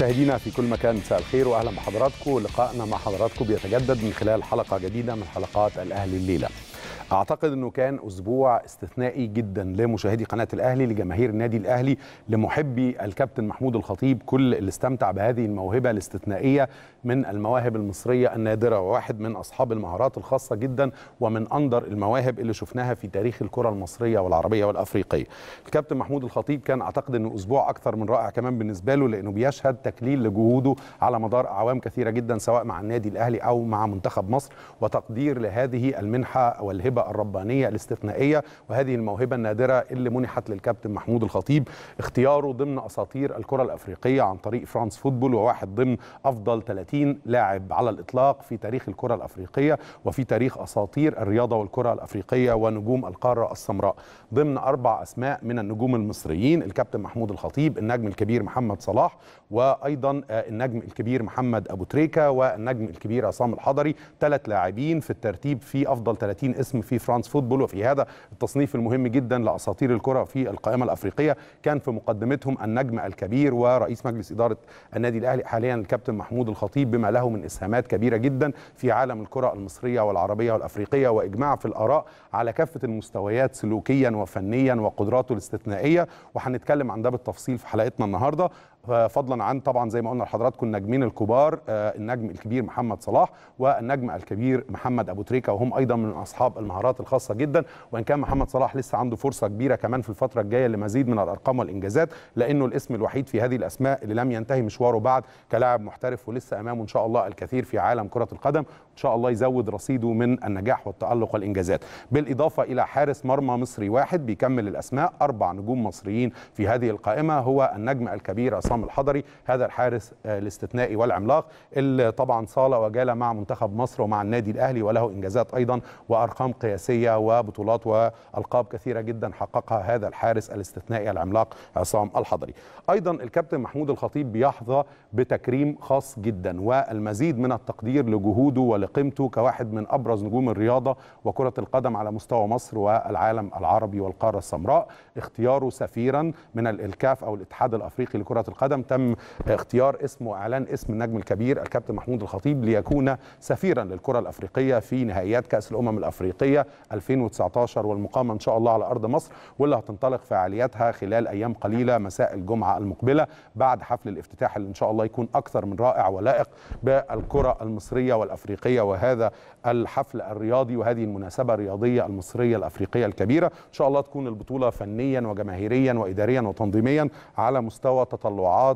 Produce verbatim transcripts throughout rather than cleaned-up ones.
مشاهدينا في كل مكان، مساء الخير واهلا بحضراتكم. لقائنا مع حضراتكم بيتجدد من خلال حلقه جديده من حلقات الاهلي الليله. اعتقد انه كان اسبوع استثنائي جدا لمشاهدي قناه الاهلي، لجماهير النادي الاهلي، لمحبي الكابتن محمود الخطيب، كل اللي استمتع بهذه الموهبه الاستثنائيه من المواهب المصريه النادره، وواحد من اصحاب المهارات الخاصه جدا ومن اندر المواهب اللي شفناها في تاريخ الكره المصريه والعربيه والافريقيه. الكابتن محمود الخطيب كان اعتقد انه اسبوع اكثر من رائع كمان بالنسبه له، لانه بيشهد تكليل لجهوده على مدار اعوام كثيره جدا سواء مع النادي الاهلي او مع منتخب مصر، وتقدير لهذه المنحه والهبه الربانيه الاستثنائيه وهذه الموهبه النادره اللي منحت للكابتن محمود الخطيب. اختياره ضمن اساطير الكره الافريقيه عن طريق فرانس فوتبول، وواحد ضمن افضل ثلاثين لاعب على الاطلاق في تاريخ الكره الافريقيه وفي تاريخ اساطير الرياضه والكره الافريقيه ونجوم القاره السمراء. ضمن اربع اسماء من النجوم المصريين الكابتن محمود الخطيب، النجم الكبير محمد صلاح، وايضا النجم الكبير محمد ابو تريكه، والنجم الكبير عصام الحضري. ثلاث لاعبين في الترتيب في افضل ثلاثين اسم في فرانس فوتبول، وفي هذا التصنيف المهم جدا لاساطير الكره في القائمه الافريقيه كان في مقدمتهم النجم الكبير ورئيس مجلس اداره النادي الاهلي حاليا الكابتن محمود الخطيب، بما له من اسهامات كبيره جدا في عالم الكره المصريه والعربيه والافريقيه، واجماع في الاراء على كافه المستويات سلوكيا وفنيا وقدراته الاستثنائيه. وهنتكلم عن ده بالتفصيل في حلقتنا النهارده، فضلا عن طبعا زي ما قلنا لحضراتكم النجمين الكبار، النجم الكبير محمد صلاح والنجم الكبير محمد ابو تريكه، وهم ايضا من اصحاب المهارات الخاصه جدا. وان كان محمد صلاح لسه عنده فرصه كبيره كمان في الفتره الجايه لمزيد من الارقام والانجازات، لانه الاسم الوحيد في هذه الاسماء اللي لم ينتهي مشواره بعد كلاعب محترف، ولسه امامه ان شاء الله الكثير في عالم كره القدم، ان شاء الله يزود رصيده من النجاح والتالق والانجازات. بالاضافه الى حارس مرمى مصري واحد بيكمل الاسماء اربع نجوم مصريين في هذه القائمه، هو النجم الكبير عصام الحضري، هذا الحارس الاستثنائي والعملاق اللي طبعا صال وجال مع منتخب مصر ومع النادي الاهلي، وله انجازات ايضا وارقام قياسيه وبطولات والقاب كثيره جدا حققها هذا الحارس الاستثنائي العملاق عصام الحضري. ايضا الكابتن محمود الخطيب بيحظى بتكريم خاص جدا والمزيد من التقدير لجهوده ولقيمته كواحد من ابرز نجوم الرياضه وكره القدم على مستوى مصر والعالم العربي والقاره السمراء. اختياره سفيرا من الكاف او الاتحاد الافريقي لكره القدم، تم اختيار اسم واعلان اسم النجم الكبير الكابتن محمود الخطيب ليكون سفيرا للكره الافريقيه في نهائيات كاس الامم الافريقيه ألفين وتسعطاشر والمقامه ان شاء الله على ارض مصر، واللي هتنطلق فعالياتها خلال ايام قليله مساء الجمعه المقبله بعد حفل الافتتاح اللي ان شاء الله يكون اكثر من رائع ولائق بالكره المصريه والافريقيه، وهذا الحفل الرياضي وهذه المناسبه الرياضيه المصريه الافريقيه الكبيره. ان شاء الله تكون البطوله فنيا وجماهيريا واداريا وتنظيميا على مستوى تطلعات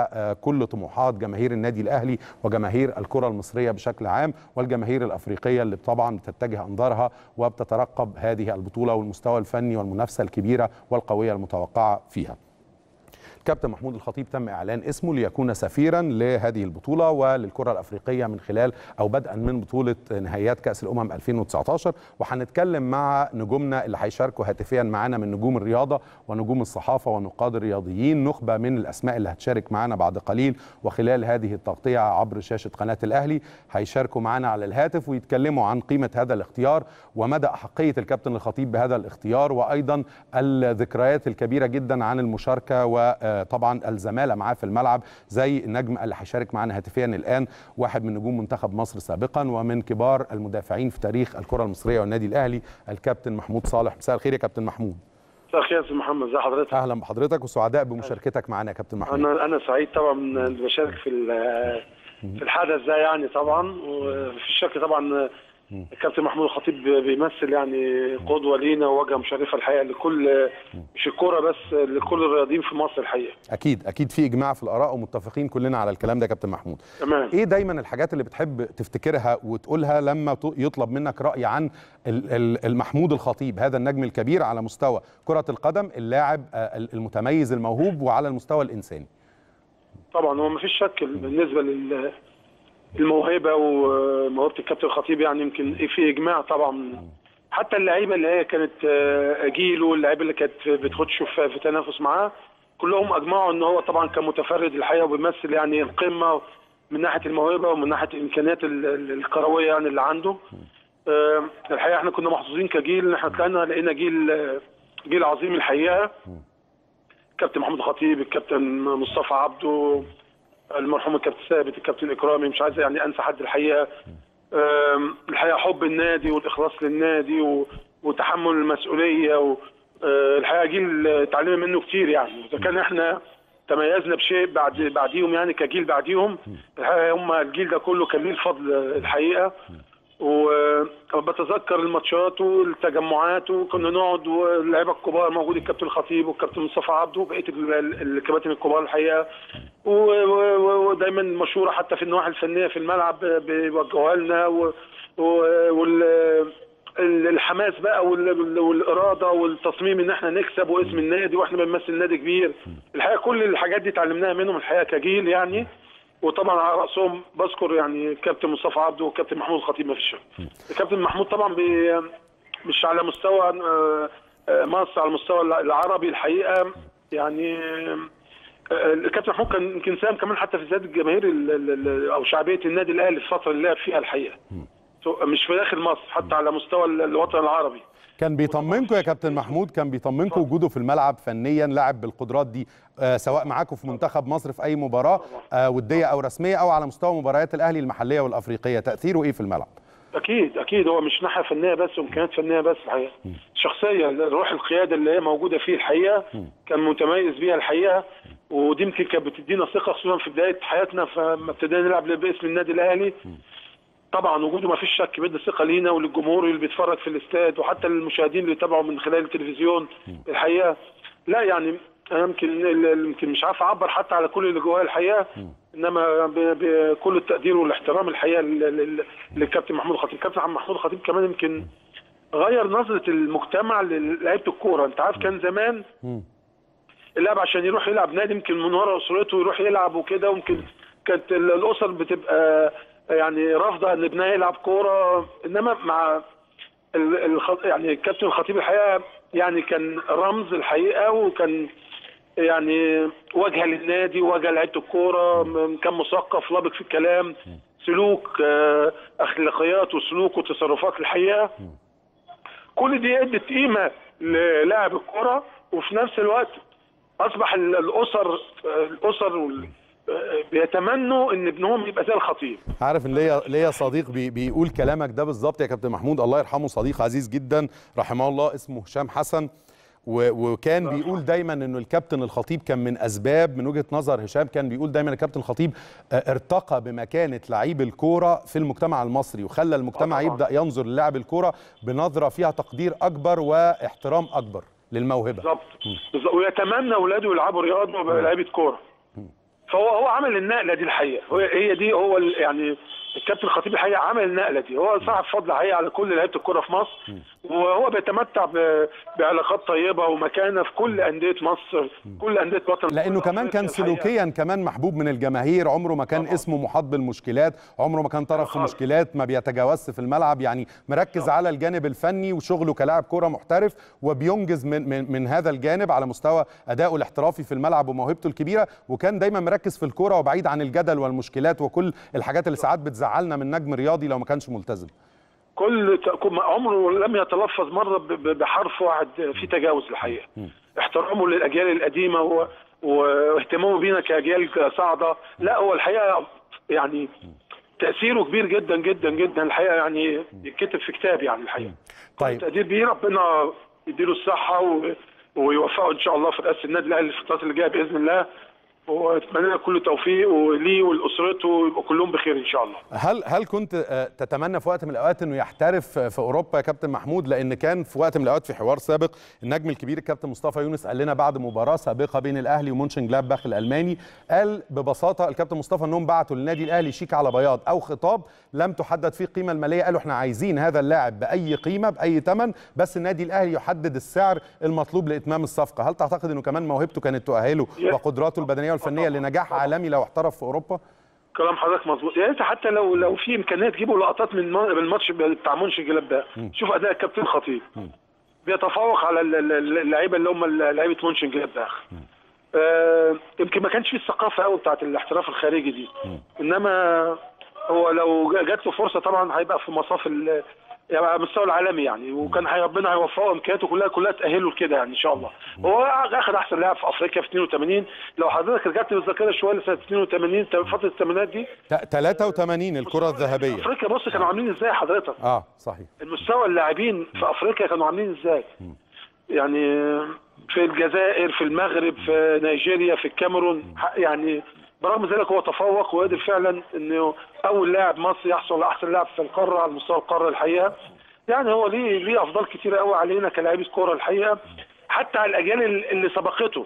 وكل طموحات جماهير النادي الاهلي وجماهير الكره المصريه بشكل عام، والجماهير الافريقيه اللي طبعا بتتجه انظارها وبتترقب هذه البطوله والمستوى الفني والمنافسه الكبيره والقويه المتوقعه فيها. الكابتن محمود الخطيب تم اعلان اسمه ليكون سفيرا لهذه البطوله وللكره الافريقيه من خلال او بدءا من بطوله نهائيات كاس الامم ألفين وتسعطاشر، وهنتكلم مع نجومنا اللي هيشاركوا هاتفيا معانا من نجوم الرياضه ونجوم الصحافه والنقاد الرياضيين، نخبه من الاسماء اللي هتشارك معانا بعد قليل وخلال هذه التغطيه عبر شاشه قناه الاهلي هيشاركوا معانا على الهاتف ويتكلموا عن قيمه هذا الاختيار ومدى احقيه الكابتن الخطيب بهذا الاختيار، وايضا الذكريات الكبيره جدا عن المشاركه و طبعا الزماله معاه في الملعب، زي النجم اللي هيشارك معانا هاتفيا الان واحد من نجوم منتخب مصر سابقا ومن كبار المدافعين في تاريخ الكره المصريه والنادي الاهلي الكابتن محمود صالح. مساء الخير يا كابتن محمود. مساء الخير يا استاذ محمد، ازي حضرتك؟ اهلا بحضرتك وسعداء بمشاركتك معانا يا كابتن محمود. انا انا سعيد طبعا بشارك في في الحدث ده يعني طبعا، وفي الشك طبعا الكابتن محمود الخطيب بيمثل يعني قدوه لينا ووجهه مشرفه الحقيقه لكل مش الكوره بس لكل الرياضيين في مصر الحقيقه. اكيد اكيد في اجماع في الاراء ومتفقين كلنا على الكلام ده يا كابتن محمود. تمام. ايه دايما الحاجات اللي بتحب تفتكرها وتقولها لما يطلب منك راي عن المحمود الخطيب هذا النجم الكبير على مستوى كره القدم، اللاعب المتميز الموهوب وعلى المستوى الانساني؟ طبعا هو ما فيش شك بالنسبه لل الموهبه وموهبه الكابتن الخطيب، يعني يمكن في اجماع طبعا، حتى اللعيبه اللي هي كانت جيله، اللعيبه اللي كانت بتخش في تنافس معاه كلهم اجمعوا ان هو طبعا كان متفرد الحقيقه وبيمثل يعني القمه من ناحيه الموهبه ومن ناحيه الامكانيات الكرويه يعني اللي عنده. الحقيقه احنا كنا محظوظين كجيل ان احنا طلعنا لقينا جيل جيل عظيم الحقيقه. الكابتن محمود الخطيب، الكابتن مصطفى عبده، المرحوم الكابتن ثابت، الكابتن اكرامي، مش عايز يعني انسى حد الحقيقه. الحقيقه حب النادي والاخلاص للنادي وتحمل المسؤوليه، والحقيقه جيل اتعلمنا منه كتير يعني. اذا كان احنا تميزنا بشيء بعد بعديهم يعني كجيل بعديهم، الحقيقه هم الجيل ده كله كان ليه الفضل الحقيقه. وبتذكر الماتشات والتجمعات، وكنا نقعد واللعيبه الكبار موجود، الكابتن الخطيب والكابتن مصطفى عبده وبقيه الكباتن الكبار الحقيقه، ودايما مشوره حتى في النواحي الفنيه في الملعب بيوجهوها لنا، والحماس بقى والاراده والتصميم ان احنا نكسب واسم النادي واحنا بنمثل نادي كبير. الحقيقه كل الحاجات دي اتعلمناها منهم الحقيقه كجيل يعني. وطبعا على راسهم بذكر يعني الكابتن مصطفى عبده والكابتن محمود الخطيب ما فيش. الكابتن محمود طبعا مش على مستوى مصر، على المستوى العربي الحقيقه يعني. الكابتن محمود كان يمكن ساهم كمان حتى في زياده الجماهير او شعبيه النادي الاهلي في الفتره اللي لعب فيها الحقيقه، مش في داخل مصر، حتى على مستوى الوطن العربي. كان بيطمنكم يا كابتن محمود، كان بيطمنكم وجوده في الملعب فنيا، لاعب بالقدرات دي آه سواء معاكم في منتخب مصر في اي مباراه آه وديه او رسميه، او على مستوى مباريات الاهلي المحليه والافريقيه، تاثيره ايه في الملعب؟ اكيد اكيد هو مش ناحيه فنيه بس وامكانيات فنيه بس الحقيقه، شخصيه روح القياده اللي هي موجوده فيه الحقيقه كان متميز بيها الحقيقه، ودي يمكن كانت بتدينا ثقه خصوصا في بدايه حياتنا فلما ابتدينا نلعب باسم النادي الاهلي. طبعا وجوده ما فيش شك بيدي ثقه لينا وللجمهور اللي بيتفرج في الاستاد وحتى للمشاهدين اللي يتابعوا من خلال التلفزيون الحقيقه. لا يعني انا يمكن يمكن مش عارف اعبر حتى على كل اللي جواه الحقيقه، انما بكل التقدير والاحترام الحقيقه للكابتن محمود الخطيب. الكابتن محمود الخطيب كمان يمكن غير نظره المجتمع للعيبه الكوره. انت عارف كان زمان اللاعب عشان يروح يلعب نادي يمكن من ورا اسرته يروح يلعب وكده، ويمكن كانت الاسر بتبقى يعني رافضه ان ابنها يلعب كوره، انما مع الخط... يعني الكابتن الخطيب الحقيقه يعني كان رمز الحقيقه، وكان يعني وجهه للنادي ووجهه لعيبه الكوره، كان مثقف لابق في الكلام، سلوك اخلاقيات وسلوك وتصرفات الحقيقه كل دي ادت قيمه للاعب الكوره. وفي نفس الوقت اصبح الاسر الاسر بيتمنوا ان ابنهم يبقى زي الخطيب. عارف ان ليا ليا صديق بي بيقول كلامك ده بالظبط يا كابتن محمود، الله يرحمه، صديق عزيز جدا رحمه الله، اسمه هشام حسن، وكان بيقول دايما انه الكابتن الخطيب كان من اسباب، من وجهة نظر هشام كان بيقول دايما الكابتن الخطيب ارتقى بمكانة لعيب الكورة في المجتمع المصري، وخلى المجتمع يبدأ ينظر للاعب الكورة بنظرة فيها تقدير اكبر واحترام اكبر للموهبة. بالظبط، ويتمنى اولاده يلعبوا رياضه ويبقوا لعيبه كورة. فهو هو عمل النقله دي الحقيقه، هي دي هو يعني الكابتن الخطيب الحقيقه عمل النقله دي، هو صاحب فضل حقيقي على كل لعيبه الكوره في مصر، وهو بيتمتع بعلاقات طيبه ومكانه في كل انديه مصر، كل انديه الوطن، لانه كمان كان سلوكيا كمان محبوب من الجماهير، عمره ما كان طبعا اسمه محاط بالمشكلات، عمره ما كان طرف في مشكلات، ما بيتجاوزش في الملعب، يعني مركز طبعا على الجانب الفني وشغله كلاعب كوره محترف، وبينجز من من, من هذا الجانب على مستوى ادائه الاحترافي في الملعب وموهبته الكبيره، وكان دايما مركز في الكوره وبعيد عن الجدل والمشكلات وكل الحاجات اللي ساعات بتزعلنا من نجم رياضي لو ما كانش ملتزم. كل عمره لم يتلفظ مره بحرف واحد في تجاوز الحقيقه. احترامه للاجيال القديمه واهتمامه بينا كاجيال صاعده، لا هو الحقيقه يعني تاثيره كبير جدا جدا جدا الحقيقه، يعني يتكتب في كتاب يعني الحقيقه. طيب التقدير بيه، ربنا يديله الصحه ويوفقه ان شاء الله في رئاسه النادي الاهلي في الفترات اللي جايه باذن الله، واتمنى له كل توفيق وليه ولاسرته يبقوا كلهم بخير ان شاء الله. هل هل كنت تتمنى في وقت من الاوقات انه يحترف في اوروبا يا كابتن محمود؟ لان كان في وقت من الاوقات في حوار سابق النجم الكبير الكابتن مصطفى يونس قال لنا بعد مباراه سابقه بين الاهلي ومونشن جلادباخ الالماني، قال ببساطه الكابتن مصطفى انهم بعتوا للنادي الاهلي شيك على بياض او خطاب لم تحدد فيه القيمه الماليه، قالوا احنا عايزين هذا اللاعب باي قيمه باي ثمن، بس النادي الاهلي يحدد السعر المطلوب لاتمام الصفقه. هل تعتقد انه كمان موهبته كانت تؤهله وقدراته البدنيه والفنيه لنجاح عالمي لو احترف في اوروبا؟ كلام حضرتك مظبوط، يعني انت حتى لو لو في امكانيه تجيبوا لقطات من الماتش بتاع مونشن جلادباخ، شوف اداء الكابتن الخطيب بيتفوق على اللعيبه اللي هم لعيبه مونشن جلادباخ. آه يمكن ما كانش في الثقافه قوي بتاعت الاحتراف الخارجي دي، انما هو لو جات له فرصه طبعا هيبقى في مصاف ال يعني على المستوى العالمي يعني، وكان ربنا هيوفقه امكانياته كلها كلها تاهله لكده يعني ان شاء الله. هو اخذ احسن لاعب في افريقيا في اثنين وثمانين، لو حضرتك رجعت بالذاكره شويه لسنه اثنين وثمانين فتره الثمانينات دي ثلاثة وثمانين الكره الذهبيه. افريقيا بص كانوا عاملين ازاي حضرتك؟ اه صحيح. المستوى اللاعبين في افريقيا كانوا عاملين ازاي؟ يعني في الجزائر، في المغرب، في نيجيريا، في الكاميرون، يعني برغم ذلك هو تفوق وقدر فعلا انه اول لاعب مصري يحصل على احسن لاعب في القاره على مستوى القاره الحقيقه. يعني هو ليه ليه افضال كتيره قوي علينا كلاعبي كوره الحقيقه، حتى على الاجيال اللي سبقته.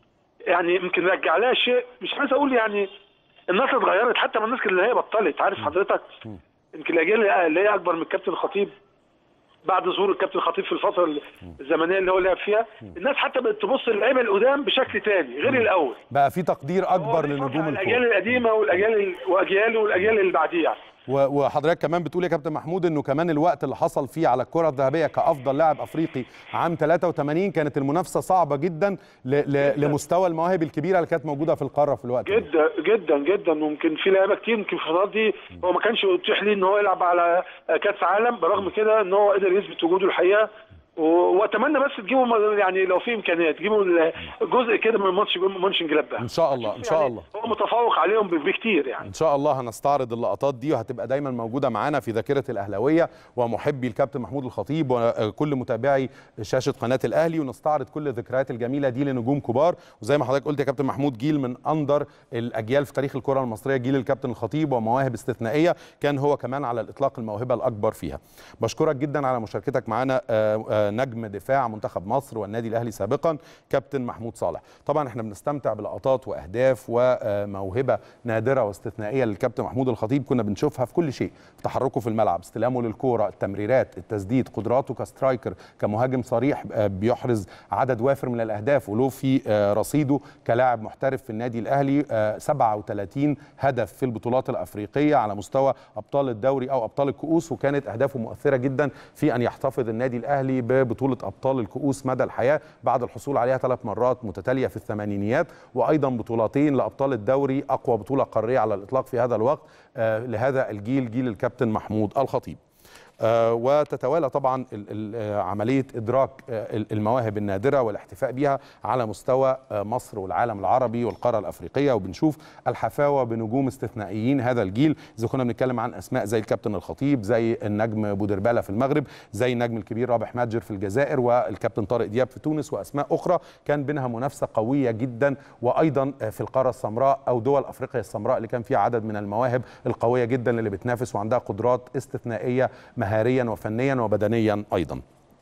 يعني يمكن رجع لها شيء، مش عايز اقول يعني الناس اتغيرت حتى من الناس اللي هي بطلت، عارف حضرتك؟ يمكن الاجيال اللي هي اكبر من الكابتن الخطيب بعد ظهور الكابتن الخطيب في الفتره الزمنيه اللي هو لعب فيها، الناس حتى بقت تبص للعيبه القدام بشكل تاني غير الاول. بقى في تقدير اكبر لنجوم الكوره، الاجيال القديمه والاجيال واجياله والاجيال اللي بعديها. وحضرتك كمان بتقول يا كابتن محمود انه كمان الوقت اللي حصل فيه على الكره الذهبيه كافضل لاعب افريقي عام ثلاثة وثمانين كانت المنافسه صعبه جدا لمستوى المواهب الكبيره اللي كانت موجوده في القاره في الوقت جدا ده. جدا جدا وممكن في لعيبه كتير يمكن في الفترات دي هو ما كانش يتيح ليه ان هو يلعب على كاس عالم، برغم كده ان هو قدر يثبت وجوده الحقيقه. واتمنى بس تجيبوا يعني لو في امكانيات تجيبوا جزء كده من ماتش مونشنجلادباخ ان شاء الله. ان شاء يعني الله هو متفوق عليهم بكتير يعني. ان شاء الله هنستعرض اللقطات دي وهتبقى دايما موجوده معانا في ذاكره الاهلاويه ومحبي الكابتن محمود الخطيب وكل متابعي شاشه قناه الاهلي، ونستعرض كل الذكريات الجميله دي لنجوم كبار. وزي ما حضرتك قلت يا كابتن محمود، جيل من اندر الاجيال في تاريخ الكره المصريه، جيل الكابتن الخطيب، ومواهب استثنائيه كان هو كمان على الاطلاق الموهبه الاكبر فيها. بشكرك جدا على مشاركتك معانا نجم دفاع منتخب مصر والنادي الاهلي سابقا كابتن محمود صالح. طبعا احنا بنستمتع بلقطات واهداف وموهبه نادره واستثنائيه للكابتن محمود الخطيب كنا بنشوفها في كل شيء، في تحركه في الملعب، استلامه للكوره، التمريرات، التسديد، قدراته كسترايكر كمهاجم صريح بيحرز عدد وافر من الاهداف، وله في رصيده كلاعب محترف في النادي الاهلي سبعة وثلاثين هدف في البطولات الافريقيه على مستوى ابطال الدوري او ابطال الكؤوس، وكانت اهدافه مؤثره جدا في ان يحتفظ النادي الاهلي ببطوله ابطال الكؤوس مدى الحياه بعد الحصول عليها ثلاث مرات متتاليه في الثمانينيات، وايضا بطولتين لابطال الدوري، اقوى بطوله قاريه على الاطلاق في هذا الوقت آه لهذا الجيل، جيل الكابتن محمود الخطيب. آه وتتوالى طبعا عمليه ادراك آه المواهب النادره والاحتفاء بها على مستوى آه مصر والعالم العربي والقاره الافريقيه، وبنشوف الحفاوه بنجوم استثنائيين هذا الجيل، اذا كنا بنتكلم عن اسماء زي الكابتن الخطيب، زي النجم بودربالة في المغرب، زي النجم الكبير رابح ماجر في الجزائر، والكابتن طارق دياب في تونس، واسماء اخرى كان بينها منافسه قويه جدا، وايضا في القاره السمراء او دول افريقيا السمراء اللي كان فيها عدد من المواهب القويه جدا اللي بتنافس وعندها قدرات استثنائيه مهاريا وفنيا وبدنيا ايضا.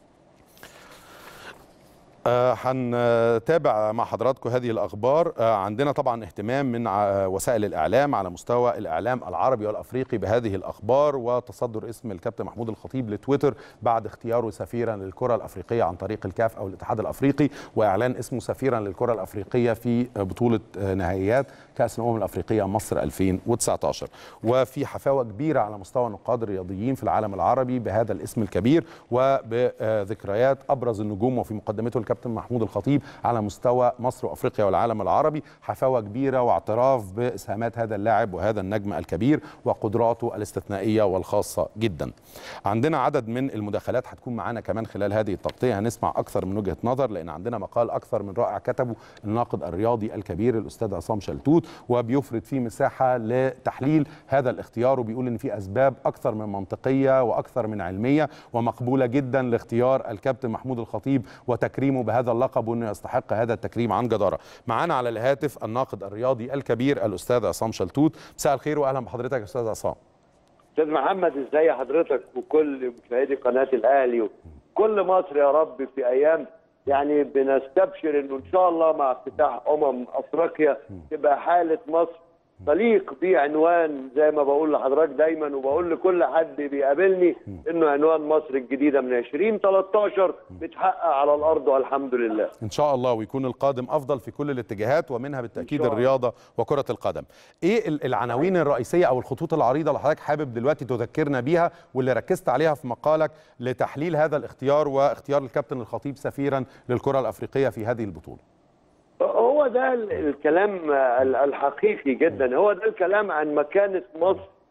هنتابع آه مع حضراتكم هذه الأخبار. آه عندنا طبعا اهتمام من آه وسائل الإعلام على مستوى الإعلام العربي والأفريقي بهذه الأخبار، وتصدر اسم الكابتن محمود الخطيب لتويتر بعد اختياره سفيرا للكرة الأفريقية عن طريق الكاف أو الاتحاد الأفريقي، وإعلان اسمه سفيرا للكرة الأفريقية في بطولة نهائيات كأس الأمم الأفريقية مصر ألفين وتسعة عشر. وفي حفاوة كبيرة على مستوى النقاد الرياضيين في العالم العربي بهذا الاسم الكبير وبذكريات أبرز النجوم، وفي مقدمته الكابتن محمود الخطيب على مستوى مصر وافريقيا والعالم العربي. حفاوه كبيره واعتراف باسهامات هذا اللاعب وهذا النجم الكبير وقدراته الاستثنائيه والخاصه جدا. عندنا عدد من المداخلات هتكون معانا كمان خلال هذه التغطيه، هنسمع اكثر من وجهه نظر، لان عندنا مقال اكثر من رائع كتبه الناقد الرياضي الكبير الاستاذ عصام شلتوت، وبيفرد فيه مساحه لتحليل هذا الاختيار، وبيقول ان في اسباب اكثر من منطقيه واكثر من علميه ومقبوله جدا لاختيار الكابتن محمود الخطيب وتكريمه بهذا اللقب، وانه يستحق هذا التكريم عن جداره. معانا على الهاتف الناقد الرياضي الكبير الاستاذ عصام شلتوت. مساء الخير واهلا بحضرتك يا استاذ عصام. استاذ محمد، ازاي حضرتك وكل مشاهدي قناه الاهلي وكل مصر يا رب في ايام يعني بنستبشر انه ان شاء الله مع افتتاح امم افريقيا تبقى حاله مصر تليق بعنوان زي ما بقول لحضرتك دايما وبقول لكل حد بيقابلني انه عنوان مصر الجديده من ألفين وثلاثة عشر بتحقق على الارض والحمد لله. ان شاء الله، ويكون القادم افضل في كل الاتجاهات ومنها بالتاكيد الرياضه وكره القدم. ايه العناوين الرئيسيه او الخطوط العريضه اللي حضرتك حابب دلوقتي تذكرنا بيها واللي ركزت عليها في مقالك لتحليل هذا الاختيار واختيار الكابتن الخطيب سفيرا للكره الافريقيه في هذه البطوله؟ هو ده الكلام الحقيقي جدا، هو ده الكلام عن مكانة مصر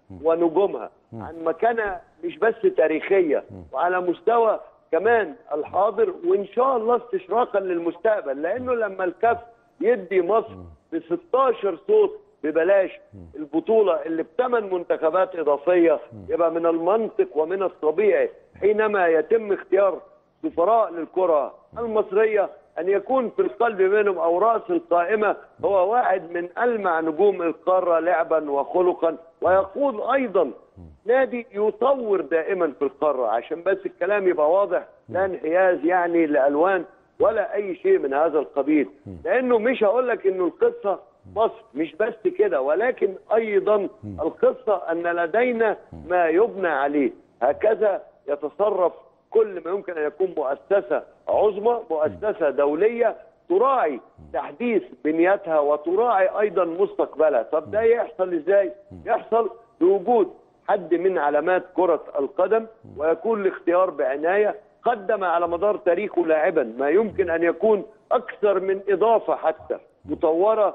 ونجومها، عن مكانة مش بس تاريخية وعلى مستوى كمان الحاضر، وإن شاء الله استشراقا للمستقبل. لأنه لما الكاف يدي مصر ب ستاشر صوت ببلاش البطولة اللي بثمان منتخبات إضافية، يبقى من المنطق ومن الطبيعي حينما يتم اختيار سفراء للكرة المصرية أن يكون في القلب منهم أو رأس القائمة هو واحد من ألمع نجوم القارة لعبا وخلقا، ويقود أيضا نادي يطور دائما في القارة. عشان بس الكلام يبقى واضح، لا انحياز يعني لألوان ولا أي شيء من هذا القبيل. لأنه مش هقول لك إنه القصة مصر مش بس كده، ولكن أيضا القصة أن لدينا ما يبنى عليه. هكذا يتصرف كل ما يمكن أن يكون مؤسسة عظمى، مؤسسة دولية تراعي تحديث بنيتها وتراعي أيضا مستقبلها. طب ده يحصل إزاي؟ يحصل بوجود حد من علامات كرة القدم، ويكون الاختيار بعناية، قدم على مدار تاريخه لاعبا ما يمكن أن يكون أكثر من إضافة حتى مطورة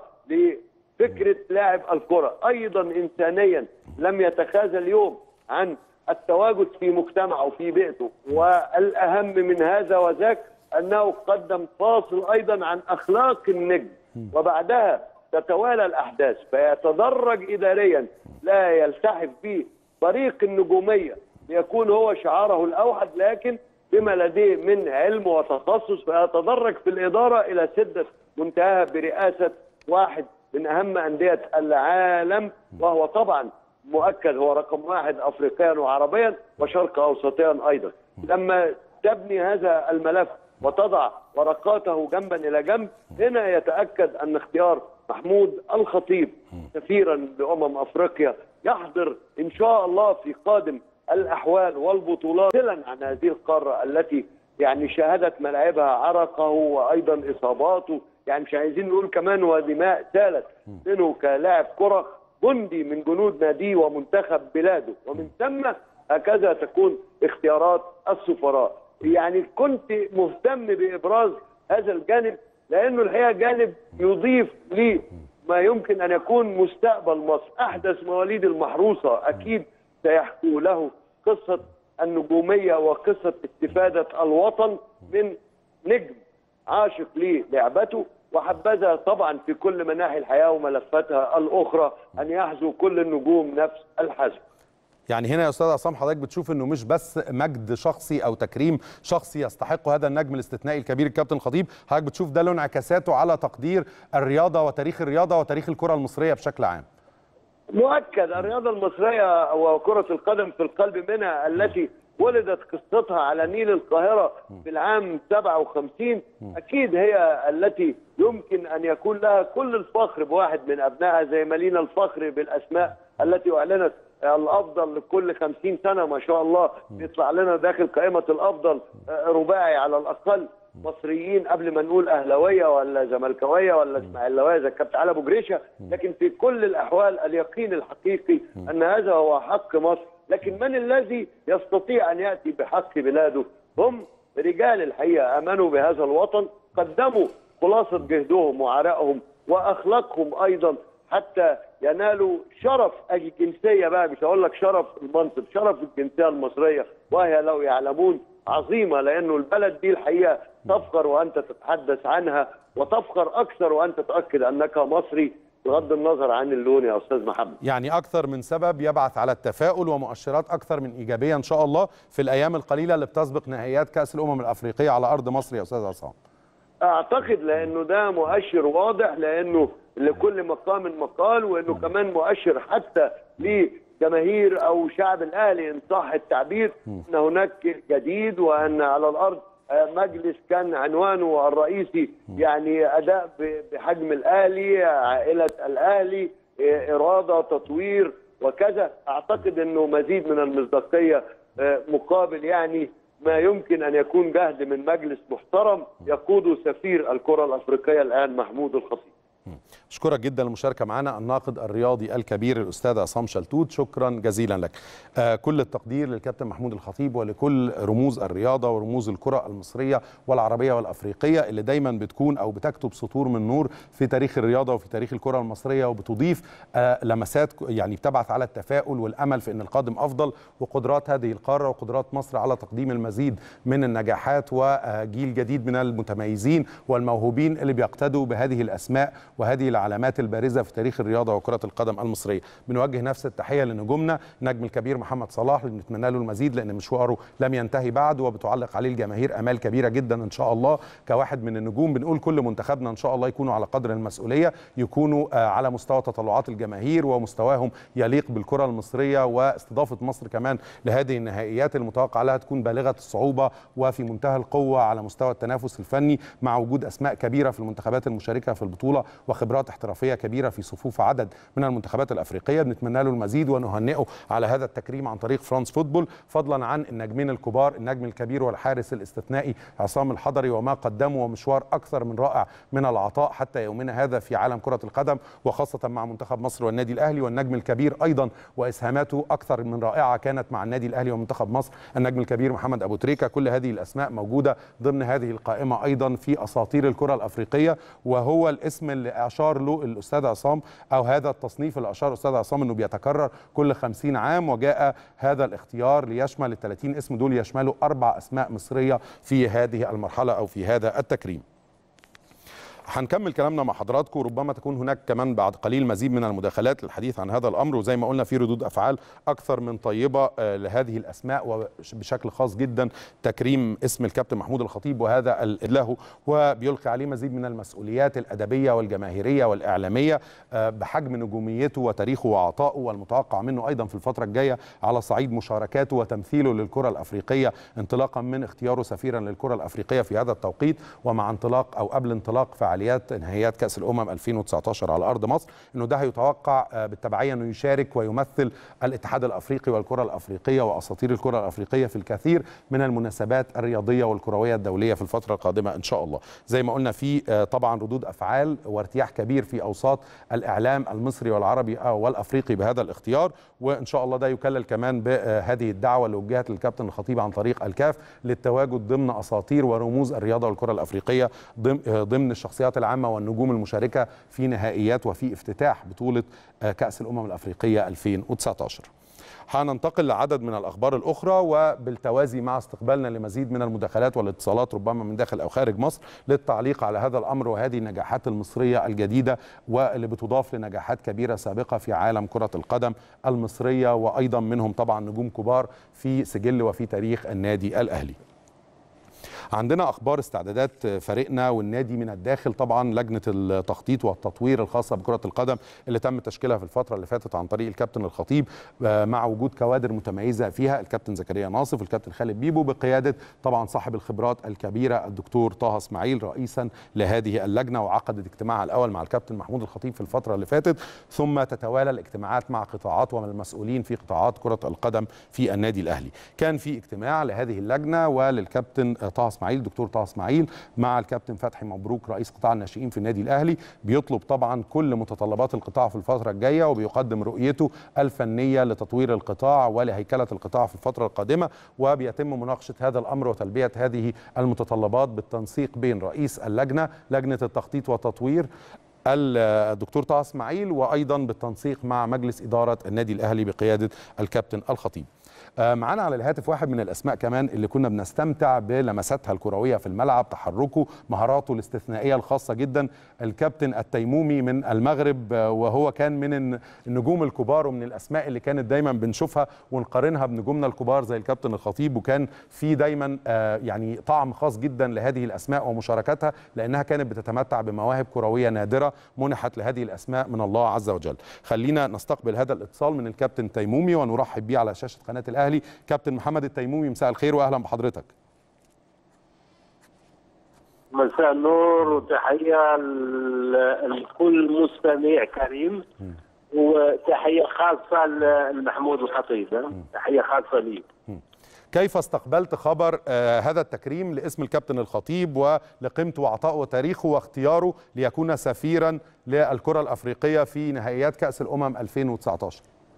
لفكرة لاعب الكرة، أيضا إنسانيا لم يتخاذل اليوم عن التواجد في مجتمعه وفي بيئته. والأهم من هذا وذاك أنه قدم فاصل أيضا عن أخلاق النجم، وبعدها تتوالى الأحداث فيتدرج إداريا، لا يلتحف به طريق النجومية ليكون هو شعاره الأوحد، لكن بما لديه من علم وتخصص، فيتدرج في الإدارة إلى سدة منتهى برئاسة واحد من أهم أندية العالم، وهو طبعا مؤكد هو رقم واحد أفريقيا وعربيا وشرق أوسطيا أيضا. لما تبني هذا الملف وتضع ورقاته جنبا إلى جنب، هنا يتأكد أن اختيار محمود الخطيب سفيرا لأمم أفريقيا يحضر إن شاء الله في قادم الأحوال والبطولات عن هذه القارة التي يعني شاهدت ملاعبها عرقه وأيضا إصاباته، يعني مش عايزين نقول كمان ودماء سالت منه كلاعب كرة، جندي من جنود ناديه ومنتخب بلاده. ومن ثم هكذا تكون اختيارات السفراء. يعني كنت مهتم بإبراز هذا الجانب لأنه الحقيقة جانب يضيف لي ما يمكن أن يكون مستقبل مصر. أحدث مواليد المحروسة أكيد سيحكوا له قصة النجومية وقصة استفادة الوطن من نجم عاشق للعبته، وحبذا طبعا في كل مناحي الحياة وملفاتها الأخرى أن يحظو كل النجوم نفس الحظو. يعني هنا يا أستاذ عصام حضرتك بتشوف أنه مش بس مجد شخصي أو تكريم شخصي يستحق هذا النجم الاستثنائي الكبير الكابتن الخطيب، حضرتك بتشوف ده له انعكاساته على تقدير الرياضة وتاريخ الرياضة وتاريخ الكرة المصرية بشكل عام. مؤكد الرياضة المصرية وكرة القدم في القلب منها، التي ولدت قصتها على نيل القاهرة في العام سبعة وخمسين، أكيد هي التي يمكن أن يكون لها كل الفخر بواحد من أبنائها، زي ما لينا الفخر بالأسماء التي أعلنت الأفضل لكل خمسين سنة ما شاء الله بيطلع لنا داخل قائمة الأفضل رباعي على الأقل مصريين، قبل ما نقول أهلاوية ولا زملكاوية ولا إسماعيلاوية زي الكابتن علي أبو جريشة. لكن في كل الأحوال اليقين الحقيقي أن هذا هو حق مصر. لكن من الذي يستطيع أن يأتي بحق بلاده؟ هم رجال الحقيقة آمنوا بهذا الوطن، قدموا خلاصة جهدهم وعرقهم وأخلاقهم أيضا حتى ينالوا شرف الجنسية، بقى مش هقول لك شرف المنصب، شرف الجنسية المصرية، وهي لو يعلمون عظيمة، لأنه البلد دي الحقيقة تفخر وأنت تتحدث عنها، وتفخر أكثر وأنت تؤكد أنك مصري بغض النظر عن اللون يا أستاذ محمد. يعني أكثر من سبب يبعث على التفاؤل ومؤشرات أكثر من إيجابية إن شاء الله في الأيام القليلة اللي بتسبق نهائيات كأس الأمم الأفريقية على أرض مصر يا أستاذ عصام. أعتقد لأنه ده مؤشر واضح، لأنه لكل مقام مقال، وأنه كمان مؤشر حتى لجماهير أو شعب الأهلي إن صح التعبير أن هناك جديد، وأن على الأرض مجلس كان عنوانه الرئيسي يعني أداء بحجم الأهلي، عائلة الأهلي، إرادة، تطوير وكذا. أعتقد أنه مزيد من المصداقية مقابل يعني ما يمكن أن يكون جهد من مجلس محترم يقوده سفير الكرة الأفريقية الآن محمود الخطيب. اشكرك جدا للمشاركه معنا الناقد الرياضي الكبير الاستاذ عصام شلتوت، شكرا جزيلا لك. آه كل التقدير للكابتن محمود الخطيب ولكل رموز الرياضه ورموز الكره المصريه والعربيه والافريقيه اللي دايما بتكون او بتكتب سطور من نور في تاريخ الرياضه وفي تاريخ الكره المصريه، وبتضيف آه لمسات يعني بتبعث على التفاؤل والامل في ان القادم افضل، وقدرات هذه القاره وقدرات مصر على تقديم المزيد من النجاحات وجيل جديد من المتميزين والموهوبين اللي بيقتدوا بهذه الاسماء وهذه العلامات البارزه في تاريخ الرياضه وكره القدم المصريه. بنوجه نفس التحيه لنجومنا النجم الكبير محمد صلاح اللي بنتمنى له المزيد لان مشواره لم ينتهي بعد، وبتعلق عليه الجماهير امال كبيره جدا ان شاء الله كواحد من النجوم. بنقول كل منتخبنا ان شاء الله يكونوا على قدر المسؤوليه، يكونوا على مستوى تطلعات الجماهير ومستواهم يليق بالكره المصريه، واستضافه مصر كمان لهذه النهائيات المتوقع لها تكون بالغه الصعوبه وفي منتهى القوه على مستوى التنافس الفني، مع وجود اسماء كبيره في المنتخبات المشاركه في البطوله وخبرات احترافيه كبيره في صفوف عدد من المنتخبات الافريقيه. بنتمنى له المزيد ونهنئه على هذا التكريم عن طريق فرانس فوتبول، فضلا عن النجمين الكبار النجم الكبير والحارس الاستثنائي عصام الحضري وما قدمه، ومشوار اكثر من رائع من العطاء حتى يومنا هذا في عالم كره القدم وخاصه مع منتخب مصر والنادي الاهلي. والنجم الكبير ايضا واسهاماته اكثر من رائعه كانت مع النادي الاهلي ومنتخب مصر النجم الكبير محمد ابو تريكه. كل هذه الاسماء موجوده ضمن هذه القائمه ايضا في اساطير الكره الافريقيه، وهو الاسم اللي اشار له الاستاذ عصام او هذا التصنيف اللي اشار الاستاذ عصام انه بيتكرر كل خمسين عام، وجاء هذا الاختيار ليشمل ال ثلاثين اسم دول يشملوا اربع اسماء مصريه في هذه المرحله او في هذا التكريم. هنكمل كلامنا مع حضراتكم، ربما تكون هناك كمان بعد قليل مزيد من المداخلات للحديث عن هذا الامر، وزي ما قلنا في ردود افعال اكثر من طيبه لهذه الاسماء، وبشكل خاص جدا تكريم اسم الكابتن محمود الخطيب وهذا له، وبيلقي عليه مزيد من المسؤوليات الادبيه والجماهيريه والاعلاميه بحجم نجوميته وتاريخه وعطائه، والمتوقع منه ايضا في الفتره الجايه على صعيد مشاركاته وتمثيله للكره الافريقيه، انطلاقا من اختياره سفيرا للكره الافريقيه في هذا التوقيت، ومع انطلاق او قبل انطلاق فعاليات نهائيات كأس الأمم ألفين وتسعة عشر على أرض مصر، إنه ده هيتوقع بالتبعية إنه يشارك ويمثل الاتحاد الأفريقي والكرة الأفريقية وأساطير الكرة الأفريقية في الكثير من المناسبات الرياضية والكروية الدولية في الفترة القادمة إن شاء الله. زي ما قلنا في طبعا ردود أفعال وارتياح كبير في أوساط الإعلام المصري والعربي والأفريقي بهذا الاختيار، وإن شاء الله ده يكلل كمان بهذه الدعوة اللي وجهت للكابتن الخطيب عن طريق الكاف للتواجد ضمن أساطير ورموز الرياضة والكرة الأفريقية ضمن الشخصيات العامة والنجوم المشاركة في نهائيات وفي افتتاح بطولة كأس الأمم الأفريقية ألفين وتسعة عشر. هننتقل لعدد من الأخبار الأخرى، وبالتوازي مع استقبالنا لمزيد من المداخلات والاتصالات ربما من داخل أو خارج مصر للتعليق على هذا الأمر وهذه النجاحات المصرية الجديدة واللي بتضاف لنجاحات كبيرة سابقة في عالم كرة القدم المصرية، وأيضا منهم طبعا نجوم كبار في سجل وفي تاريخ النادي الأهلي. عندنا اخبار استعدادات فريقنا والنادي من الداخل، طبعا لجنه التخطيط والتطوير الخاصه بكره القدم اللي تم تشكيلها في الفتره اللي فاتت عن طريق الكابتن الخطيب مع وجود كوادر متميزه فيها الكابتن زكريا ناصف والكابتن خالد بيبو بقياده طبعا صاحب الخبرات الكبيره الدكتور طه اسماعيل رئيسا لهذه اللجنه، وعقدت اجتماعها الاول مع الكابتن محمود الخطيب في الفتره اللي فاتت، ثم تتوالى الاجتماعات مع قطاعات ومن المسؤولين في قطاعات كره القدم في النادي الاهلي. كان في اجتماع لهذه اللجنه وللكابتن طه اسماعيل دكتور طه اسماعيل مع الكابتن فتحي مبروك رئيس قطاع الناشئين في النادي الاهلي، بيطلب طبعا كل متطلبات القطاع في الفتره الجايه، وبيقدم رؤيته الفنيه لتطوير القطاع ولهيكله القطاع في الفتره القادمه، وبيتم مناقشه هذا الامر وتلبيه هذه المتطلبات بالتنسيق بين رئيس اللجنه لجنه التخطيط والتطوير الدكتور طه اسماعيل، وايضا بالتنسيق مع مجلس اداره النادي الاهلي بقياده الكابتن الخطيب. معانا على الهاتف واحد من الاسماء كمان اللي كنا بنستمتع بلمساتها الكرويه في الملعب، تحركه، مهاراته الاستثنائيه الخاصه جدا، الكابتن التيمومي من المغرب، وهو كان من النجوم الكبار ومن الاسماء اللي كانت دايما بنشوفها ونقارنها بنجومنا الكبار زي الكابتن الخطيب، وكان في دايما يعني طعم خاص جدا لهذه الاسماء ومشاركتها لانها كانت بتتمتع بمواهب كرويه نادره منحت لهذه الاسماء من الله عز وجل. خلينا نستقبل هذا الاتصال من الكابتن تيمومي ونرحب بيه على شاشه قناه الاهلي. كابتن محمد التيمومي، مساء الخير واهلا بحضرتك. مساء النور وتحيه لكل مستمع كريم، وتحيه خاصه لمحمود الخطيب، تحيه خاصه لي. كيف استقبلت خبر آه هذا التكريم لاسم الكابتن الخطيب ولقيمته وعطائه وتاريخه واختياره ليكون سفيرا للكرة الأفريقية في نهائيات كأس الأمم ألفين وتسعطاشر؟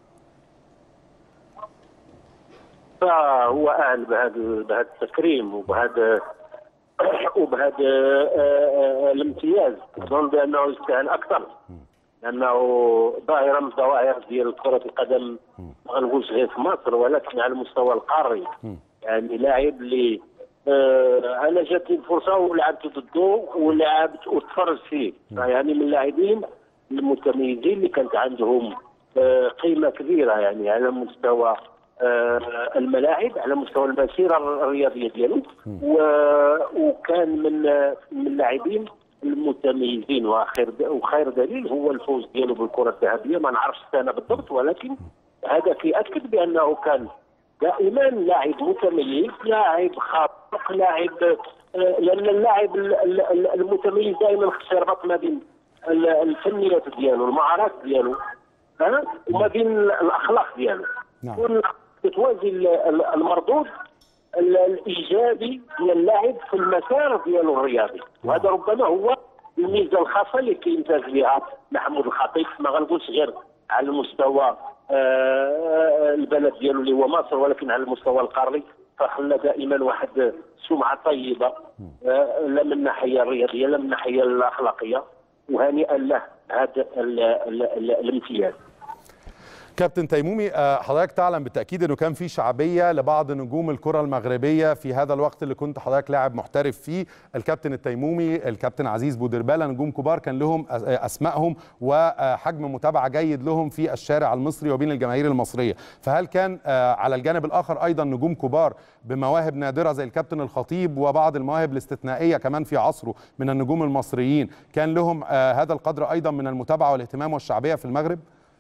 فهو أهل بهذا بهذا التكريم وبهذا وبهذا الامتياز. أظن بأنه يستاهل أكثر، لأنه ظاهرة من الظواهر ديال كرة القدم ما غنقولش غير في مصر ولكن على المستوى القاري. يعني لاعب اللي آه انا جاتني الفرصه ولعبت ضده ولعبت وتفرجت فيه، يعني من اللاعبين المتميزين اللي كانت عندهم آه قيمه كبيره يعني على مستوى آه الملاعب، على مستوى المسيره الرياضيه ديالو، وكان من من اللاعبين المتميزين. واخر وخير دليل هو الفوز ديالو بالكره الذهبيه، ما نعرفش السنه بالضبط ولكن هذا كيأكد بانه كان دائما لاعب متميز، لاعب خارق، لاعب لان اللاعب المتميز دائما خصو يربط ما بين الفنيات ديالو، المهارات ديالو، ها، وما بين الاخلاق ديالو. نعم. توازي المردود الايجابي ديال اللاعب في المسار ديالو الرياضي، وهذا ربما هو الميزه الخاصه اللي كيمتاز بها محمود الخطيب، ما غنقولش غير على المستوى آه البلد ديالو اللي هو مصر ولكن على المستوى القاري، فخلى دائما واحد سمعه طيبه آه لا من الناحيه الرياضيه لا من الناحيه الاخلاقيه، وهنيئا له هذا الامتياز. كابتن تيمومي، حضرتك تعلم بالتأكيد أنه كان في شعبية لبعض نجوم الكرة المغربية في هذا الوقت اللي كنت حضرتك لاعب محترف فيه. الكابتن التيمومي، الكابتن عزيز بودربالة، نجوم كبار كان لهم أسمائهم وحجم متابعة جيد لهم في الشارع المصري وبين الجماهير المصرية، فهل كان على الجانب الآخر أيضا نجوم كبار بمواهب نادرة زي الكابتن الخطيب وبعض المواهب الاستثنائية كمان في عصره من النجوم المصريين كان لهم هذا القدر أيضا من المتابعة والاهتمام والشعبية في المغرب؟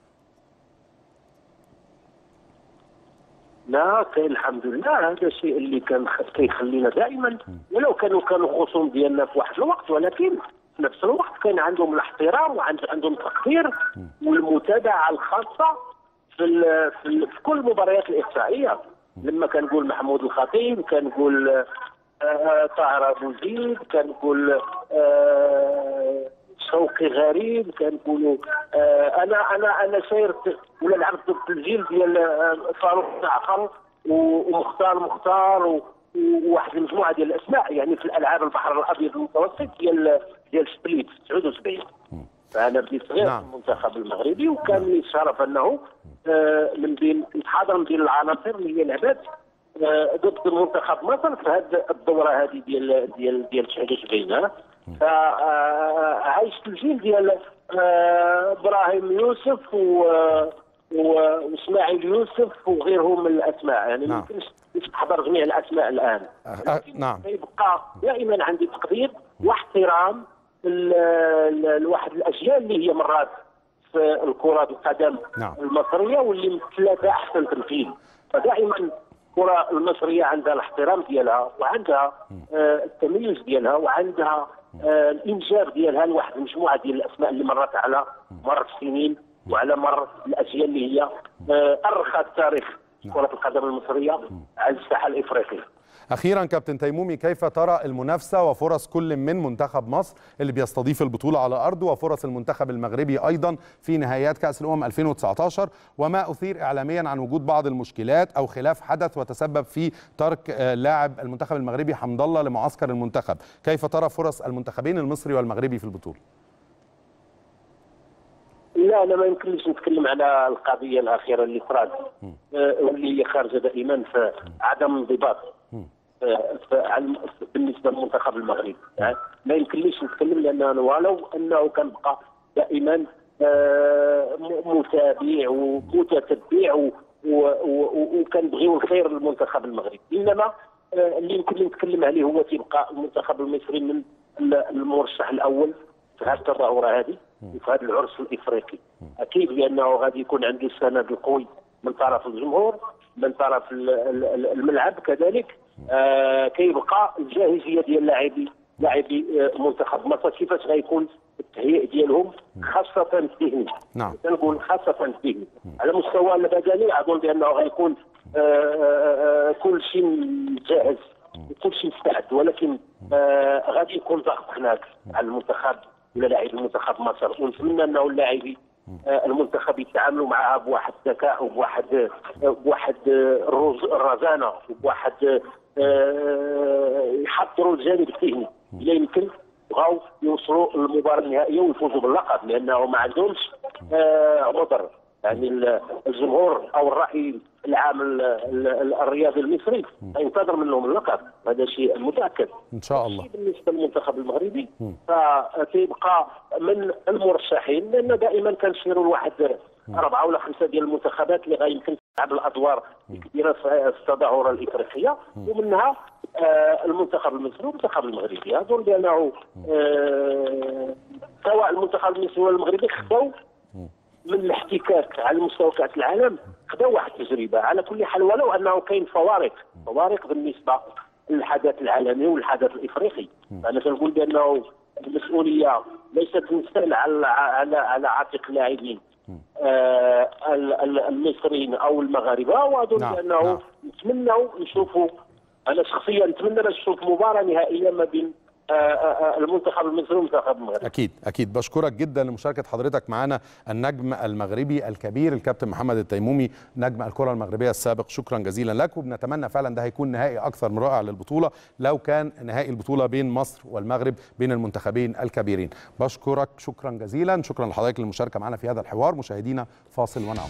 لا، كاين الحمد لله. هذا الشيء اللي كان كيخلينا دائما، ولو كانوا كانوا خصوم ديالنا في واحد الوقت، ولكن في نفس الوقت كان عندهم الاحترام وعندهم التقدير والمتابعه الخاصه في ال في, ال في كل المباريات الاقصائيه. لما كنقول محمود الخطيب، كنقول آه طاهر ابو زيد، كنقول آه شوقي غريب، كنقولوا آه انا انا انا سيرت ولا لعبت ضد الجيل ديال فاروق جعفر ومختار مختار وواحد المجموعه ديال الاسماء يعني في الالعاب البحر الابيض المتوسط ديال ديال سبليت تسعة وسبعين. فانا بديت صغير في المنتخب المغربي، وكان لي الشرف انه آه من بين نتحاضر من بين العناصر اللي هي لعبات آه ضد منتخب مصر في هذه الدوره هذه ديال ديال ديال تسعة وسبعين. فعايشت الجيل ديال ابراهيم يوسف واسماعيل يوسف وغيرهم من الاسماء، يعني ما يمكنش نحضر جميع الاسماء الان. نعم. يبقى دائما عندي تقدير واحترام لواحد الاجيال اللي هي مرات في الكره القدم نعم. المصريه واللي مثلت احسن تمثيل. فدائما الكره المصريه عندها الاحترام ديالها وعندها آه التميز ديالها وعندها آه الانجاب ديالها لواحد المجموعه ديال الاسماء اللي مرت على مر السنين وعلى مر الاجيال اللي هي آه ارخت تاريخ كره القدم المصريه على الساحه الافريقيه. أخيرا كابتن تيمومي، كيف ترى المنافسة وفرص كل من منتخب مصر اللي بيستضيف البطولة على أرضه وفرص المنتخب المغربي أيضا في نهائيات كأس الأمم ألفين وتسعطاشر، وما أثير إعلاميا عن وجود بعض المشكلات أو خلاف حدث وتسبب في ترك لاعب المنتخب المغربي حمد الله لمعسكر المنتخب؟ كيف ترى فرص المنتخبين المصري والمغربي في البطولة؟ لا، أنا ما يمكنليش نتكلم على القضية الأخيرة اللي صارت واللي هي خارجة دائما في عدم انضباط بالنسبه للمنتخب المغربي. يعني ما يمكنليش نتكلم لان ولو انه كنبقى دائما متابع ومتتبع وكنبغيو الخير للمنتخب المغربي، انما اللي يمكن نتكلم عليه هو تيبقى المنتخب المصري من المرشح الاول في هذه التظاهره هذه وفي هذا العرس الافريقي. اكيد بانه غادي يكون عنده السند القوي من طرف الجمهور، من طرف الملعب كذلك. آه كيبقى الجاهزيه ديال لاعبي لاعبي منتخب مصر، كيفاش غيكون التهيئ ديالهم خاصه الذهني. نعم. كنقول خاصه الذهني. على المستوى البدني اظن بانه غيكون كل شيء جاهز وكل شيء مستعد، ولكن آه غادي يكون ضغط هناك على المنتخب ولا لاعبي المنتخب مصر، ونتمنى انه اللاعبي آه المنتخب يتعاملوا معها بواحد الذكاء وبواحد بواحد الرزانه وبواحد آه يحضروا الجانب التكنيكي الا يمكن بغاو يوصلوا للمباراه النهائيه ويفوزوا باللقب، لانه ما عندهمش آه عذر. يعني الجمهور او الراي العام الرياضي المصري ينتظر منهم اللقب، هذا شيء متاكد ان شاء الله. بالنسبه للمنتخب المغربي فتبقى من المرشحين، لان دائما كنشيروا لواحد اربعه ولا خمسه ديال المنتخبات اللي غيمكن تلعب الادوار الكبيره في التظاهره الافريقيه، ومنها آه المنتخب المصري والمنتخب المغربي. اظن بانه آه سواء المنتخب المصري ولا المغربي خدوا من الاحتكاك على مستوى كاس العالم، خداو واحد التجربه على كل حال، ولو انه كاين فوارق فوارق بالنسبه للحدث العالمي والحدث الافريقي. انا كنقول بانه المسؤوليه ليست تنسال على على على عاتق اللاعبين آه المصريين او المغاربه، واظن نعم. بانه نعم. نتمنوا نشوفوا، انا شخصيا نتمنى نشوف مباراه نهائيه ما بين المنتخب المصري والمنتخب المغربي. اكيد اكيد. بشكرك جدا لمشاركه حضرتك معنا النجم المغربي الكبير الكابتن محمد التيمومي نجم الكره المغربيه السابق، شكرا جزيلا لك. وبنتمنى فعلا ده هيكون نهائي اكثر من رائع للبطوله لو كان نهائي البطوله بين مصر والمغرب بين المنتخبين الكبيرين. بشكرك شكرا جزيلا. شكرا لحضرتك للمشاركه معنا في هذا الحوار. مشاهدينا فاصل ونعود.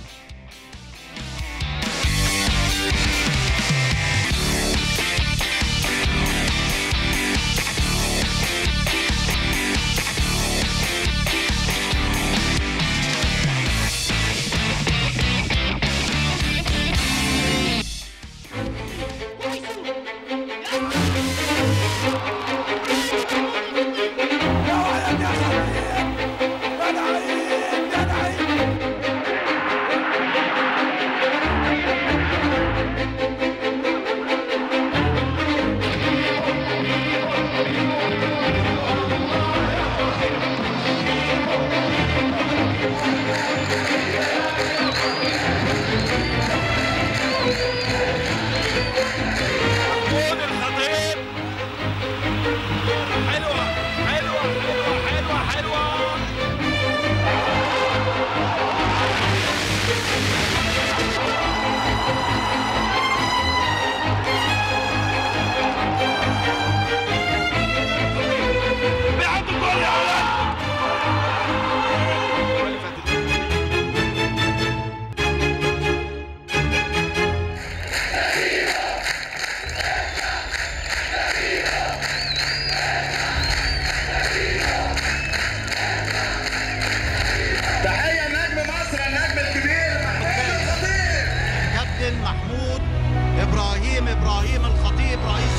محمود إبراهيم إبراهيم الخطيب رئيس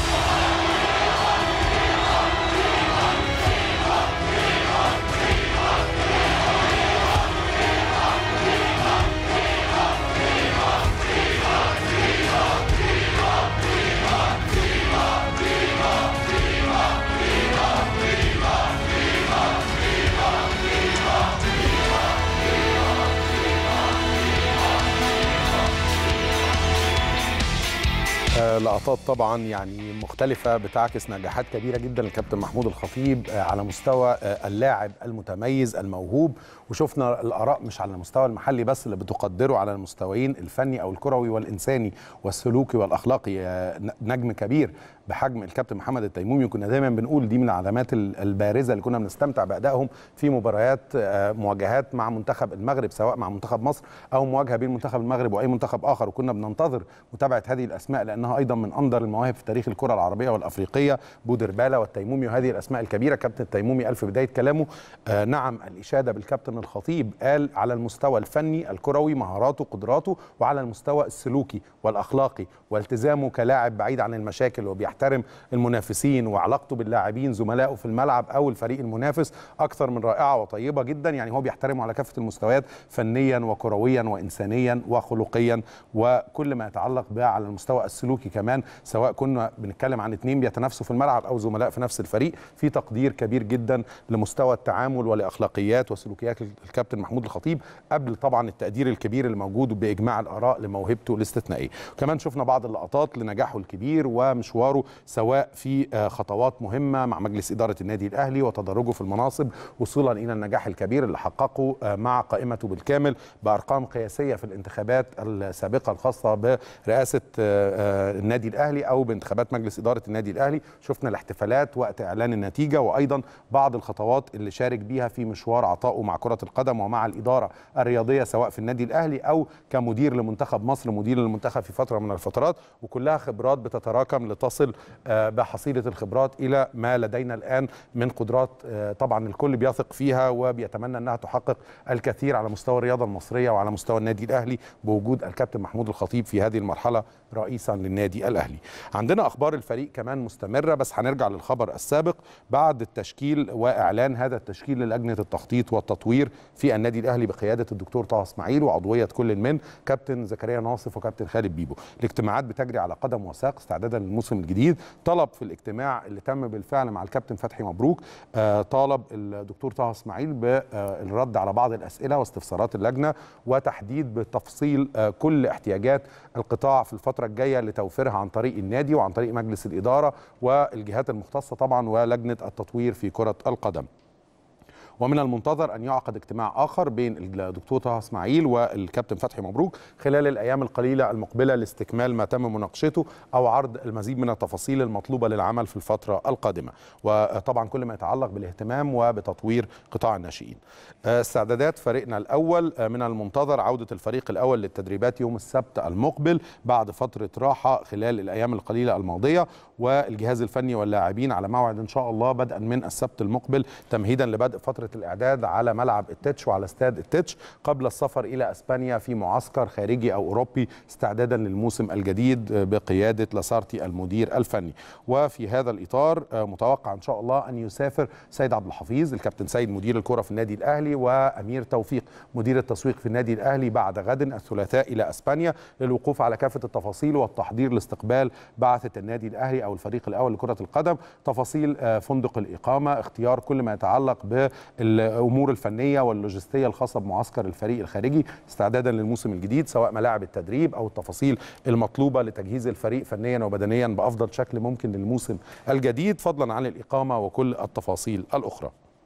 لقطات طبعا يعني مختلفة بتعكس نجاحات كبيرة جدا للكابتن محمود الخطيب على مستوى اللاعب المتميز الموهوب، وشفنا الآراء مش على المستوى المحلي بس اللي بتقدره على المستويين الفني أو الكروي والإنساني والسلوكي والأخلاقي. نجم كبير بحجم الكابتن محمد التيمومي، كنا دايما بنقول دي من العلامات البارزة اللي كنا بنستمتع بأدائهم في مباريات مواجهات مع منتخب المغرب، سواء مع منتخب مصر أو مواجهة بين منتخب المغرب وأي منتخب آخر، وكنا بننتظر متابعة هذه الأسماء لأنها أيضا من أندر المواهب في تاريخ الكرة العربية والأفريقية. بودربالة والتيمومي وهذه الأسماء الكبيرة. كابتن التيمومي قال في بداية كلامه آه نعم الإشادة بالكابتن الخطيب، قال على المستوى الفني الكروي مهاراته قدراته، وعلى المستوى السلوكي والأخلاقي والتزامه كلاعب بعيد عن المشاكل وبيحترم بيحترم المنافسين وعلاقته باللاعبين زملائه في الملعب او الفريق المنافس اكثر من رائعه وطيبه جدا. يعني هو بيحترمه على كافه المستويات، فنيا وكرويا وانسانيا وخلقيا وكل ما يتعلق بها على المستوى السلوكي كمان، سواء كنا بنتكلم عن اثنين بيتنافسوا في الملعب او زملاء في نفس الفريق. في تقدير كبير جدا لمستوى التعامل ولاخلاقيات وسلوكيات الكابتن محمود الخطيب، قبل طبعا التقدير الكبير اللي موجود باجماع الاراء لموهبته الاستثنائيه. كمان شفنا بعض اللقطات لنجاحه الكبير ومشواره سواء في خطوات مهمه مع مجلس اداره النادي الاهلي وتدرجه في المناصب وصولا الى النجاح الكبير اللي حققه مع قائمته بالكامل بارقام قياسيه في الانتخابات السابقه الخاصه برئاسه النادي الاهلي او بانتخابات مجلس اداره النادي الاهلي. شفنا الاحتفالات وقت اعلان النتيجه، وايضا بعض الخطوات اللي شارك بيها في مشوار عطائه مع كره القدم ومع الاداره الرياضيه سواء في النادي الاهلي او كمدير لمنتخب مصر، مدير للمنتخب في فتره من الفترات، وكلها خبرات بتتراكم لتصل بحصيله الخبرات الى ما لدينا الان من قدرات طبعا الكل بيثق فيها وبيتمنى انها تحقق الكثير على مستوى الرياضه المصريه وعلى مستوى النادي الاهلي بوجود الكابتن محمود الخطيب في هذه المرحله رئيسا للنادي الاهلي. عندنا اخبار الفريق كمان مستمره، بس هنرجع للخبر السابق. بعد التشكيل واعلان هذا التشكيل للجنه التخطيط والتطوير في النادي الاهلي بقياده الدكتور طه اسماعيل وعضويه كل من كابتن زكريا ناصف وكابتن خالد بيبو، الاجتماعات بتجري على قدم وساق استعدادا للموسم الجديد. طلب في الاجتماع اللي تم بالفعل مع الكابتن فتحي مبروك آه طالب الدكتور طه اسماعيل بالرد على بعض الاسئله واستفسارات اللجنه وتحديد بالتفصيل آه كل احتياجات القطاع في الفتره الجايه لتوفيرها عن طريق النادي وعن طريق مجلس الاداره والجهات المختصه طبعا ولجنه التطوير في كره القدم. ومن المنتظر أن يعقد اجتماع آخر بين الدكتور طه اسماعيل والكابتن فتحي مبروك خلال الأيام القليلة المقبلة لاستكمال ما تم مناقشته أو عرض المزيد من التفاصيل المطلوبة للعمل في الفترة القادمة، وطبعا كل ما يتعلق بالاهتمام وبتطوير قطاع الناشئين. استعدادات فريقنا الأول، من المنتظر عودة الفريق الأول للتدريبات يوم السبت المقبل بعد فترة راحة خلال الأيام القليلة الماضية، والجهاز الفني واللاعبين على موعد إن شاء الله بدءا من السبت المقبل تمهيدا لبدء فترة الإعداد على ملعب التتش وعلى استاد التتش قبل السفر إلى أسبانيا في معسكر خارجي أو أوروبي استعدادا للموسم الجديد بقيادة لاسارتي المدير الفني. وفي هذا الإطار متوقع إن شاء الله أن يسافر سيد عبد الحفيظ الكابتن سيد مدير الكرة في النادي الأهلي وأمير توفيق مدير التسويق في النادي الأهلي بعد غد الثلاثاء إلى أسبانيا للوقوف على كافة التفاصيل والتحضير لاستقبال بعثة النادي الأهلي أو الفريق الأول لكرة القدم، تفاصيل فندق الإقامة، اختيار كل ما يتعلق بالأمور الفنية واللوجستية الخاصة بمعسكر الفريق الخارجي استعدادا للموسم الجديد، سواء ملاعب التدريب أو التفاصيل المطلوبة لتجهيز الفريق فنيا وبدنيا بأفضل شكل ممكن للموسم الجديد، فضلا عن الإقامة وكل التفاصيل الأخرى.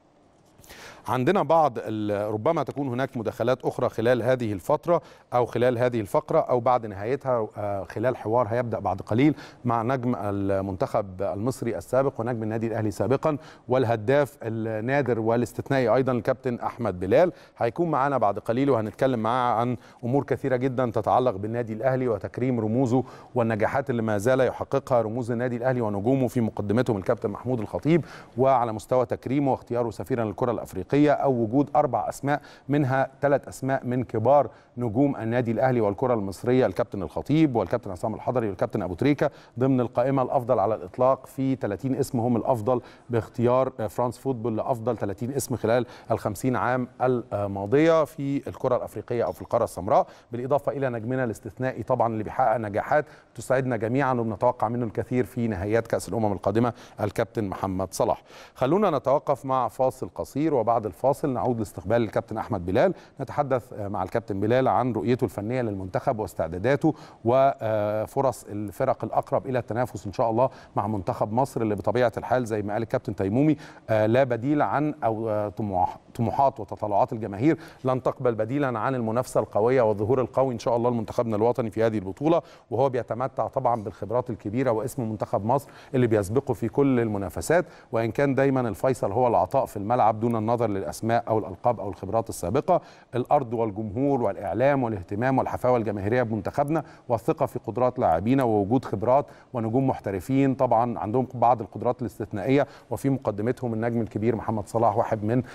عندنا بعض ربما تكون هناك مداخلات أخرى خلال هذه الفترة أو خلال هذه الفقرة أو بعد نهايتها خلال حوار هيبدأ بعد قليل مع نجم المنتخب المصري السابق ونجم النادي الأهلي سابقا والهداف النادر والاستثنائي أيضا الكابتن أحمد بلال. هيكون معنا بعد قليل وهنتكلم معاه عن أمور كثيرة جدا تتعلق بالنادي الأهلي وتكريم رموزه والنجاحات اللي ما زال يحققها رموز النادي الأهلي ونجومه في مقدمتهم الكابتن محمود الخطيب، وعلى مستوى تكريمه واختياره سفيرا للكرة الأفريقية أو وجود أربع أسماء منها ثلاث أسماء من كبار نجوم النادي الأهلي والكرة المصرية الكابتن الخطيب والكابتن عصام الحضري والكابتن أبو تريكة ضمن القائمة الأفضل على الإطلاق في ثلاثين اسم هم الأفضل باختيار فرانس فوتبول لأفضل ثلاثين اسم خلال الخمسين عام الماضية في الكرة الأفريقية أو في القارة السمراء، بالإضافة إلى نجمنا الاستثنائي طبعا اللي بيحقق نجاحات تسعدنا جميعا وبنتوقع منه الكثير في نهائيات كأس الأمم القادمة الكابتن محمد صلاح. خلونا نتوقف مع فاصل قصير وبعد الفاصل نعود لاستقبال الكابتن أحمد بلال نتحدث مع الكابتن بلال عن رؤيته الفنية للمنتخب واستعداداته وفرص الفرق الأقرب إلى التنافس إن شاء الله مع منتخب مصر اللي بطبيعة الحال زي ما قال الكابتن تيمومي لا بديل عن أو طموحات وتطلعات الجماهير لن تقبل بديلا عن المنافسة القوية والظهور القوي إن شاء الله لمنتخبنا الوطني في هذه البطولة، وهو بيتمتع طبعا بالخبرات الكبيرة واسم منتخب مصر اللي بيسبقه في كل المنافسات، وإن كان دايما الفيصل هو العطاء في الملعب دون النظر للأسماء أو الألقاب أو الخبرات السابقة. الأرض والجمهور والإعلام والاهتمام والحفاوة الجماهيرية بمنتخبنا والثقة في قدرات لاعبينا ووجود خبرات ونجوم محترفين طبعا عندهم بعض القدرات الاستثنائية وفي مقدمتهم النجم الكبير محمد صلاح واحد من اللاعبين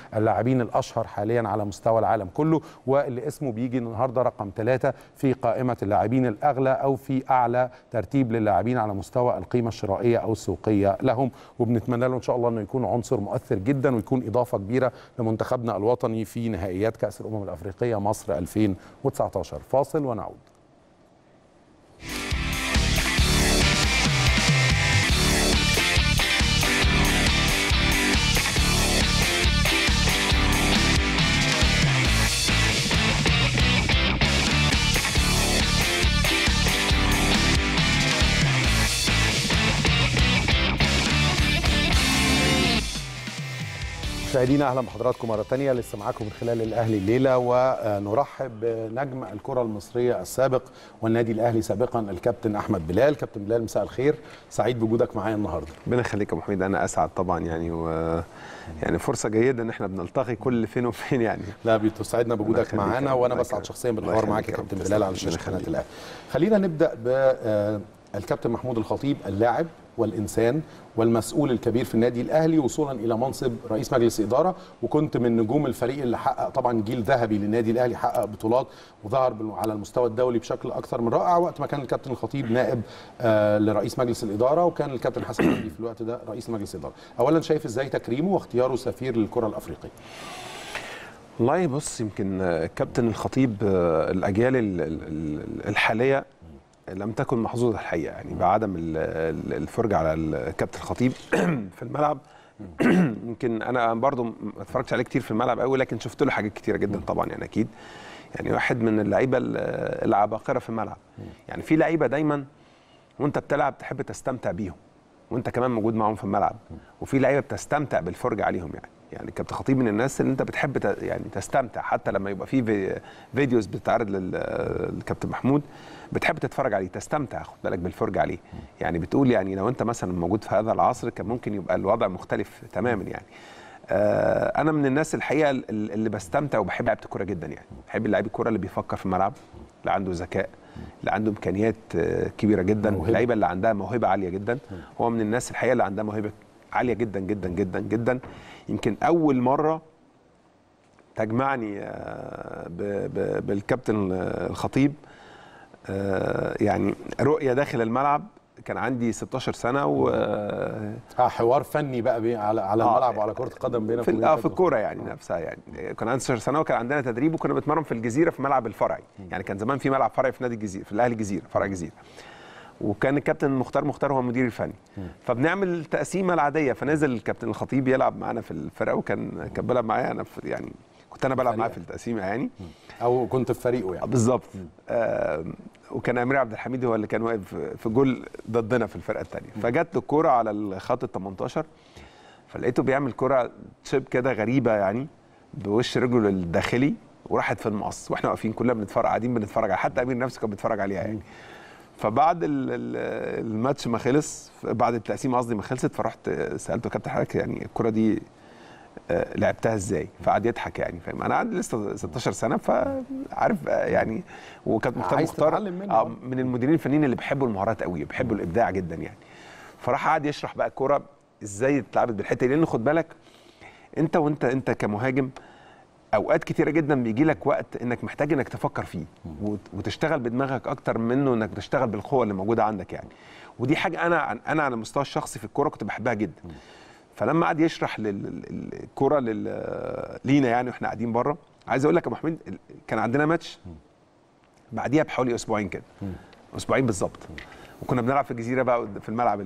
اللاعبين الاشهر حاليا على مستوى العالم كله، واللي اسمه بيجي النهارده رقم ثلاثة في قائمه اللاعبين الاغلى او في اعلى ترتيب للاعبين على مستوى القيمه الشرائيه او السوقيه لهم. وبنتمنى له ان شاء الله انه يكون عنصر مؤثر جدا ويكون اضافه كبيره لمنتخبنا الوطني في نهائيات كاس الامم الافريقيه مصر ألفين وتسعطاشر. فاصل ونعود. مشاهدينا اهلا بحضراتكم مره ثانيه، لسه معاكم من خلال الاهلي الليله، ونرحب بنجم الكره المصريه السابق والنادي الاهلي سابقا الكابتن احمد بلال. كابتن بلال مساء الخير، سعيد بوجودك معايا النهارده. ربنا يخليك يا ابو حميد، انا اسعد طبعا يعني، و يعني فرصه جيده ان احنا بنلتقي كل فين وفين يعني. لا بتسعدنا بوجودك معانا، وانا بسعد شخصيا بالحوار معاك يا كابتن بلال على شاشه قناه الاهلي. خلينا نبدا بالكابتن محمود الخطيب، اللاعب والإنسان والمسؤول الكبير في النادي الأهلي وصولا إلى منصب رئيس مجلس إدارة، وكنت من نجوم الفريق اللي حقق طبعا جيل ذهبي للنادي الأهلي، حقق بطولات وظهر على المستوى الدولي بشكل أكثر من رائع وقت ما كان الكابتن الخطيب نائب آه لرئيس مجلس الإدارة، وكان الكابتن حسن حمدي في الوقت ده رئيس مجلس الإدارة. أولا شايف إزاي تكريمه واختياره سفير للكرة الأفريقية؟ والله بص، يمكن الكابتن الخطيب الأجيال الحالية لم تكن محظوظه الحقيقه يعني بعدم الفرجه على الكابتن الخطيب في الملعب. يمكن انا برضو ما اتفرجتش عليه كتير في الملعب قوي، لكن شفت له حاجات كتيره جدا طبعا يعني اكيد. يعني واحد من اللعيبه العباقره في الملعب. يعني في لعيبه دايما وانت بتلعب تحب تستمتع بيهم وانت كمان موجود معاهم في الملعب، وفي لعيبه بتستمتع بالفرجه عليهم يعني. يعني الكابتن خطيب من الناس اللي انت بتحب يعني تستمتع، حتى لما يبقى في فيديوز بتتعرض للكابتن محمود بتحب تتفرج عليه، تستمتع، خد بالك بالفرجه عليه. يعني بتقول يعني لو انت مثلا موجود في هذا العصر كان ممكن يبقى الوضع مختلف تماما يعني. آه انا من الناس الحقيقه اللي بستمتع وبحب لعيبه الكوره جدا يعني. بحب لعيب الكوره اللي بيفكر في الملعب، اللي عنده ذكاء، اللي عنده امكانيات كبيره جدا، اللعيبه اللي عندها موهبه عاليه جدا. هو من الناس الحقيقه اللي عندها موهبه عاليه جدا جدا جدا جدا. يمكن اول مره تجمعني بالكابتن الخطيب يعني رؤيه داخل الملعب، كان عندي ستاشر سنه و اه حوار فني بقى بي على على الملعب وعلى كره القدم بينك وبين اه في الكوره يعني نفسها يعني. كان عندي ستاشر سنه وكان عندنا تدريب وكنا بنتمرن في الجزيره في ملعب الفرعي. يعني كان زمان في ملعب فرعي في نادي الجزيره في الاهلي الجزيره فرع الجزيره، وكان الكابتن مختار مختار هو المدير الفني. فبنعمل التقسيمه العاديه، فنزل الكابتن الخطيب يلعب معانا في الفرقه، وكان كان بيلعب معايا انا في يعني كنت انا بلعب معاه في التقسيمه يعني، او كنت في فريقه يعني بالظبط. آه وكان امير عبد الحميد هو اللي كان واقف في جول ضدنا في الفرقه الثانيه. فجت له الكوره على الخط ال تمنتاشر، فلقيته بيعمل كوره تشيب كده غريبه يعني بوش رجله الداخلي وراحت في المقص، واحنا واقفين كلنا بنتفرج قاعدين بنتفرج، حتى امير نفسه كان بيتفرج عليها يعني. فبعد الماتش ما خلص، بعد التقسيمه قصدي ما خلصت، فرحت سالته كابتن حضرتك يعني الكوره دي لعبتها ازاي؟ فقعد يضحك يعني فاهم. انا عندي لسه ستاشر سنه فعارف يعني. وكانت مختار مختار من المديرين الفنيين اللي بيحبوا المهارات قوي، بيحبوا الابداع جدا يعني. فراح قعد يشرح بقى الكوره ازاي اتلعبت بالحته دي، لان خد بالك انت وانت انت كمهاجم اوقات كتيره جدا بيجي لك وقت انك محتاج انك تفكر فيه وتشتغل بدماغك اكتر منه انك تشتغل بالقوه اللي موجوده عندك يعني. ودي حاجه انا انا على المستوى الشخصي في الكوره كنت بحبها جدا. فلما قعد يشرح الكوره لينا يعني واحنا قاعدين بره، عايز اقول لك يا ابو حميد كان عندنا ماتش بعديها بحوالي اسبوعين كده، اسبوعين بالظبط، وكنا بنلعب في الجزيره بقى في الملعب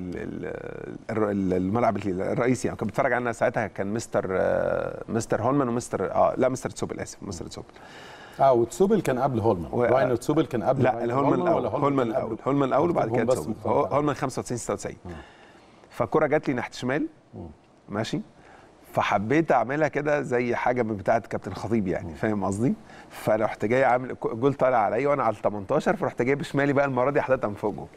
الملعب الرئيسي يعني. كان بيتفرج علينا ساعتها كان مستر مستر هولمان ومستر اه لا مستر تسوبل اسف مستر تسوبل اه وتسوبل كان قبل هولمان. و... راين تسوبل كان قبل لا الهولمان الاول هولمان الاول هولمان الاول وبعد كده تسوبل. هولمان خمسة وتسعين ستة وتسعين. فالكره جات لي ناحيه شمال ماشي، فحبيت اعملها كده زي حاجه من بتاعه كابتن الخطيب يعني فاهم قصدي. فرحت جاي عامل جول طالع عليا وانا على ال تمنتاشر، فرحت جاي بشمالي بقى المره دي حطيتها من فوق جول.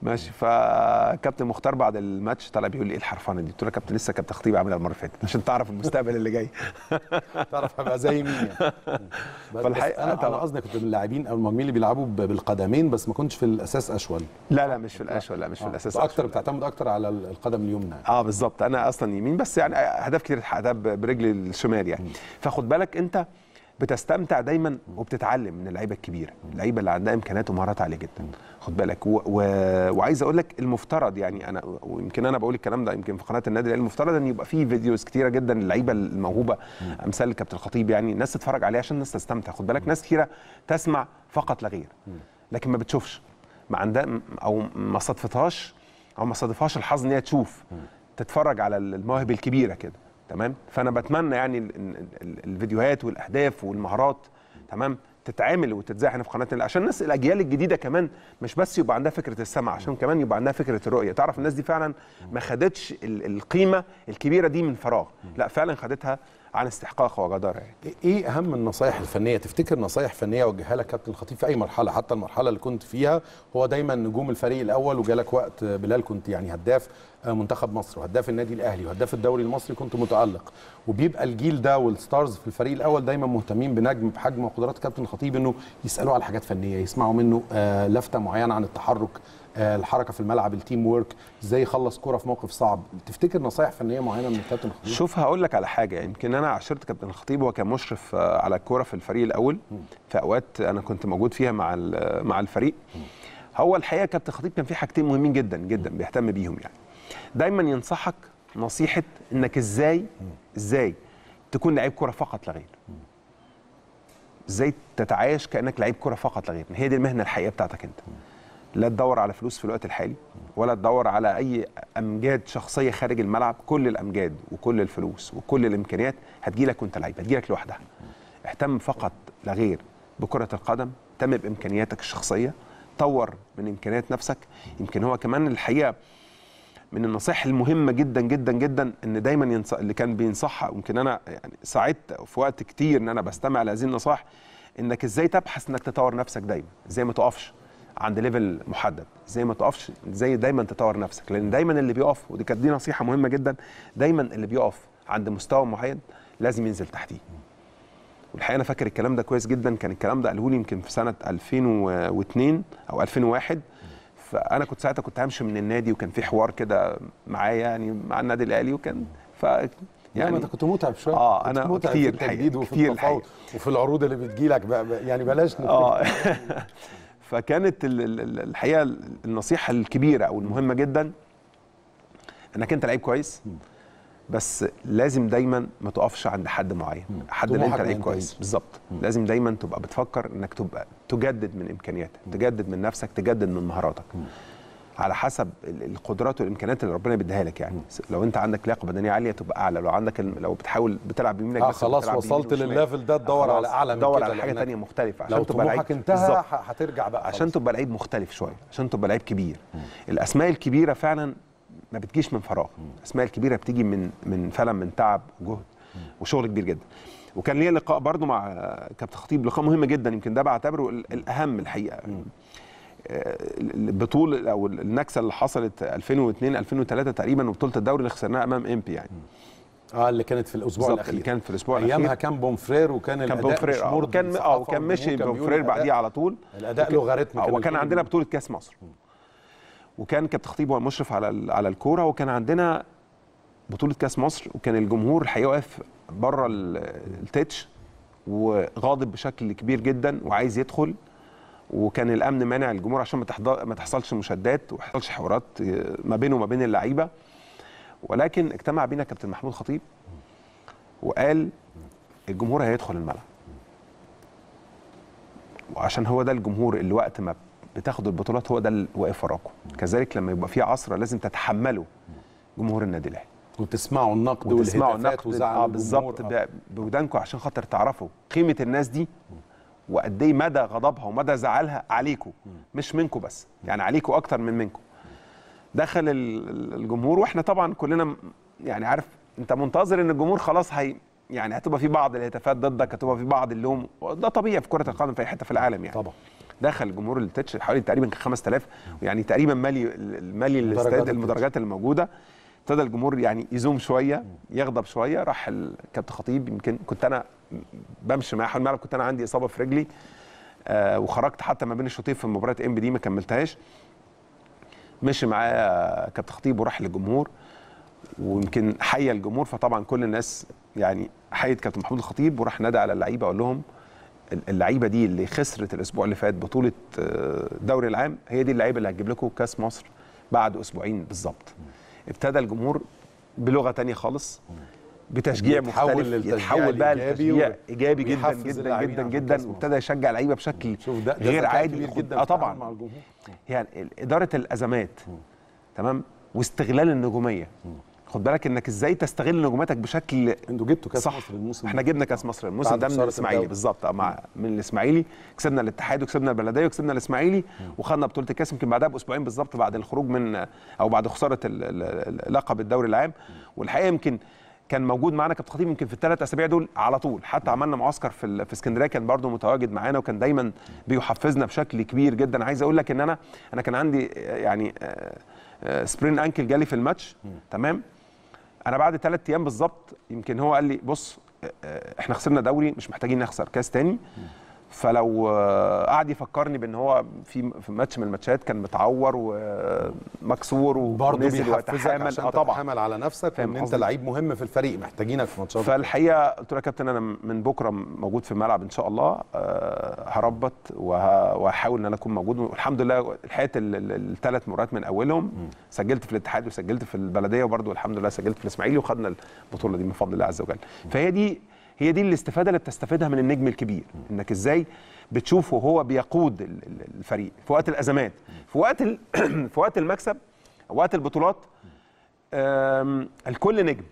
ماشي. فكابتن مختار بعد الماتش طلع بيقول لي ايه الحرفانه دي؟ قلت له يا كابتن لسه كابتن خطيب عاملها المره اللي فاتت عشان تعرف المستقبل اللي جاي. تعرف هبقى زي مين يعني. فالحقيقه انا انا قصدي كنت من اللاعبين او المهاجمين اللي بيلعبوا بالقدمين، بس ما كنتش في الاساس اشول. لا لا مش في الاشول، لا مش في الاساس اشول. اكتر بتعتمد اكتر على القدم اليمنى. اه بالظبط، انا اصلا يمين، بس يعني اهداف كتير حققتها برجلي الشمال يعني. فخد بالك انت بتستمتع دايما وبتتعلم من اللعيبه الكبيره، اللعيبه اللي عندها امكانيات ومهارات عاليه جدا. خد بالك و... و... وعايز اقول لك المفترض يعني انا ويمكن انا بقول الكلام ده يمكن في قناه النادي الاهلي، المفترض ان يبقى فيه فيديوز كتيره جدا للعيبه الموهوبه امثال الكابتن الخطيب، يعني الناس تتفرج عليها عشان الناس تستمتع. خد بالك ناس كتيره تسمع فقط لا غير، لكن ما بتشوفش، ما عندها او ما صادفتهاش او ما صادفهاش الحظ ان هي تشوف تتفرج على المواهب الكبيره كده. تمام. فانا بتمنى يعني الفيديوهات والاهداف والمهارات تمام تتعامل وتتذاع هنا في قناه النادي، عشان الناس الاجيال الجديده كمان مش بس يبقى عندها فكره السمع، عشان كمان يبقى عندها فكره الرؤيه. تعرف الناس دي فعلا ما خدتش القيمه الكبيره دي من فراغ، لا فعلا خدتها عن استحقاق وجدارة. يعني ايه اهم النصايح الفنيه؟ تفتكر نصايح فنيه وجهها لك كابتن الخطيب في اي مرحله، حتى المرحله اللي كنت فيها هو دايما نجوم الفريق الاول، وجالك وقت بلال كنت يعني هداف منتخب مصر وهداف النادي الاهلي وهداف الدوري المصري، كنت متالق، وبيبقى الجيل ده والستارز في الفريق الاول دايما مهتمين بنجم بحجم وقدرات كابتن الخطيب انه يسالوه على حاجات فنيه، يسمعوا منه آه لفته معينه عن التحرك، آه الحركه في الملعب، التيم وورك، ازاي يخلص كوره في موقف صعب. تفتكر نصايح فنيه معينه من الكابتن الخطيب؟ شوف هقول لك على حاجه، يمكن انا عاشرت كابتن الخطيب وهو كان مشرف على الكوره في الفريق الاول في اوقات انا كنت موجود فيها مع مع الفريق. هو الحقيقه كابتن الخطيب كان في حاجتين مهمين جدا جدا بيهتم بيهم، يعني دايما ينصحك نصيحه انك ازاي ازاي تكون لعيب كوره فقط لا غير، ازاي تتعايش كانك لعيب كوره فقط لا غير. هي دي المهنه الحقيقيه بتاعتك انت، لا تدور على فلوس في الوقت الحالي ولا تدور على اي امجاد شخصيه خارج الملعب. كل الامجاد وكل الفلوس وكل الامكانيات هتجيلك وانت لعيب، هتجيلك لوحدها. اهتم فقط لا غير بكره القدم، اهتم بامكانياتك الشخصيه، طور من امكانيات نفسك. يمكن هو كمان الحقيقه من النصائح المهمه جدا جدا جدا ان دايما ينصح اللي كان بينصحها، يمكن انا يعني ساعدت في وقت كتير ان انا بستمع لهذه النصائح، انك ازاي تبحث انك تطور نفسك دايما، ازاي ما تقفش عند ليفل محدد، زي ما تقفش، زي دايما تطور نفسك، لان دايما اللي بيقف، ودي كانت دي نصيحه مهمه جدا، دايما اللي بيقف عند مستوى معين لازم ينزل تحتيه. والحقيقه انا فاكر الكلام ده كويس جدا، كان الكلام ده قاله لي يمكن في سنه ألفين واثنين او ألفين وواحد. فانا كنت ساعتها كنت همشي من النادي، وكان في حوار كده معايا يعني مع النادي الاهلي، وكان ف يعني انت كنت متعب شويه. اه انا متعب كتير في التجديد وفي كتير التفاوض وفي العروض اللي بتجيلك يعني بلاش اه فكانت الحقيقه النصيحه الكبيره او المهمه جدا انك انت لعيب كويس، بس لازم دايما ما تقفش عند حد معين، حد اللي انت لعيب كويس بالظبط. لازم دايما تبقى بتفكر انك تبقى تجدد من امكانياتك، تجدد من نفسك، تجدد من مهاراتك على حسب القدرات والامكانيات اللي ربنا بيديها لك. يعني لو انت عندك لياقه بدنيه عاليه تبقى اعلى، لو عندك لو بتحاول بتلعب بيمينك آه بس خلاص وصلت للليفل ده تدور على اعلى من كده، تدور على حاجه ثانيه مختلفه عشان لو تبقى لعيب انتهى هترجع بقى عشان خلاص. تبقى لعيب مختلف شويه، عشان تبقى لعيب كبير. مم. الاسماء الكبيره فعلا ما بتجيش من فراغ، الاسماء الكبيره بتيجي من من فعلا من تعب وجهد وشغل كبير جدا. وكان ليا لقاء برضو مع كابتن خطيب، لقاء مهم جدا، يمكن ده بعتبره الاهم الحقيقه. مم. البطوله او النكسه اللي حصلت ألفين واثنين ألفين وثلاثة تقريبا، وبطوله الدوري اللي خسرناها امام امبي يعني. اه اللي كانت في الاسبوع الاخير، اللي كانت في الاسبوع الاخير ايامها كان بومفرير، وكان كان الاداء بومفرير اه وكان اه وكان مشي بومفرير بعديه على طول، الاداء لوغاريتمي. وكان عندنا بطوله كاس مصر، وكان كابتن خطيب هو المشرف على على الكوره، وكان عندنا بطوله كاس مصر، وكان الجمهور الحقيقه واقف بره التتش وغاضب بشكل كبير جدا وعايز يدخل، وكان الامن مانع الجمهور عشان ما ما تحصلش مشادات وما يحصلش حوارات ما بينه وما بين اللعيبه. ولكن اجتمع بينا كابتن محمود خطيب وقال الجمهور هيدخل الملعب، وعشان هو ده الجمهور اللي وقت ما بتاخد البطولات هو ده اللي واقف وراكم، كذلك لما يبقى في عصر لازم تتحملوا جمهور النادي الاهلي وتسمعوا النقد والهتافات وزعل اه بالظبط بودانكم، عشان خاطر تعرفوا قيمه الناس دي وقد ايه مدى غضبها ومدى زعلها عليكم، مش منكم بس، يعني عليكم اكتر من منكم. دخل الجمهور، واحنا طبعا كلنا يعني عارف انت منتظر ان الجمهور خلاص هي يعني هتبقى في بعض الهتافات ضدك، هتبقى في بعض اللوم، ده طبيعي في كره القدم في اي حته في العالم يعني. طبعا. دخل الجمهور التتش حوالي تقريبا خمسة آلاف، يعني تقريبا مالي مالي الاستاد المدرجات اللي موجوده. ابتدى الجمهور يعني يزوم شويه يغضب شويه، راح الكابتن خطيب، يمكن كنت انا بمشي معاه حول الملعب، كنت انا عندي اصابه في رجلي آه وخرجت حتى ما بين الشوطين في مباراه ام بي دي ما كملتهاش. مشي معايا كابتن خطيب وراح للجمهور، ويمكن حيا الجمهور، فطبعا كل الناس يعني حيت كابتن محمود الخطيب، وراح نادى على اللعيبه اقول لهم اللعيبه دي اللي خسرت الاسبوع اللي فات بطوله الدوري العام هي دي اللعيبه اللي هتجيب لكم كاس مصر بعد اسبوعين بالظبط. ابتدى الجمهور بلغه ثانيه خالص، بتشجيع مختلف، يتحول بقى لتشجيع ايجابي جدا جدا جدا جدا، وابتدى يشجع اللعيبه بشكل ده ده غير عادي جدا. اه طبعا مع الجمهور. يعني اداره الازمات تمام، واستغلال النجوميه. خد بالك انك ازاي تستغل نجوماتك بشكل. انتوا جبتوا كاس صح. مصر الموسم، احنا جبنا كاس مصر الموسم ده من الاسماعيلي بالظبط، مع من الاسماعيلي كسبنا الاتحاد وكسبنا البلديه وكسبنا الاسماعيلي وخدنا بطوله الكاس يمكن بعدها باسبوعين بالظبط بعد الخروج من او بعد خساره لقب الدوري العام. والحقيقه يمكن كان موجود معانا كابتن خطيب يمكن في الثلاث اسابيع دول على طول، حتى عملنا معسكر في في اسكندريه كان برده متواجد معانا، وكان دايما بيحفزنا بشكل كبير جدا. عايز اقول لك ان انا انا كان عندي يعني سبرين انكل جالي في الماتش تمام. انا بعد ثلاث ايام بالظبط يمكن هو قال لي بص احنا خسرنا دوري مش محتاجين نخسر كاس تاني. فلو قعد يفكرني بان هو في في ماتش من الماتشات كان متعور ومكسور ونزل وتحامل عشان تتحامل على نفسك، وان انت لعيب مهم في الفريق محتاجينك في ماتشات. فالحقيقه قلت له يا كابتن انا من بكره موجود في الملعب ان شاء الله، هربط وهحاول ان انا اكون موجود. والحمد لله لحقت الثلاث مرات من اولهم، سجلت في الاتحاد وسجلت في البلديه، وبرده الحمد لله سجلت في الاسماعيلي، وخدنا البطوله دي من فضل الله عز وجل. فهي دي هي دي الاستفاده اللي بتستفيدها من النجم الكبير، انك ازاي بتشوفه وهو بيقود الفريق في وقت الازمات، في وقت في وقت المكسب، وقت البطولات. الكل نجم،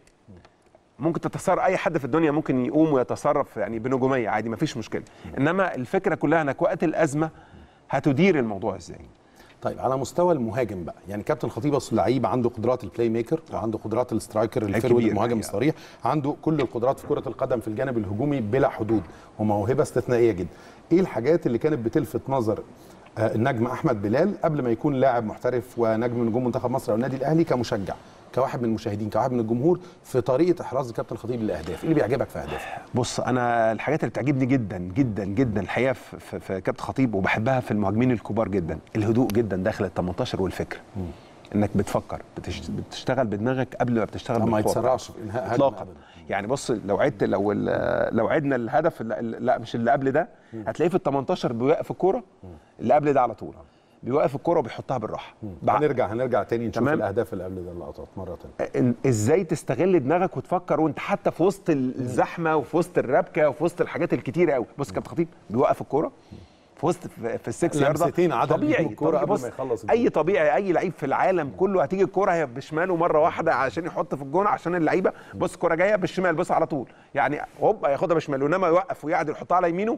ممكن تتصرف اي حد في الدنيا ممكن يقوم ويتصرف يعني بنجوميه عادي ما فيش مشكله، انما الفكره كلها انك وقت الازمه هتدير الموضوع ازاي. طيب على مستوى المهاجم بقى، يعني كابتن خطيب اصل لعيب عنده قدرات البلاي ميكر وعنده قدرات السترايكر الفيرود المهاجم الصريح، عنده كل القدرات في كرة القدم في الجانب الهجومي بلا حدود، وموهبة استثنائية جدا. ايه الحاجات اللي كانت بتلفت نظر آه النجم احمد بلال قبل ما يكون لاعب محترف ونجم من نجوم منتخب مصر او النادي الاهلي كمشجع، كواحد من المشاهدين، كواحد من الجمهور، في طريقه احراز الكابتن خطيب للاهداف؟ ايه اللي بيعجبك في اهدافه؟ بص انا الحاجات اللي بتعجبني جدا جدا جدا الحقيقه في, في كابتن خطيب وبحبها في المهاجمين الكبار جدا، الهدوء جدا داخل ال تمنتاشر والفكر. م. انك بتفكر بتشتغل بدماغك قبل ما بتشتغل بالكوره، ما يتسرعش في انهاء اطلاقا. يعني بص لو عدت لو لو عدنا الهدف لا مش اللي قبل ده، هتلاقيه في ال تمنتاشر بيوقف الكوره، اللي قبل ده على طول بيوقف الكوره وبيحطها بالراحه. هنرجع هنرجع تاني نشوف تمام؟ الاهداف اللي قبل ده اللقطات مره ثانيه، ازاي تستغل دماغك وتفكر وانت حتى في وسط الزحمه وفي وسط الربكه وفي وسط الحاجات الكتيره قوي. بص كابتن خطيب بيوقف الكوره في وسط في السكس يارده، طبيعي الكوره قبل ما يخلص. اي طبيعي اي لعيب في العالم كله هتيجي الكوره هي بشماله مره واحده عشان يحط في الجون، عشان اللعيبه بص الكوره جايه بالشمال بص على طول، يعني هوب هياخدها بشماله، انما يوقف ويعدل يحطها على يمينه.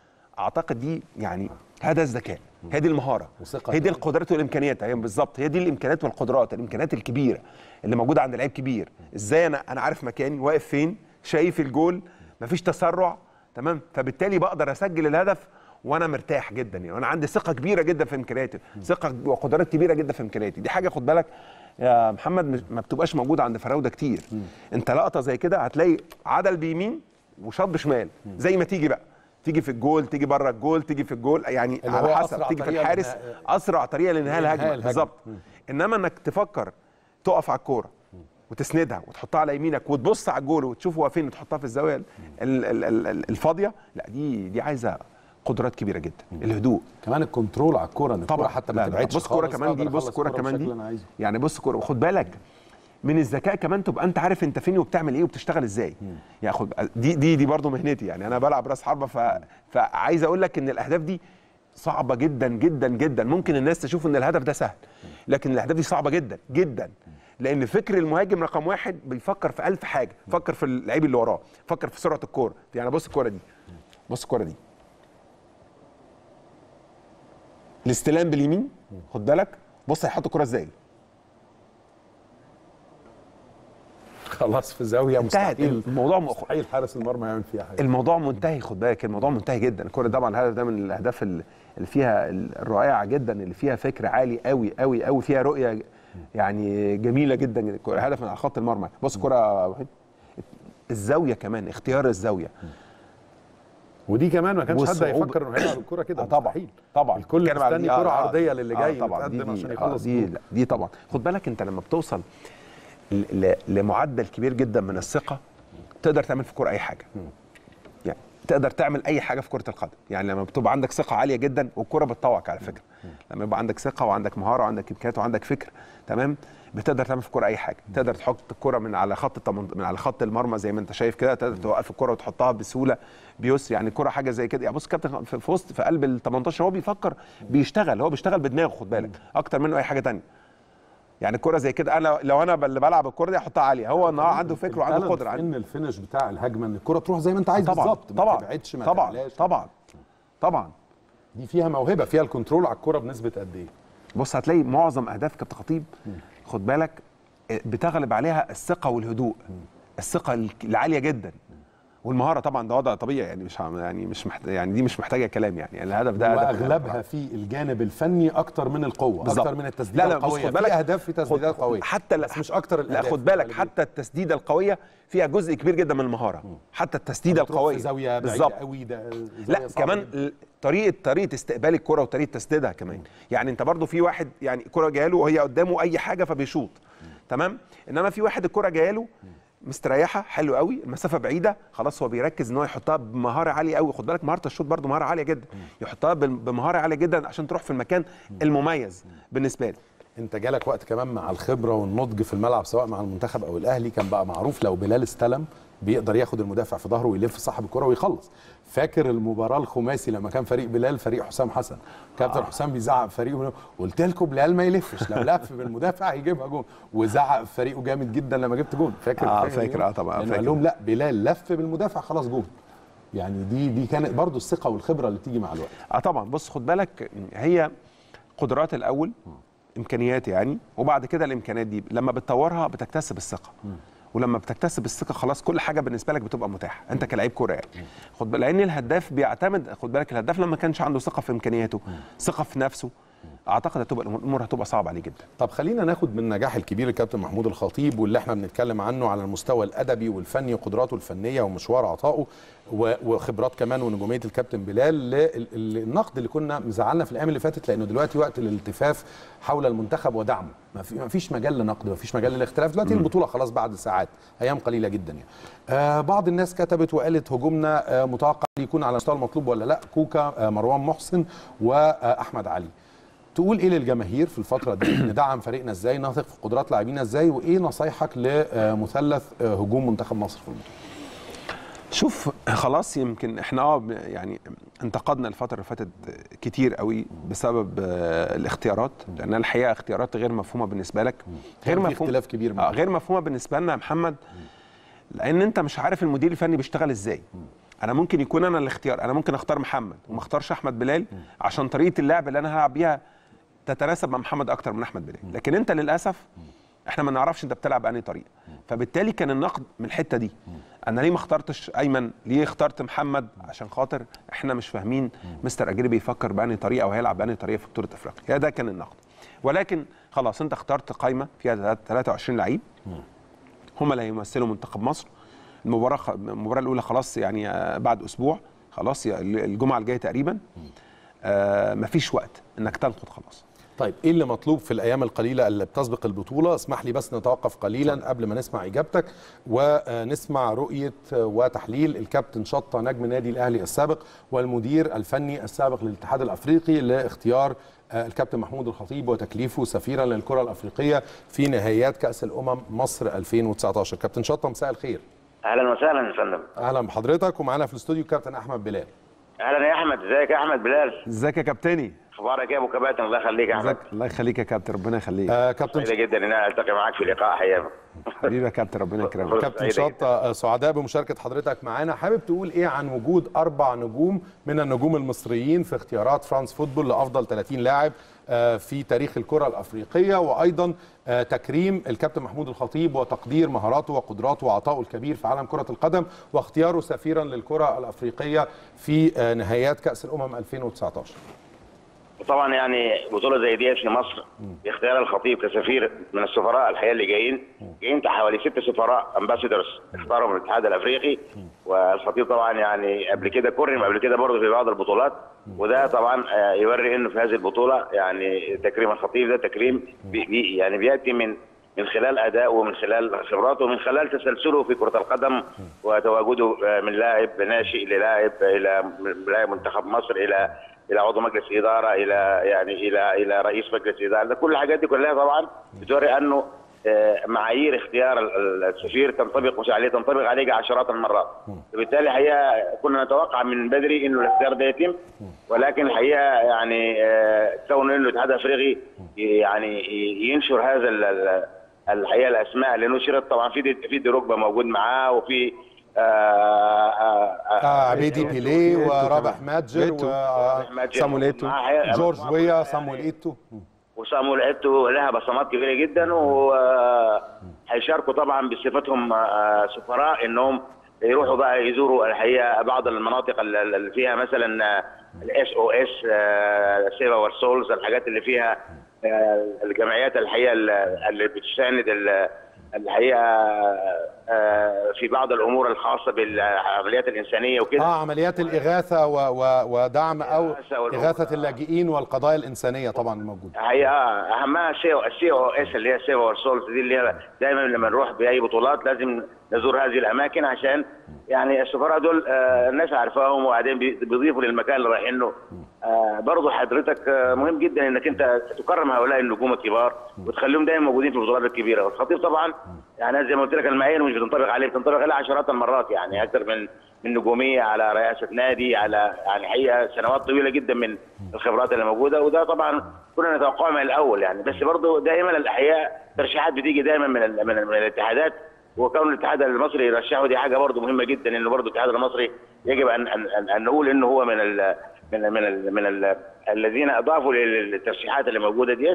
اعتقد دي يعني هذا الذكاء، هي دي المهاره، هي دي القدرات والامكانيات، هي بالظبط هي دي الامكانيات والقدرات، الامكانيات الكبيره اللي موجوده عند لعيب كبير. ازاي انا انا عارف مكاني واقف فين، شايف الجول، مفيش تسرع تمام، فبالتالي بقدر اسجل الهدف وانا مرتاح جدا، يعني انا عندي ثقه كبيره جدا في امكانياتي، ثقه وقدرات كبيره جدا في امكانياتي. دي حاجه خد بالك يا محمد ما بتبقاش موجوده عند فراوده كتير. م. انت لقطه زي كده هتلاقي عدل بيمين وشاط بشمال، زي ما تيجي بقى تيجي في الجول، تيجي بره الجول، تيجي في الجول، يعني على حسب، تيجي في الحارس اسرع طريقه لانهاء الهجمه بالظبط. انما انك تفكر تقف على الكوره وتسندها وتحطها على يمينك وتبص على الجول وتشوف هو فين وتحطها في الزاويه الفاضيه، لا دي دي عايزه قدرات كبيره جدا. الهدوء كمان، الكنترول على الكوره، ان الكوره حتى ما تبعدش. بص الكوره كمان دي، بص الكوره كمان دي، يعني بص الكوره، وخد بالك من الذكاء كمان تبقى انت عارف انت فين وبتعمل ايه وبتشتغل ازاي. يعني خد دي دي دي برضه مهنتي، يعني انا بلعب راس حربه، ف... فعايز اقول لك ان الاهداف دي صعبه جدا جدا جدا. ممكن الناس تشوف ان الهدف ده سهل، لكن الاهداف دي صعبه جدا جدا، لان فكر المهاجم رقم واحد بيفكر في ألف حاجه، فكر في اللعيب اللي وراه، فكر في سرعه الكوره. يعني بص الكوره دي، بص الكوره دي، الاستلام باليمين، خد بالك بص هيحط الكوره ازاي، خلاص في زاويه مستحيل الموضوع مستحيل حارس المرمى يعمل فيها حاجه. الموضوع منتهي، خد بالك الموضوع منتهي جدا. الكوره طبعا الهدف ده من الاهداف اللي فيها الرائعه جدا، اللي فيها فكر عالي قوي قوي قوي، فيها رؤيه يعني جميله جدا. هدف من على خط المرمى. بص الكوره الزاويه كمان، اختيار الزاويه ودي كمان ما كانش حد هيفكر انه هيلعب الكوره كده. طبعا طبعا الكل مستني كوره آه عرضيه للي جاي آه طبعا يتقدم دي عشان دي يخلص. آه دي, لا دي طبعا. خد بالك انت لما بتوصل لمعدل كبير جدا من الثقه تقدر تعمل في الكوره اي حاجه. يعني تقدر تعمل اي حاجه في كره القدم. يعني لما بتبقى عندك ثقه عاليه جدا، والكوره بتطوعك على فكره، لما يبقى عندك ثقه وعندك مهاره وعندك امكانيات وعندك فكر تمام، بتقدر تعمل في الكوره اي حاجه. تقدر تحط الكوره من على خط من على خط المرمى زي ما انت شايف كده، تقدر توقف الكوره وتحطها بسهوله بيسر. يعني الكوره حاجه زي كده. يعني بص كابتن في وسط في قلب ال تمنتاشر هو بيفكر، بيشتغل، هو بيشتغل بدماغه خد بالك اكتر منه اي حاجه ثانيه. يعني الكوره زي كده، انا لو انا اللي بلعب الكوره دي احطها عاليه، هو النهارده عنده فكر وعنده قدره. ان الفينش بتاع الهجمه ان الكوره تروح زي ما انت عايز بالظبط، طبعا ما تبعدش ما طبعا تعلاش. طبعا طبعا دي فيها موهبه، فيها الكنترول على الكوره بنسبه قد ايه؟ بص هتلاقي معظم اهداف كابتن خطيب خد بالك بتغلب عليها الثقه والهدوء، الثقه العاليه جدا والمهاره طبعا. ده وضع طبيعي يعني، مش يعني مش محتاج يعني دي مش محتاجه كلام. يعني الهدف ده واغلبها في الجانب الفني اكتر من القوه، بالزبط. اكتر من التسديدات لا لا القويه. في اهداف في تسديدات قويه حتى بس مش اكتر لا خد بالك حتى التسديده القويه فيها جزء كبير جدا من المهاره. حتى التسديده القويه في زاويه بعيده قوي ده لا كمان طريقه طريقه استقبال الكره وطريقه تسديدها كمان. يعني انت برضو في واحد يعني الكره جايه له وهي قدامه اي حاجه فبيشوط تمام، انما في واحد الكره جايه له مستريحه حلو قوي، المسافه بعيده خلاص، هو بيركز ان هو يحطها بمهاره عاليه قوي. خد بالك مهاره الشوط برضو مهاره عاليه جدا، يحطها بمهاره عاليه جدا عشان تروح في المكان المميز بالنسبه لي. انت جالك وقت كمان مع الخبره والنضج في الملعب سواء مع المنتخب او الاهلي، كان بقى معروف لو بلال استلم بيقدر ياخد المدافع في ظهره ويلف صاحب الكره ويخلص. فاكر المباراه الخماسي لما كان فريق بلال فريق حسام حسن، كابتن آه. حسام بيزعق فريقه، قلت لكم بلال ما يلفش، لو لف بالمدافع هيجيبها جون، وزعق فريقه جامد جدا لما جبت جون. فاكر اه فاكر اه طبعا فاكر. قال لهم لا بلال لف بالمدافع خلاص جون. يعني دي دي كانت برضو الثقه والخبره اللي بتيجي مع الوقت. اه طبعا. بص خد بالك هي قدرات الاول، امكانيات يعني، وبعد كده الامكانيات دي لما بتطورها بتكتسب الثقه، ولما بتكتسب الثقه خلاص كل حاجه بالنسبه لك بتبقى متاحه انت كلاعب كوره يعني. خد بالك لان الهداف بيعتمد، خد بالك الهداف لما كانش عنده ثقه في امكانياته، ثقه في نفسه، اعتقد هتبقى الامور هتبقى صعبه عليه جدا. طب خلينا ناخد من النجاح الكبير الكابتن محمود الخطيب واللي احنا بنتكلم عنه على المستوى الادبي والفني وقدراته الفنيه ومشوار عطائه وخبرات كمان ونجوميه الكابتن بلال، للنقد اللي كنا مزعلنا في الايام اللي فاتت، لانه دلوقتي وقت الالتفاف حول المنتخب ودعمه، ما فيش مجال لنقد، ما فيش مجال للاختلاف. دلوقتي البطوله خلاص بعد ساعات، ايام قليله جدا يعني. آه بعض الناس كتبت وقالت هجومنا آه متوقع يكون على المستوى المطلوب ولا لا، كوكا، آه مروان محسن واحمد علي. تقول ايه للجماهير في الفتره دي؟ ندعم فريقنا ازاي؟ نثق في قدرات لاعبينا ازاي؟ وايه نصايحك لمثلث هجوم منتخب مصر في البطوله؟ شوف خلاص يمكن احنا اه يعني انتقدنا الفتره اللي فاتت كتير قوي بسبب الاختيارات، لان الحقيقه اختيارات غير مفهومه بالنسبه لك، غير مفهوم اختلاف كبير اه غير مفهومه بالنسبه لنا يا محمد، لان انت مش عارف المدير الفني بيشتغل ازاي. انا ممكن يكون انا الاختيار، انا ممكن اختار محمد وما اختارش احمد بلال عشان طريقه اللعب اللي انا هلعب بيها تتناسب مع محمد اكتر من احمد بلال، لكن انت للاسف احنا ما نعرفش انت بتلعب بأنهي طريقه، فبالتالي كان النقد من الحته دي. انا ليه ما اخترتش ايمن؟ ليه اخترت محمد؟ عشان خاطر احنا مش فاهمين مستر اجري بيفكر بأنهي طريقه وهيلعب بأنهي طريقه في بطوله افريقيا. ده كان النقد. ولكن خلاص انت اخترت قائمه فيها ثلاثة وعشرين لعيب هم اللي هيمثلوا منتخب مصر. المباراه المباراه الاولى خلاص يعني بعد اسبوع، خلاص الجمعه الجايه تقريبا. آه مفيش وقت انك تنقد خلاص. طيب ايه اللي مطلوب في الايام القليله اللي بتسبق البطوله؟ اسمح لي بس نتوقف قليلا قبل ما نسمع اجابتك ونسمع رؤيه وتحليل الكابتن شطه نجم النادي الاهلي السابق والمدير الفني السابق للاتحاد الافريقي لاختيار الكابتن محمود الخطيب وتكليفه سفيرا للكره الافريقيه في نهائيات كاس الامم مصر ألفين وتسعطاشر. كابتن شطه مساء الخير. اهلا وسهلا يا فندم. اهلا بحضرتك، ومعانا في الاستوديو كابتن احمد بلال. اهلا يا احمد، ازيك يا احمد بلال؟ ازيك يا كابتني؟ اخبارك يا ابو كباتن؟ الله يخليك يا احمد. الله يخليك يا كابتن، ربنا يخليك. آه كابتن سعيد جدا ان انا التقي معاك في لقاء حقيقه. حبيبي يا كابتن، ربنا يكرمك. كابتن شطة، سعداء بمشاركه حضرتك معانا. حابب تقول ايه عن وجود اربع نجوم من النجوم المصريين في اختيارات فرانس فوتبول لافضل ثلاثين لاعب في تاريخ الكره الافريقيه، وايضا تكريم الكابتن محمود الخطيب وتقدير مهاراته وقدراته وعطائه الكبير في عالم كره القدم، واختياره سفيرا للكره الافريقيه في نهائيات كاس الامم ألفين وتسعطاشر؟ طبعا يعني بطوله زي دي في مصر باختيار الخطيب كسفير من السفراء الحقيقه اللي جايين جايين حوالي ست سفراء امباسادورز اختاروا من الاتحاد الافريقي، والخطيب طبعا يعني قبل كده كرم قبل كده برضه في بعض البطولات، وده طبعا يوري انه في هذه البطوله يعني تكريم الخطيب ده تكريم بي يعني بياتي من من خلال ادائه ومن خلال خبراته ومن خلال تسلسله في كره القدم وتواجده من لاعب ناشئ للاعب الى لاعب منتخب مصر الى الى عضو مجلس اداره الى يعني الى الى رئيس مجلس اداره. كل الحاجات دي كلها طبعا بتوري انه معايير اختيار السفير تنطبق مش عليه تنطبق عليه عشرات المرات. وبالتالي الحقيقه كنا نتوقع من بدري انه الاختيار ده يتم، ولكن الحقيقه يعني كون انه الاتحاد الافريقي يعني ينشر هذا الحقيقه الاسماء اللي نشرت، طبعا في في دروجبا موجود معاه وفي عبيدي بيليه ورابح ماتجر وصامويل ايتو جورج ويا صامويل ايتو وصامويل ايتو لها بصمات كبيره جدا، وهيشاركوا طبعا بصفتهم سفراء انهم يروحوا بقى يزوروا الحقيقه بعض المناطق اللي فيها مثلا الاس او اس سيفا والسولز، الحاجات اللي فيها الجمعيات الحقيقه اللي بتساند الحقيقه في بعض الامور الخاصه بالعمليات الانسانيه وكده. اه عمليات الاغاثه و و ودعم او اغاثه اللاجئين والقضايا الانسانيه طبعا موجوده. هي اهمها السي او اس اللي هي سيفا والسولز دي، اللي هي دايما لما نروح باي بطولات لازم نزور هذه الاماكن عشان يعني السفراء دول آه الناس عارفاهم وبعدين بيضيفوا للمكان اللي رايحين له. آه برضه حضرتك آه مهم جدا انك انت تكرم هؤلاء النجوم الكبار وتخليهم دايما موجودين في البطولات الكبيره. والخطيب طبعا يعني زي ما قلت لك المعايير مش بتنطبق عليه، بتنطبق عليه عشرات المرات، يعني اكثر من من نجوميه على رئاسه نادي على يعني حقيقه سنوات طويله جدا من الخبرات اللي موجوده، وده طبعا كنا نتوقعه من الاول يعني. بس برضه دائما الاحياء ترشيحات بتيجي دايما من ال من, ال من الاتحادات، وكون الاتحاد المصري يرشحه دي حاجه برضه مهمه جدا، انه برضه الاتحاد المصري يجب ان ان, أن نقول انه هو من ال من ال من ال من ال الذين اضافوا للترشيحات اللي موجوده ديت.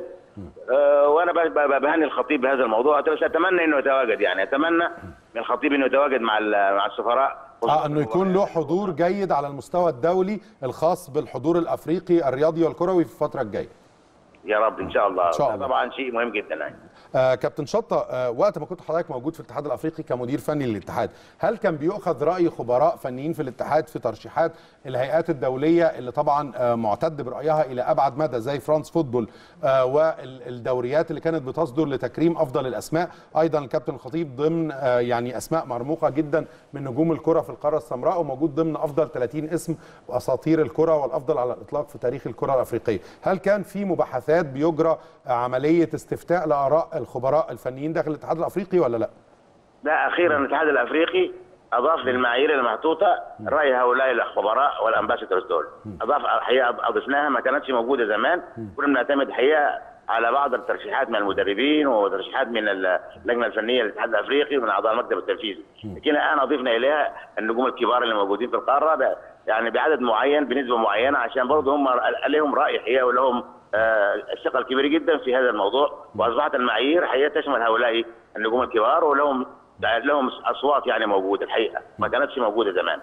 أه وانا بهني الخطيب بهذا الموضوع، بس اتمنى انه يتواجد، يعني اتمنى من الخطيب انه يتواجد مع مع السفراء، اه انه يكون له حضور جيد على المستوى الدولي الخاص بالحضور الافريقي الرياضي والكروي في الفتره الجايه. يا رب ان شاء الله. إن شاء الله. طبعا شيء مهم جدا يعني. آه كابتن شطة، آه وقت ما كنت حضرتك موجود في الاتحاد الافريقي كمدير فني للاتحاد، هل كان بيؤخذ راي خبراء فنيين في الاتحاد في ترشيحات الهيئات الدوليه اللي طبعا آه معتد برايها الى ابعد مدى زي فرانس فوتبول آه والدوريات اللي كانت بتصدر لتكريم افضل الاسماء؟ ايضا الكابتن الخطيب ضمن آه يعني اسماء مرموقه جدا من نجوم الكره في القاره السمراء، وموجود ضمن افضل ثلاثين اسم واساطير الكره والافضل على الاطلاق في تاريخ الكره الافريقيه. هل كان في مباحثات بيجرى عمليه استفتاء لاراء الخبراء الفنيين داخل الاتحاد الافريقي ولا لا؟ لا، اخيرا الاتحاد الافريقي اضاف للمعايير المحطوطه راي هؤلاء الخبراء والامباسادورز دول، اضاف حقيقه اضفناها ما كانتش موجوده زمان. كنا بنعتمد حقيقه على بعض الترشيحات من المدربين وترشيحات من اللجنه الفنيه للاتحاد الافريقي ومن اعضاء المكتب التنفيذي، لكن الان اضفنا اليها النجوم الكبار اللي موجودين في القاره يعني بعدد معين بنسبه معينه، عشان برضه هم لهم راي حقيقه ولهم الثقه الكبيره جدا في هذا الموضوع، واصبحت المعايير حقيقه تشمل هؤلاء النجوم الكبار ولهم لهم اصوات يعني موجوده الحقيقه ما كانتش موجوده زمان.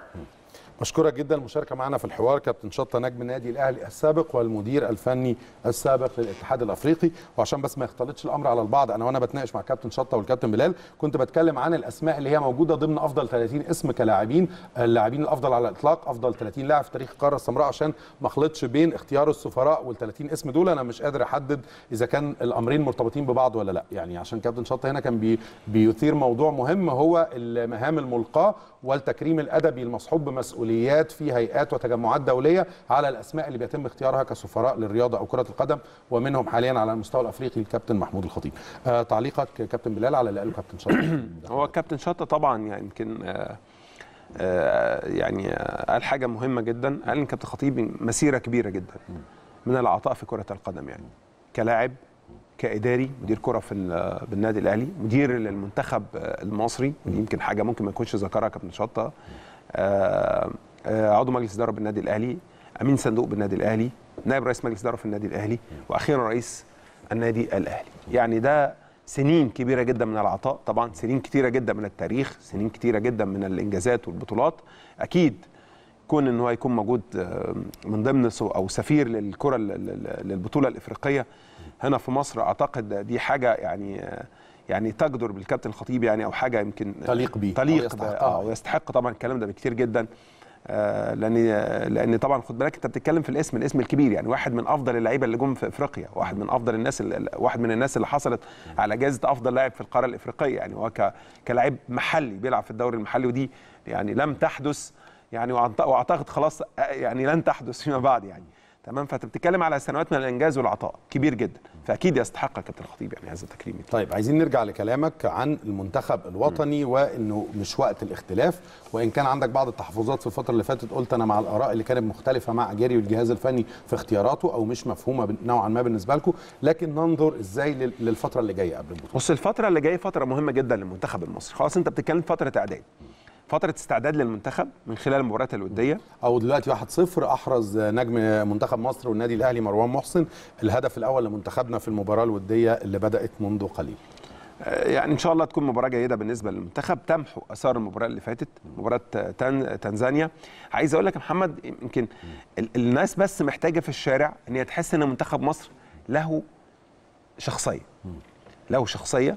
بشكرك جدا المشاركه معنا في الحوار كابتن شطة، نجم النادي الاهلي السابق والمدير الفني السابق للاتحاد الافريقي. وعشان بس ما يختلطش الامر على البعض، انا وانا بتناقش مع كابتن شطة والكابتن بلال كنت بتكلم عن الاسماء اللي هي موجوده ضمن افضل ثلاثين اسم كلاعبين، اللاعبين الافضل على الاطلاق، افضل ثلاثين لاعب في تاريخ القاره السمراء، عشان ما اخلطش بين اختيار السفراء وال ثلاثين اسم دول. انا مش قادر احدد اذا كان الامرين مرتبطين ببعض ولا لا، يعني عشان كابتن شطة هنا كان بي بيثير موضوع مهم هو المهام الملقاه والتكريم الادبي المصحوب بمسؤوليات في هيئات وتجمعات دوليه على الاسماء اللي بيتم اختيارها كسفراء للرياضه او كره القدم، ومنهم حاليا على المستوى الافريقي الكابتن محمود الخطيب. آه تعليقك كابتن بلال على اللي قاله كابتن شطة؟ هو كابتن شطة طبعا يعني يمكن آه آه يعني آه قال حاجه مهمه جدا، قال ان كابتن الخطيب مسيره كبيره جدا من العطاء في كره القدم، يعني كلاعب، كاداري، مدير كره في بالنادي الاهلي، مدير للمنتخب المصري، ودي يمكن حاجه ممكن ما يكونش ذكرها كابتن شطه، عضو مجلس اداره بالنادي الاهلي، امين صندوق بالنادي الاهلي، نائب رئيس مجلس اداره في النادي الاهلي، واخيرا رئيس النادي الاهلي. يعني ده سنين كبيره جدا من العطاء، طبعا سنين كتيره جدا من التاريخ، سنين كتيره جدا من الانجازات والبطولات. اكيد كون ان هو يكون موجود من ضمن او سفير للكره للبطوله الافريقيه هنا في مصر، اعتقد دي حاجه يعني يعني تجدر بالكابتن الخطيب، يعني او حاجه يمكن تليق بيه، تليق اه ويستحق طبعا الكلام ده بكتير جدا. آه لان لان طبعا خد بالك انت بتتكلم في الاسم الاسم الكبير، يعني واحد من افضل اللعيبه اللي جم في افريقيا، واحد من افضل الناس واحد من الناس اللي حصلت على جائزه افضل لاعب في القاره الافريقيه، يعني هو كلاعب محلي بيلعب في الدوري المحلي، ودي يعني لم تحدث يعني، واعتقد خلاص يعني لن تحدث فيما بعد يعني. تمام. فانت بتتكلم على سنوات من الانجاز والعطاء كبير جدا، فاكيد يستحق كابتن الخطيب يعني هذا التكريم. طيب عايزين نرجع لكلامك عن المنتخب الوطني، م. وانه مش وقت الاختلاف، وان كان عندك بعض التحفظات في الفتره اللي فاتت، قلت انا مع الاراء اللي كانت مختلفه مع اجاري والجهاز الفني في اختياراته او مش مفهومه نوعا ما بالنسبه لكم، لكن ننظر ازاي للفتره اللي جايه قبل البطوله. بص، الفتره اللي جايه فتره مهمه جدا للمنتخب المصري. خلاص انت بتتكلم فتره اعداد، فترة استعداد للمنتخب من خلال المباريات الودية. أو دلوقتي واحد صفر أحرز نجم منتخب مصر والنادي الأهلي مروان محسن الهدف الأول لمنتخبنا في المباراة الودية اللي بدأت منذ قليل. يعني إن شاء الله تكون مباراة جيدة بالنسبة للمنتخب، تمحو آثار المباراة اللي فاتت، مباراة تنزانيا. عايز أقول لك يا محمد، يمكن الناس بس محتاجة في الشارع إن هي تحس إن منتخب مصر له شخصية، له شخصية،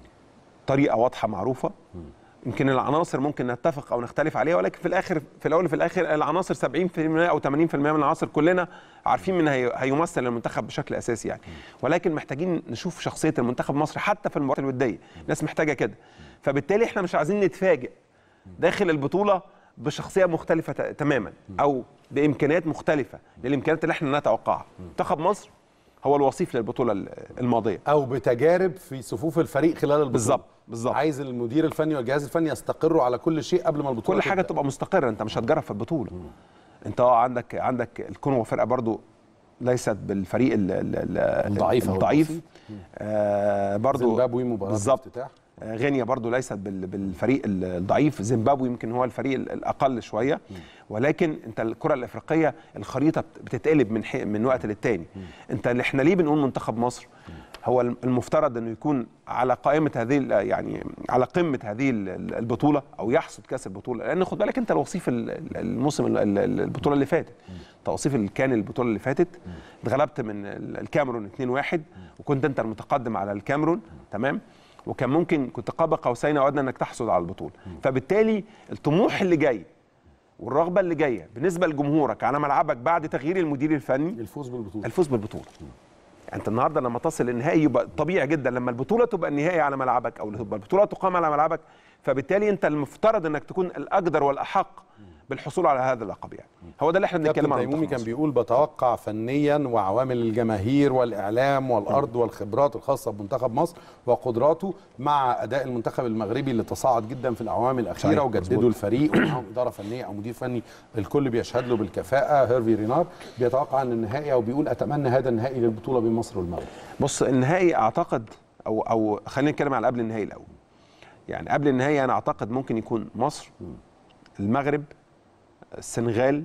طريقة واضحة معروفة. يمكن العناصر ممكن نتفق او نختلف عليها، ولكن في الاخر في الاول وفي الاخر العناصر سبعين بالمئة او ثمانين بالمئة من العناصر كلنا عارفين من هيمثل المنتخب بشكل اساسي يعني. ولكن محتاجين نشوف شخصيه المنتخب المصري حتى في المباريات الوديه، الناس محتاجه كده. فبالتالي احنا مش عايزين نتفاجئ داخل البطوله بشخصيه مختلفه تماما او بامكانيات مختلفه للامكانيات اللي احنا نتوقعها. منتخب مصر هو الوصيف للبطوله الماضيه، او بتجارب في صفوف الفريق خلال البطوله. بالظبط بالظبط. عايز المدير الفني والجهاز الفني يستقروا على كل شيء قبل ما البطوله كل حاجه تبقى مستقره. انت مش هتجرب في البطوله. مم. انت اه عندك عندك الكونغو فرقه برضو ليست بالفريق الضعيف الضعيف آه برضو. زيمبابوي مباراه الافتتاح. غينيا برضو ليست بالفريق الضعيف، زيمبابوي يمكن هو الفريق الاقل شويه. ولكن انت الكره الافريقيه الخريطه بتتقلب من من وقت للتاني. انت اللي احنا ليه بنقول منتخب مصر هو المفترض انه يكون على قائمه هذه يعني على قمه هذه البطوله او يحصد كاس البطوله، لان خد بالك انت الوصيف الموسم البطوله اللي فاتت، توصيف اللي كان البطوله اللي فاتت اتغلبت من الكاميرون اتنين واحد وكنت انت المتقدم على الكاميرون. تمام. وكان ممكن كنت قاب قوسين او ادنى انك تحصل على البطوله. فبالتالي الطموح اللي جاي والرغبه اللي جايه بالنسبه لجمهورك على ملعبك بعد تغيير المدير الفني الفوز بالبطوله، الفوز بالبطوله. يعني انت النهارده لما تصل للنهائي يبقى طبيعي جدا لما البطوله تبقى النهائي على ملعبك او تبقى البطوله تقام على ملعبك، فبالتالي انت المفترض انك تكون الاقدر والاحق بالحصول على هذا اللقب. يعني هو ده اللي احنا بنتكلم عنه. تيمومي كان بيقول بتوقع فنيا وعوامل الجماهير والاعلام والارض والخبرات الخاصه بمنتخب مصر وقدراته مع اداء المنتخب المغربي اللي تصاعد جدا في الاعوام الاخيره وجددوا الفريق ومعهم اداره فنيه او مدير فني الكل بيشهد له بالكفاءه. هيرفي رينار بيتوقع ان النهائي او بيقول اتمنى هذا النهائي للبطوله بين مصر والمغرب. بص، النهائي اعتقد او او خلينا نتكلم على قبل النهائي الاول. يعني قبل النهائي انا اعتقد ممكن يكون مصر، المغرب، السنغال،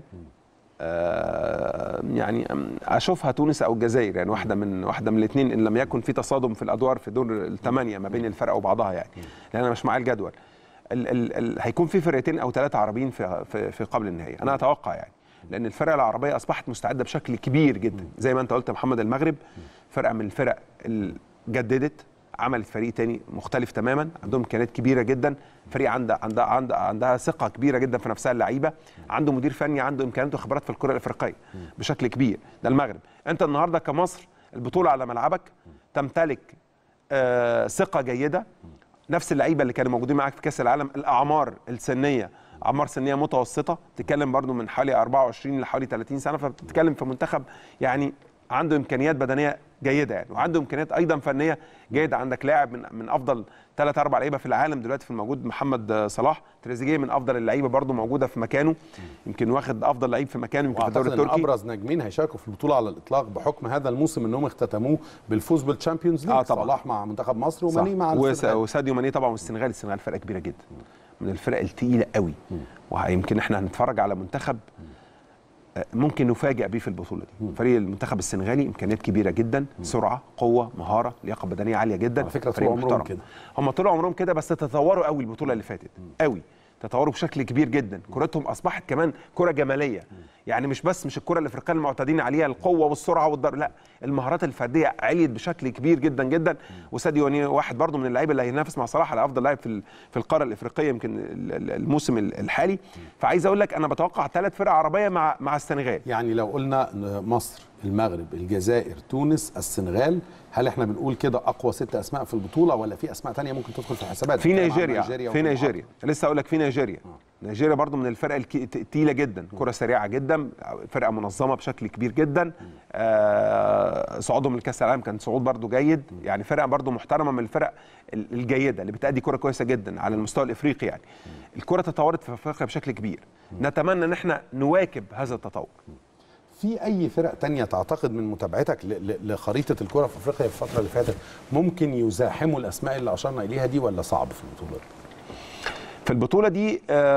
آه يعني اشوفها تونس او الجزائر، يعني واحده من واحده من الاثنين ان لم يكن في تصادم في الادوار في دور الثمانيه ما بين الفرق وبعضها. يعني لان انا مش معايا الجدول. ال ال ال هيكون في فرقتين او ثلاثه عربيين في في, في قبل النهائي انا اتوقع، يعني لان الفرق العربيه اصبحت مستعده بشكل كبير جدا. زي ما انت قلت يا محمد، المغرب فرقه من الفرق اللي جددت، عملت فريق تاني مختلف تماما، عندهم امكانيات كبيره جدا، فريق عندها عندها عندها عندها ثقه كبيره جدا في نفسها اللعيبه، عنده مدير فني عنده امكانيات وخبرات في الكره الافريقيه بشكل كبير. ده المغرب. انت النهارده كمصر البطوله على ملعبك، تمتلك آه ثقه جيده، نفس اللعيبه اللي كانوا موجودين معاك في كاس العالم، الاعمار السنيه اعمار سنيه متوسطه، تتكلم برضو من حوالي أربعة وعشرين لحوالي ثلاثين سنه، فبتتكلم في منتخب يعني عنده امكانيات بدنيه جيده يعني، وعنده امكانيات ايضا فنيه جيده. عندك لاعب من من افضل ثلاث اربع لعيبه في العالم دلوقتي في الموجود، محمد صلاح. تريزيجيه من افضل اللعيبه برده موجوده في مكانه، يمكن واخد افضل لعيب في مكانه يمكن في الدوري التركي. ابرز نجمين هيشاركوا في البطوله على الاطلاق بحكم هذا الموسم انهم اختتموه بالفوز بالتشامبيونز ليج. آه طبعا. صلاح مع منتخب مصر وماني مع السنغال، وساديو ماني طبعا. والسنغال السنغال فرقه كبيره جدا، من الفرق الثقيله قوي، ويمكن احنا هنتفرج على منتخب ممكن نفاجئ بيه في البطوله دي. فريق المنتخب السنغالي امكانيات كبيره جدا، سرعه، قوه، مهاره، لياقه بدنيه عاليه جدا. على فكره طول عمرهم كده، هم طول عمرهم كده، بس تطوروا قوي البطوله اللي فاتت قوي، تطوروا بشكل كبير جدا. كرتهم اصبحت كمان كره جماليه، يعني مش بس مش الكره الافريقيه المعتادين عليها القوه والسرعه والضرب، لا، المهارات الفرديه عليت بشكل كبير جدا جدا. وساديو ماني واحد برضو من اللعيبه اللي هينافس مع صلاح على افضل لاعب في في القاره الافريقيه يمكن الموسم الحالي. فعايز اقول لك انا بتوقع ثلاث فرق عربيه مع مع السنغال. يعني لو قلنا مصر، المغرب، الجزائر، تونس، السنغال، هل احنا بنقول كده اقوى ست اسماء في البطوله ولا في اسماء ثانيه ممكن تدخل في الحسابات؟ في نيجيريا، في نيجيريا لسه اقول لك في نيجيريا. آه. نيجيريا برضو من الفرق الثقيله جدا، كره سريعه جدا، فرقه منظمه بشكل كبير جدا. آه صعودهم لكاس العالم كان صعود برضو جيد، يعني فرقه برضو محترمه من الفرق الجيده اللي بتأدي كره كويسه جدا على المستوى الافريقي. يعني الكره تطورت في افريقيا بشكل كبير، نتمنى ان احنا نواكب هذا التطور. في اي فرق تانية تعتقد من متابعتك لخريطه الكره في افريقيا في الفتره اللي فاتت ممكن يزاحموا الاسماء اللي اشرنا اليها دي، ولا صعب في البطوله دي؟ في البطوله دي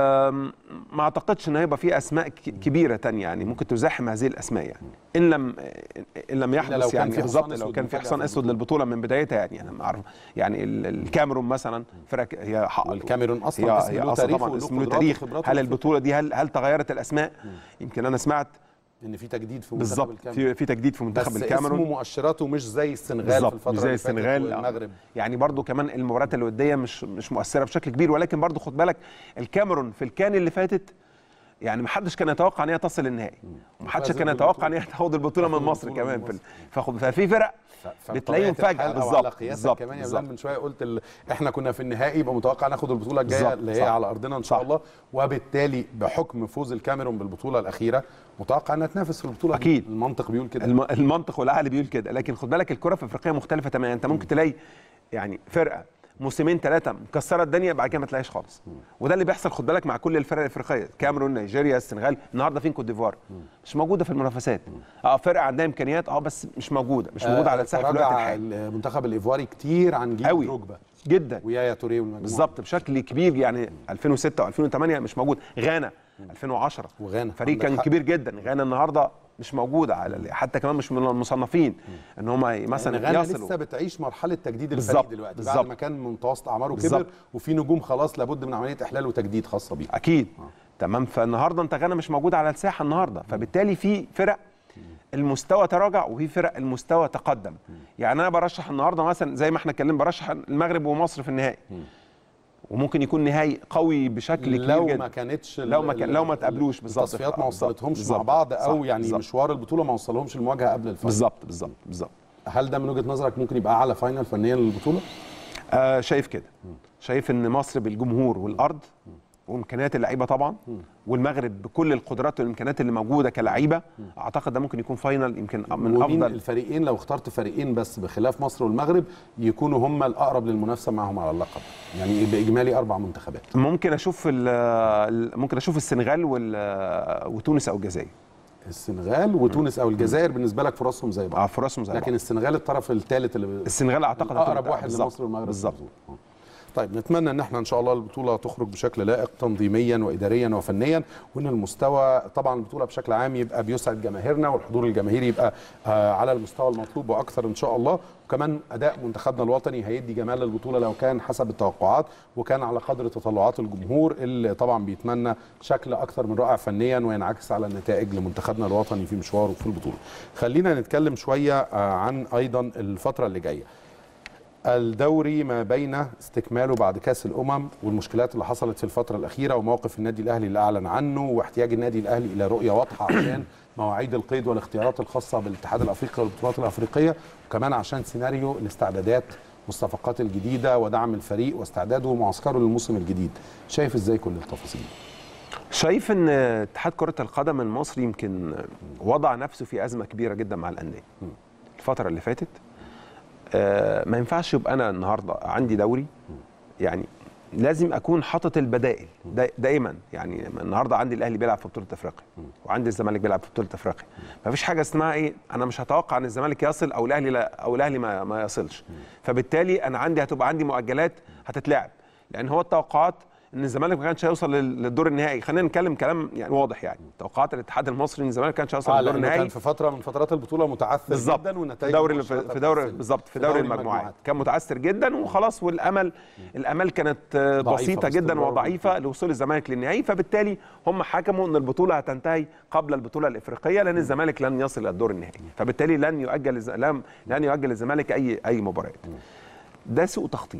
ما اعتقدش ان هيبقى في اسماء كبيره تانية يعني ممكن تزاحم هذه الاسماء، يعني ان لم ان لم يحدث يعني بالظبط لو كان في حصان اسود للبطوله من بدايتها. يعني انا معروف يعني الكاميرون مثلا فرق هي حق، والكاميرون اصلا هي اصلا طبعا اسم له تاريخ. هل البطوله دي هل هل تغيرت الاسماء؟ يمكن انا سمعت ان في تجديد في منتخب الكاميرون، في في تجديد في منتخب الكاميرون، بس اسمه مؤشراته مش زي السنغال في الفتره مش زي السنغال والمغرب. يعني برضو كمان المباريات الوديه مش مش مؤثره بشكل كبير، ولكن برضو خد بالك الكاميرون في الكان اللي فاتت يعني ما حدش كان يتوقع ان هي تصل النهائي، وما حدش كان يتوقع ان هي تاخد البطوله من مصر كمان في فاخد ففي فرق بتلاقيهم فجاه. بالظبط بالظبط كمان يا من شويه قلت ال... احنا كنا في النهائي يبقى متوقع ناخد البطوله الجايه اللي هي صح. على ارضنا ان شاء صح. الله، وبالتالي بحكم فوز الكاميرون بالبطوله الاخيره متوقع انها تنافس في البطوله. اكيد المنطق بيقول كده، الم... المنطق والعقل بيقول كده. لكن خد بالك الكره في افريقيا مختلفه تماما، انت ممكن تلاقي يعني فرقه موسمين ثلاثه مكسره الدنيا بعد كده ما تلاقيش خالص، وده اللي بيحصل خد بالك مع كل الفرق الافريقيه، الكاميرون، نيجيريا، السنغال، النهارده فين كوت ديفوار مش موجوده في المنافسات. اه فرقه عندها امكانيات اه بس مش موجوده مش موجوده آه على الساحه في الوقت الحالي. المنتخب الايفواري كتير عن جيل دروجبا جدا ويايا توريه والمجموعه بالظبط بشكل كبير، يعني ألفين وستة وألفين وثمانية مش موجود. غانا ألفين وعشرة وغانا فريق كان حق. كبير جدا. غانا النهارده مش موجوده على حتى كمان مش من المصنفين ان هم مثلا يعني يصلوا. لسه بتعيش مرحله تجديد الفريق دلوقتي بالزبط. بعد ما كان متوسط اعماره كبر وفي نجوم خلاص لابد من عمليه احلال وتجديد خاصه بيه. اكيد آه. تمام. فالنهارده انت غانا مش موجوده على الساحه النهارده، فبالتالي في فرق المستوى تراجع وفي فرق المستوى تقدم. يعني انا برشح النهارده مثلا زي ما احنا اتكلمنا برشح المغرب ومصر في النهائي، وممكن يكون نهائي قوي بشكل كبير لو جدا ما كانتش لو ما كان لو ما تقابلوش بالظبط التصفيات ما وصلتهمش مع بعض او يعني بالزبط. مشوار البطوله ما وصلهمش المواجهه قبل الفاينل. بالظبط بالظبط بالظبط. هل ده من وجهه نظرك ممكن يبقى اعلى فاينل فنيا للبطوله؟ آه شايف كده، شايف ان مصر بالجمهور والارض وامكانيات اللعيبه طبعا، والمغرب بكل القدرات والامكانيات اللي موجوده كلاعيبه، اعتقد ده ممكن يكون فاينل يمكن من افضل الفريقين. لو اخترت فريقين بس بخلاف مصر والمغرب يكونوا هم الاقرب للمنافسه معهم على اللقب، يعني باجمالي اربع منتخبات. ممكن اشوف ممكن اشوف السنغال وتونس او الجزائر. السنغال وتونس او الجزائر بالنسبه لك فرصهم زي بعض؟ اه فرصهم زي بعض، لكن السنغال الطرف الثالث اللي السنغال اعتقد اقرب واحد لمصر والمغرب بالظبط. طيب نتمنى ان احنا ان شاء الله البطوله تخرج بشكل لائق تنظيميا واداريا وفنيا، وان المستوى طبعا البطوله بشكل عام يبقى بيسعد جماهيرنا والحضور الجماهيري يبقى آه على المستوى المطلوب واكثر ان شاء الله، وكمان اداء منتخبنا الوطني هيدي جمال للبطوله لو كان حسب التوقعات وكان على قدر تطلعات الجمهور اللي طبعا بيتمنى شكل اكثر من رائع فنيا وينعكس على النتائج لمنتخبنا الوطني في مشواره في البطوله. خلينا نتكلم شويه آه عن ايضا الفتره اللي جايه. الدوري ما بين استكماله بعد كاس الامم والمشكلات اللي حصلت في الفتره الاخيره وموقف النادي الاهلي اللي اعلن عنه واحتياج النادي الاهلي الى رؤيه واضحه عشان مواعيد القيد والاختيارات الخاصه بالاتحاد الافريقي والبطولات الافريقيه، وكمان عشان سيناريو الاستعدادات والصفقات الجديده ودعم الفريق واستعداده ومعسكره للموسم الجديد. شايف ازاي كل التفاصيل؟ شايف ان اتحاد كره القدم المصري يمكن وضع نفسه في ازمه كبيره جدا مع الانديه الفتره اللي فاتت. آه ما ينفعش يبقى انا النهارده عندي دوري، يعني لازم اكون حاطط البدائل دا دايما. يعني النهارده عندي الاهلي بيلعب في بطوله افريقيا وعندي الزمالك بيلعب في بطوله افريقيا، ما فيش حاجه اسمها ايه انا مش هتوقع ان الزمالك يصل او الاهلي لا او الاهلي ما, ما يصلش. فبالتالي انا عندي هتبقى عندي مؤجلات هتتلعب، لان هو التوقعات ان الزمالك ما كانش هيوصل للدور النهائي. خلينا نتكلم كلام يعني واضح، يعني توقعات الاتحاد المصري ان الزمالك ما كانش هيوصل آه للدور النهائي. كان في فتره من فترات البطوله متعثر جدا، والنتائج دوري في دوري بالظبط في دوري المجموعات كان متعثر جدا وخلاص، والامل الامل كانت بسيطه جدا وضعيفه لوصول الزمالك للنهائي. فبالتالي هم حكموا ان البطوله هتنتهي قبل البطوله الافريقيه، لان الزمالك لن يصل الى الدور النهائي، فبالتالي لن يؤجل لن لن يؤجل الزمالك اي اي مباريات. ده سوء تخطيط،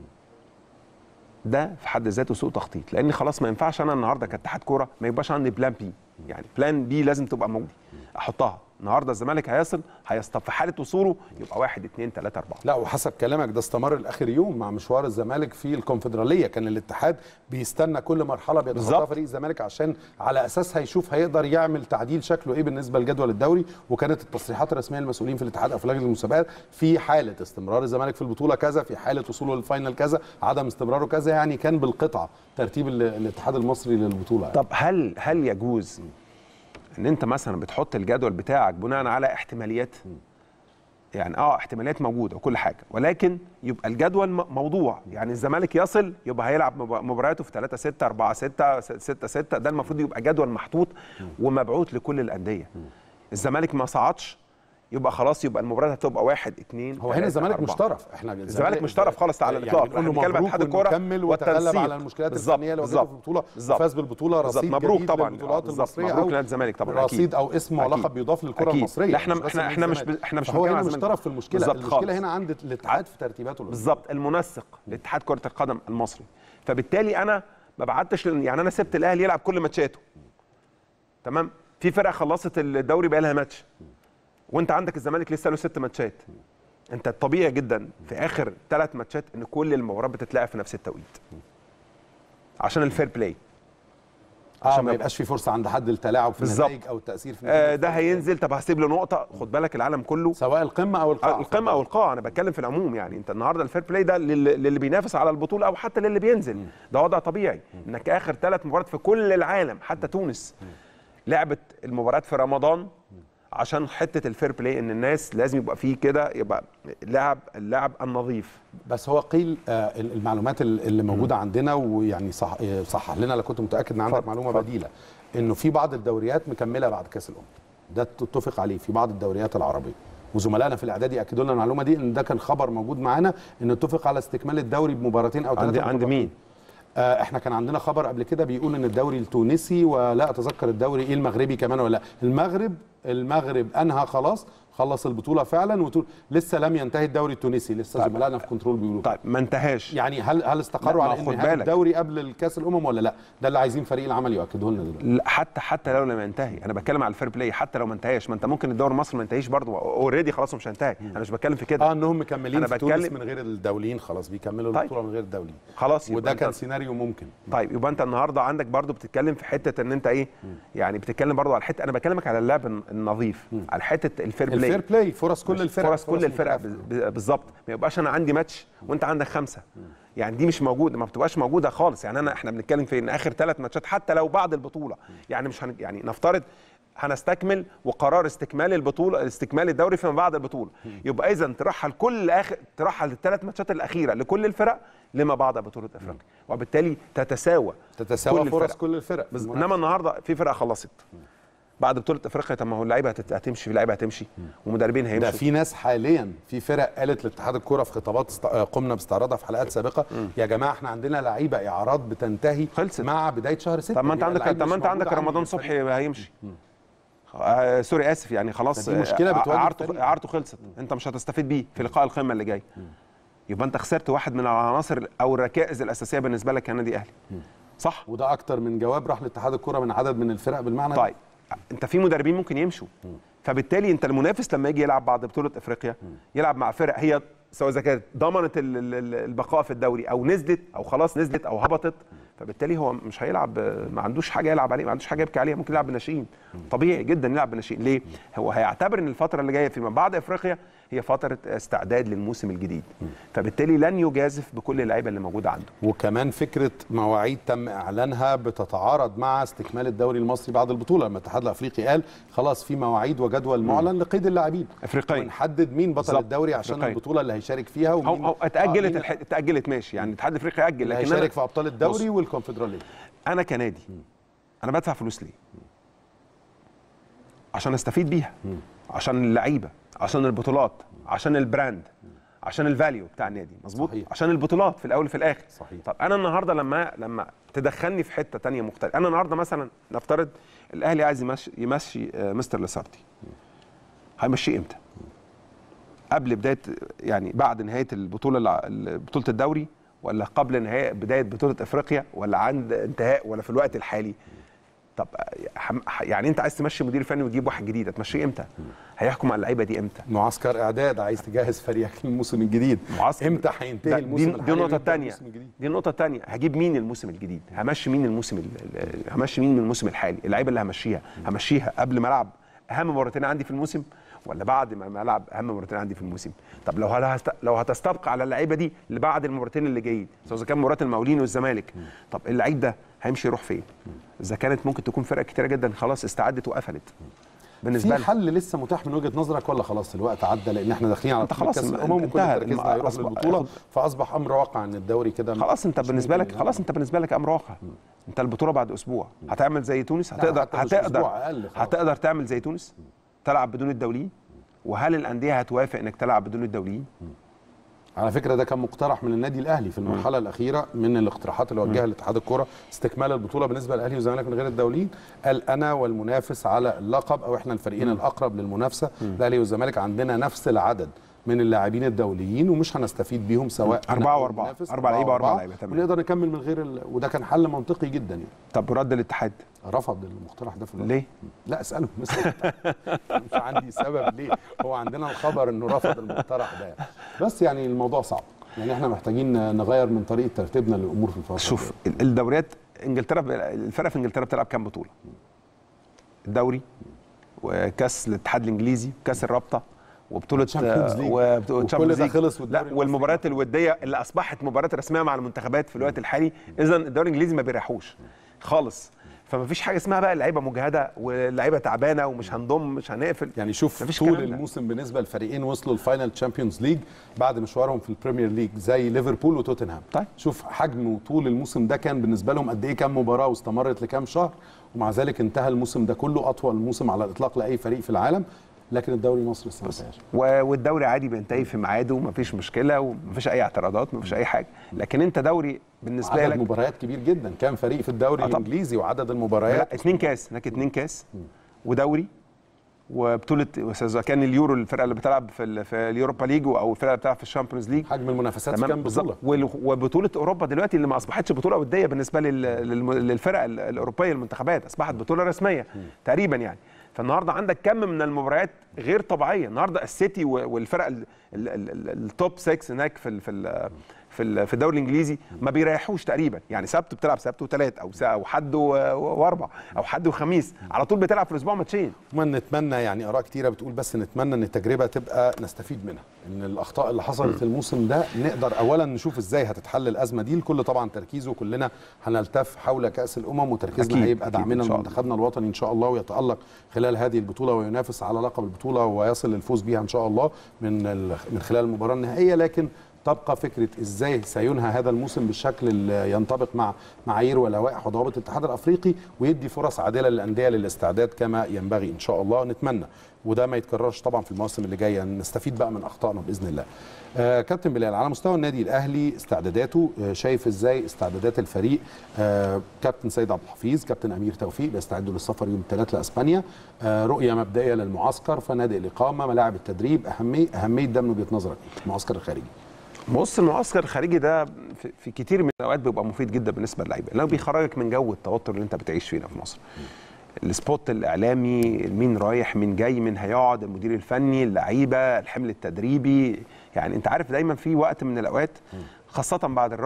ده في حد ذاته سوء تخطيط، لان خلاص ما ينفعش انا النهارده كاتحاد كوره ما يبقاش عندي بلان بي. يعني بلان بي لازم تبقى موجوده احطها. النهارده الزمالك هيصل هيصطف في حاله وصوله يبقى واحد اثنين ثلاثه اربعه. لا وحسب كلامك ده استمر لاخر يوم مع مشوار الزمالك في الكونفدراليه، كان الاتحاد بيستنى كل مرحله بيتخطاها فريق الزمالك عشان على اساسها يشوف هيقدر يعمل تعديل شكله ايه بالنسبه لجدول الدوري. وكانت التصريحات الرسميه للمسؤولين في الاتحاد او في لجنه المسابقات في حاله استمرار الزمالك في البطوله كذا، في حاله وصوله للفاينل كذا، عدم استمراره كذا، يعني كان بالقطعه ترتيب الاتحاد المصري للبطوله. يعني. طب هل هل يجوز ان انت مثلا بتحط الجدول بتاعك بناء على احتماليات؟ يعني اه احتماليات موجوده وكل حاجه، ولكن يبقى الجدول موضوع. يعني الزمالك يصل يبقى هيلعب مبارياته في ثلاثة ستة أربعة ستة ستة ستة، ده المفروض يبقى جدول محطوط ومبعوث لكل الانديه. الزمالك ما صعدش يبقى خلاص يبقى المباراه هتبقى واحد اثنين. هو هنا الزمالك مش طرف، احنا الزمالك مش طرف خالص على الاطلاق. يعني احنا بنتكلم عن اتحاد الكوره كمل وتغلب على المشكلات الفنيه اللي واجهته في البطوله وفاز بالبطوله. رصيد مبروك طبعا للبطولات المصريه، مبروك لنادي الزمالك طبعا، رصيد او اسم ولقب بيضاف للكره المصريه. لا احنا احنا احنا مش احنا مش هو هنا مش طرف في المشكله. المشكله هنا عند الاتحاد في ترتيباته بالظبط، المنسق لاتحاد كره القدم المصري. فبالتالي انا ما بعتش، يعني انا سبت الاهلي يلعب كل ماتشاته تمام. في فرقه خلصت الدوري بقى لها ماتش وانت عندك الزمالك لسه له ست ماتشات. انت الطبيعي جدا في اخر ثلاث ماتشات ان كل المباريات بتتلعب في نفس التوقيت عشان الفير بلاي، عشان ما يبقاش في فرصه عند حد للتلاعب في النتائج او التاثير في النتائج. آه ده هينزل. طب هسيب له نقطه، خد بالك العالم كله سواء القمه او القاع. القمه او القاع، انا بتكلم في العموم. يعني انت النهارده الفير بلاي ده للي بينافس على البطوله او حتى للي بينزل، ده وضع طبيعي. انك اخر ثلاث مباريات في كل العالم حتى تونس لعبت المباريات في رمضان عشان حته الفير بلاي، ان الناس لازم يبقى فيه كده، يبقى لعب اللعب النظيف. بس هو قيل آه المعلومات اللي موجوده عندنا، ويعني صح صحح لنا لو كنت متاكد ان عندك معلومه فضل. بديله انه في بعض الدوريات مكمله بعد كاس الامم، ده تتفق عليه في بعض الدوريات العربيه، وزملائنا في الاعداد ياكدوا لنا المعلومه دي، ان ده كان خبر موجود معانا ان اتفق على استكمال الدوري بمباراتين او ثلاثه. عند مين؟ آه احنا كان عندنا خبر قبل كده بيقول ان الدوري التونسي، ولا اتذكر الدوري ايه المغربي كمان ولا لا. المغرب المغرب انهى خلاص، خلص البطوله فعلا، وتقول لسه لم ينتهي الدوري التونسي، لسه طيب. زملائنا في كنترول بيقولوا طيب ما انتهاش. يعني هل هل استقروا على ان هذا الدوري قبل الكاس الامم ولا لا؟ ده اللي عايزين فريق العمل يؤكده لنا دلوقتي. لا حتى حتى لو لم ينتهي، انا بتكلم على الفير بلاي. حتى لو ما انتهاش، ما انت ممكن الدوري المصري ما ينتهيش برضه اوريدي خلاص مش هينتهي. انا مش بتكلم في كده. اه انهم مكملين في تونس من غير الدوليين، خلاص بيكملوا طيب. البطوله من غير الدوليين خلاص، وده كان سيناريو ممكن. طيب يبقى انت النهارده عندك برضه بتتكلم في حته ان انت ايه، يعني بتتكلم برضه على الحته، انا بكلمك على اللعب النظيف، على حته الفير بلاي. الفير بلاي فرص كل الفرق، فرص كل الفرق بالظبط. ما يبقاش انا عندي ماتش وانت عندك خمسه، يعني دي مش موجوده، ما بتبقاش موجوده خالص. يعني انا احنا بنتكلم في ان اخر ثلاث ماتشات حتى لو بعد البطوله، يعني مش هن يعني نفترض هنستكمل وقرار استكمال البطوله استكمال الدوري فيما بعد البطوله، يبقى اذا ترحل كل اخر ترحل الثلاث ماتشات الاخيره لكل الفرق لما بعد بطوله افريقيا، وبالتالي تتساوى تتساوى كل فرص الفرق. كل الفرق. انما النهارده في فرقه خلصت بعد بطوله افريقيا، طب ما هو اللعيبه هتمشي، في لعيبه هتمشي ومدربين هيمشوا. ده في ناس حاليا في فرق قالت لاتحاد الكوره في خطابات است... قمنا باستعراضها في حلقات سابقه، م. يا جماعه احنا عندنا لعيبه اعارات بتنتهي خلصت مع بدايه شهر ستة. طب ما انت عندك طب ما انت عندك رمضان صبحي هيمشي. آه سوري اسف، يعني خلاص اعارته اعارته خلصت، انت مش هتستفيد بيه في لقاء القمه اللي جاي. يبقى انت خسرت واحد من العناصر او الركائز الاساسيه بالنسبه لك كنادي اهلي. صح؟ وده اكتر من جواب راح لاتحاد الكوره من عدد من الفرق بالمعنى طيب ده. انت في مدربين ممكن يمشوا، فبالتالي انت المنافس لما يجي يلعب بعد بطوله افريقيا يلعب مع فرق هي سواء اذا كانت ضمنت البقاء في الدوري او نزلت او خلاص نزلت او هبطت، فبالتالي هو مش هيلعب، ما عندوش حاجه يلعب عليه، ما عندوش حاجه يبكي عليها، ممكن يلعب بالناشئين. طبيعي جدا يلعب بالناشئين. ليه؟ هو هيعتبر ان الفتره اللي جايه فيما بعد افريقيا هي فتره استعداد للموسم الجديد، فبالتالي لن يجازف بكل اللعيبه اللي موجوده عنده. وكمان فكره مواعيد تم اعلانها بتتعارض مع استكمال الدوري المصري بعد البطوله، لما الاتحاد الافريقي قال خلاص في مواعيد وجدول معلن لقيد اللاعبين افريقيا، ونحدد مين بطل الدوري عشان أفريقيا. البطوله اللي هيشارك فيها ومين او, أو اتاجلت آه الح... اتاجلت ماشي، يعني الاتحاد الافريقي اجل، لكن هيشارك في ابطال الدوري والكونفدراليه. انا كنادي انا بدفع فلوس ليه؟ عشان استفيد بيها، عشان اللعيبه، عشان البطولات، عشان البراند، عشان الفاليو بتاع النادي، مظبوط؟ عشان البطولات في الاول وفي الاخر. صحيح. طب انا النهارده لما لما تدخلني في حته ثانيه مختلفه، انا النهارده مثلا نفترض الاهلي عايز يمشي يمشي مستر لاسارتي، هيمشيه امتى؟ قبل بدايه يعني بعد نهايه البطوله بطوله الدوري، ولا قبل نهايه بدايه بطوله افريقيا، ولا عند انتهاء، ولا في الوقت الحالي؟ طب يعني انت عايز تمشي مدير فني وتجيب واحد جديد، هتمشيه امتى؟ هيحكم على اللعيبه دي امتى؟ معسكر اعداد، عايز تجهز فريقك للموسم الجديد، معسكر امتى هينتهي الموسم الحالي؟ دي النقطه الثانيه، دي النقطه الثانيه، هجيب مين الموسم الجديد؟ همشي مين الموسم همشي مين من الموسم الحالي؟ اللعيبه اللي همشيها همشيها قبل ما العب اهم مرتين عندي في الموسم، ولا بعد ما العب اهم مرتين عندي في الموسم؟ طب لو هست... لو هتستبقى على اللعيبه دي اللي بعد المرتين اللي جايين، سواء كان مباراه المقاولين والزمالك، طب اللعيب ده هيمشي يروح فين؟ اذا كانت ممكن تكون فرق كتيره جدا خلاص استعدت وقفلت بالنسبه لي. في حل لسه متاح من وجهه نظرك، ولا خلاص الوقت عدى لان احنا داخلين على خلاص كاس الامم وكل تركيزنا هيروح للبطوله، فاصبح امر واقع ان الدوري كده خلاص؟ انت بالنسبه لك خلاص انت بالنسبه لك امر واقع. انت البطوله بعد اسبوع هتعمل زي تونس؟ هتقدر هتقدر هتقدر تعمل زي تونس تلعب بدون الدوليين؟ وهل الانديه هتوافق انك تلعب بدون الدوليين؟ على فكره ده كان مقترح من النادي الاهلي في المرحله م. الاخيره من الاقتراحات اللي وجهها لاتحاد الكره، استكمال البطوله بالنسبه للاهلي والزمالك من غير الدوليين. قال انا والمنافس على اللقب، او احنا الفريقين م. الاقرب للمنافسه، الاهلي والزمالك عندنا نفس العدد من اللاعبين الدوليين ومش هنستفيد بيهم، سواء أربعة وأربعة أربع لعيبة وأربع لعيبة تمام، ونقدر نكمل من غير ال... وده كان حل منطقي جدا يعني. طب رد الاتحاد؟ رفض المقترح ده في الوقت. ليه؟ لا اساله مثلا مش عندي سبب ليه، هو عندنا الخبر انه رفض المقترح ده، بس يعني الموضوع صعب، يعني احنا محتاجين نغير من طريقه ترتيبنا للامور في الفتره. شوف الدوريات، انجلترا الفرق في انجلترا بتلعب كام بطوله؟ الدوري وكاس الاتحاد الانجليزي وكاس الرابطه وبطوله وكل ده خلص، لا والمباريات الوديه اللي اصبحت مباريات رسميه مع المنتخبات في الوقت الحالي. اذا الدوري الانجليزي ما بيريحوش خالص، فما فيش حاجه اسمها بقى اللعيبه مجهده واللعيبه تعبانه ومش هنضم مش هنقفل. يعني شوف طول الموسم بالنسبه للفريقين وصلوا الفاينل تشامبيونز ليج بعد مشوارهم في البريمير ليج زي ليفربول وتوتنهام. طيب شوف حجم وطول الموسم ده كان بالنسبه لهم قد ايه، كام مباراه واستمرت لكام شهر، ومع ذلك انتهى الموسم ده كله، اطول موسم على الاطلاق لاي فريق في العالم. لكن الدوري المصري لسه ما انتهاش، والدوري عادي بينتهي في ميعاده ومفيش مشكله ومفيش اي اعتراضات ومفيش اي حاجه. لكن انت دوري بالنسبه عدد لك مباريات كبير جدا، كام فريق في الدوري آه الانجليزي وعدد المباريات اثنين كاس، هناك اثنين كاس ودوري وبطوله، اذا كان اليورو الفرقه اللي بتلعب في في اليوروبا ليج او الفرقه اللي بتلعب في الشامبيونز ليج، حجم المنافسات كام بطوله، وبطوله اوروبا دلوقتي اللي ما اصبحتش بطوله وديه بالنسبه للفرق الاوروبيه المنتخبات، اصبحت بطوله رسميه م. تقريبا يعني. فالنهارده عندك كم من المباريات غير طبيعيه. النهارده السيتي والفرق التوب ستة هناك في في في الدوري الانجليزي ما بيريحوش تقريبا، يعني سبت بتلعب سبت وثلاث او او حد واربع او حد وخميس، على طول بتلعب في الاسبوع ماتشين. ومن نتمنى يعني اراء كتيره بتقول بس نتمنى ان التجربه تبقى نستفيد منها، ان الاخطاء اللي حصلت الموسم ده نقدر اولا نشوف ازاي هتتحل الازمه دي. الكل طبعا تركيزه كلنا هنلتف حول كاس الامم، وتركيزنا هيبقى دعمنا لمنتخبنا الوطني ان شاء الله، ويتالق خلال هذه البطوله وينافس على لقب البطوله ويصل للفوز بيها ان شاء الله من من خلال المباراه النهائيه. لكن تبقى فكره ازاي سينهى هذا الموسم بالشكل اللي ينطبق مع معايير ولوائح وضوابط الاتحاد الافريقي، ويدي فرص عادله للانديه للاستعداد كما ينبغي ان شاء الله. نتمنى وده ما يتكررش طبعا في المواسم اللي جايه، نستفيد بقى من اخطائنا باذن الله. آه كابتن بلال، على مستوى النادي الاهلي استعداداته، آه شايف ازاي استعدادات الفريق؟ آه كابتن سيد عبد الحفيظ، كابتن امير توفيق بيستعدوا للسفر يوم الثلاث لاسبانيا، آه رؤيه مبدئيه للمعسكر، فنادق الاقامه، ملاعب التدريب، اهميه اهميه ده من وجهه نظرك المعسكر الخارجي؟ بص، المعسكر الخارجي ده في, في كتير من الاوقات بيبقى مفيد جدا بالنسبه للعيبه، لانه بيخرجك من جو التوتر اللي انت بتعيش فينا في مصر. السبوت الاعلامي، مين رايح مين جاي مين هيقعد، المدير الفني، اللعيبه، الحمل التدريبي، يعني انت عارف دايما في وقت من الاوقات خاصه بعد الراحه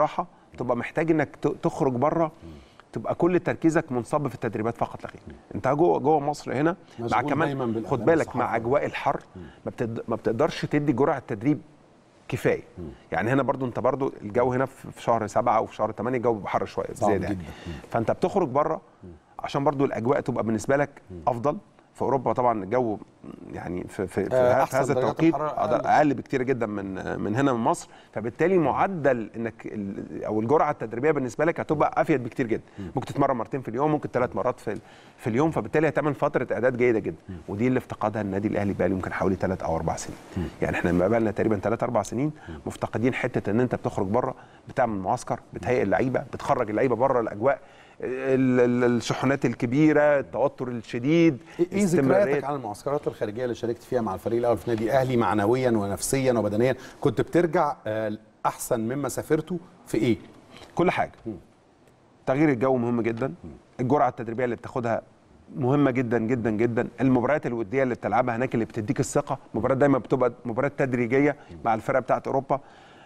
تبقى محتاج انك تخرج بره، تبقى كل تركيزك منصب في التدريبات فقط لا غير. انت جوه جوه مصر هنا مع كمان خد بالك مع اجواء الحر ما, بتد... ما بتقدرش تدي جرعه تدريب كفايه. يعني هنا برضو انت برضو الجو هنا في شهر سبعة وفي شهر ثمانية الجو بيبقى حر شويه زياده يعني. فانت بتخرج بره عشان برضو الاجواء تبقى بالنسبه لك افضل. في اوروبا طبعا الجو يعني في في, في, آه في هذا التوقيت أقل. اقل بكتير جدا من من هنا من مصر، فبالتالي معدل انك او الجرعه التدريبيه بالنسبه لك هتبقى افيد بكتير جدا. ممكن تتمرن مرتين في اليوم، ممكن ثلاث مرات في في اليوم، فبالتالي هتعمل فتره اعداد جيده جدا. ودي اللي افتقدها النادي الاهلي بقى له يمكن حوالي ثلاث او اربع سنين. يعني احنا بقى لنا تقريبا ثلاث اربع سنين مفتقدين حته ان انت بتخرج بره، بتعمل معسكر، بتهيئ اللعيبه، بتخرج اللعيبه بره الاجواء الشحنات الكبيره، التوتر الشديد. ايه ذكرياتك عن المعسكرات الخارجيه اللي شاركت فيها مع الفريق الاول في نادي اهلي معنويا ونفسيا وبدنيا؟ كنت بترجع احسن مما سافرته في ايه؟ كل حاجه. تغيير الجو مهم جدا، الجرعه التدريبيه اللي بتاخدها مهمه جدا جدا جدا، المباريات الوديه اللي بتلعبها هناك اللي بتديك الثقه، مباريات دايما بتبقى مباريات تدريجيه مع الفرق بتاعت اوروبا.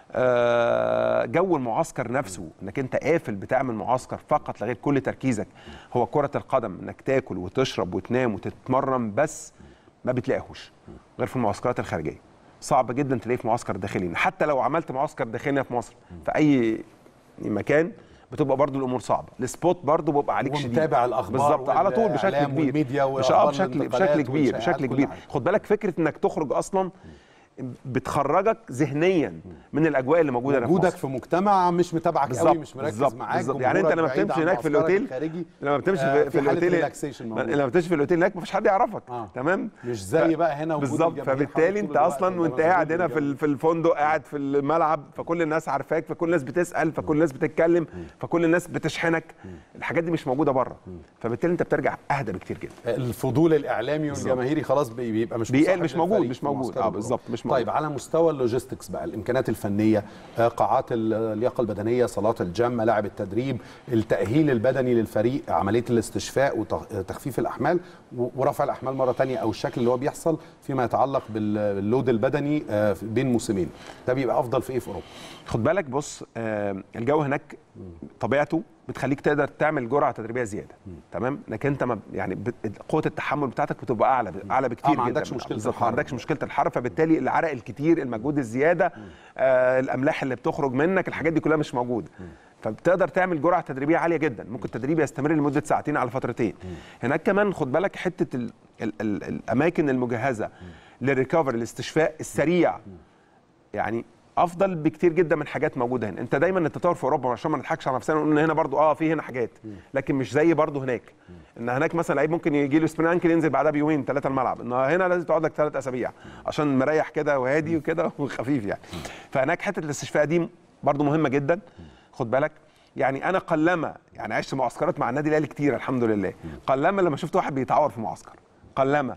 جو المعسكر نفسه انك انت قافل بتعمل معسكر فقط لغير كل تركيزك هو كرة القدم، انك تاكل وتشرب وتنام وتتمرن، بس ما بتلاقيهوش غير في المعسكرات الخارجيه. صعب جدا تلاقيه في معسكر داخلي، حتى لو عملت معسكر داخلي في مصر في اي مكان بتبقى برضو الامور صعبه، السبوت برضو بيبقى عليك شديد، ومتابع الاخبار بالظبط على طول بشكل كبير، بشكل بشكل كبير بشكل كبير. خد بالك فكره انك تخرج اصلا بتخرجك ذهنيا من الاجواء اللي موجوده هنا في مصر. وجودك في مجتمع مش متابعك قوي، مش مركز بالزبط معاك بالظبط. يعني انت لما بتمشي هناك في الاوتيل، لما بتمشي في, في الاوتيل لما بتمشي في الاوتيل هناك مفيش حد يعرفك. آه. تمام، مش زي ف... بقى هنا بالظبط. فبالتالي انت اصلا وانت قاعد هنا في في الفندق، قاعد في الملعب، فكل الناس عارفاك، فكل الناس بتسال، فكل الناس بتتكلم، فكل الناس بتشحنك. الحاجات دي مش موجوده بره، فبالتالي انت بترجع اهدى بكتير جدا. الفضول الاعلامي والجماهيري خلاص بيبقى مش مش موجود مش موجود اه بالظبط مش موجود. طيب على مستوى اللوجيستكس بقى، الامكانيات الفنيه، قاعات اللياقه البدنيه، صالات الجيم، ملاعب التدريب، التاهيل البدني للفريق، عمليه الاستشفاء وتخفيف الاحمال ورفع الاحمال مره ثانيه، او الشكل اللي هو بيحصل فيما يتعلق باللود البدني بين موسمين، ده بيبقى افضل في ايه في اوروبا؟ خد بالك بص، الجو هناك طبيعته بتخليك تقدر تعمل جرعه تدريبيه زياده. تمام، انك انت ما يعني قوه التحمل بتاعتك بتبقى اعلى اعلى بكتير جدا. ما عندكش مشكله الحر، ما عندكش مشكله الحر، فبالتالي العرق الكتير، المجهود الزياده، آه الاملاح اللي بتخرج منك، الحاجات دي كلها مش موجوده. فبتقدر تعمل جرعه تدريبيه عاليه جدا، ممكن التدريب يستمر لمده ساعتين على فترتين. هناك كمان خد بالك حته ال ال ال الاماكن المجهزه للريكفري، الاستشفاء السريع، يعني افضل بكتير جدا من حاجات موجوده هنا. انت دايما التطور في اوروبا، عشان ما نضحكش على نفسنا نقول ان هنا برضو اه في هنا حاجات، لكن مش زي برضو هناك. ان هناك مثلا لعيب ممكن يجي له سبرين انكل ينزل بعدها بيومين ثلاثه الملعب، ان هنا لازم تقعد لك ثلاث اسابيع عشان مريح كده وهادي وكده وخفيف يعني. فهناك حته الاستشفاء دي برضو مهمه جدا. خد بالك يعني انا قلما يعني عشت معسكرات مع النادي الاهلي كتير الحمد لله، قلما لما شفت واحد بيتعور في معسكر، قلما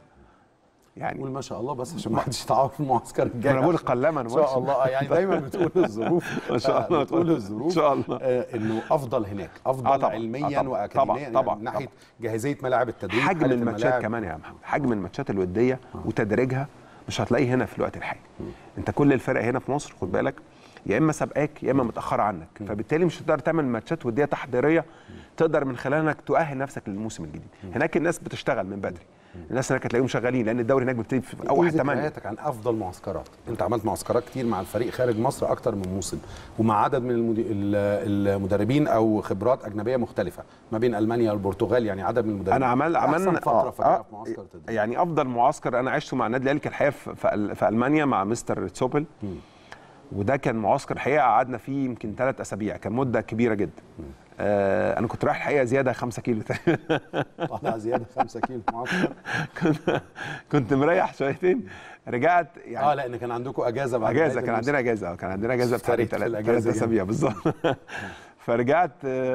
يعني قول ما شاء الله بس عشان ما حدش يتعور في المعسكر الجاي. انا بقول قلما ان شاء الله، يعني دايما بتقول الظروف ما شاء الله بتقول الظروف ان شاء الله آه انه افضل هناك، افضل آه طبعًا. علميا آه واكاديميا، طبعا من ناحيه جاهزيه ملاعب التدريب، حجم الماتشات كمان يا محمد، حجم الماتشات الوديه آه. وتدريجها مش هتلاقيه هنا في الوقت الحالي. انت كل الفرق هنا في مصر خد بالك يا اما سابقاك يا اما متاخره عنك، م. فبالتالي مش هتقدر تعمل ماتشات وديه تحضيريه تقدر من خلالها انك تؤهل نفسك للموسم الجديد. م. هناك الناس بتشتغل من بدري، الناس هناك هتلاقيهم شغالين لان الدوري هناك بيبتدي في اول ثمانية. حكايتك عن افضل معسكرات، انت عملت معسكرات كتير مع الفريق خارج مصر اكتر من موسم، ومع عدد من المدربين او خبرات اجنبيه مختلفه ما بين المانيا والبرتغال، يعني عدد من المدربين. انا عمل عملنا فتره آه في معسكر تدريب. يعني افضل معسكر انا عشته مع النادي الاهلي كان الحقيقه في, في المانيا مع مستر تسوبل، م. وده كان معسكر الحقيقه قعدنا فيه يمكن ثلاث اسابيع، كان مده كبيره جدا. آه انا كنت رايح الحقيقه زياده خمسة كيلو طالع زياده خمسة كيلو معسكر. كنت كنت مريح شويتين، رجعت يعني اه لان كان عندكم اجازه بعد اجازه كان عندنا اجازه كان عندنا اجازه بتاع ثلاث اسابيع بالظبط. فرجعت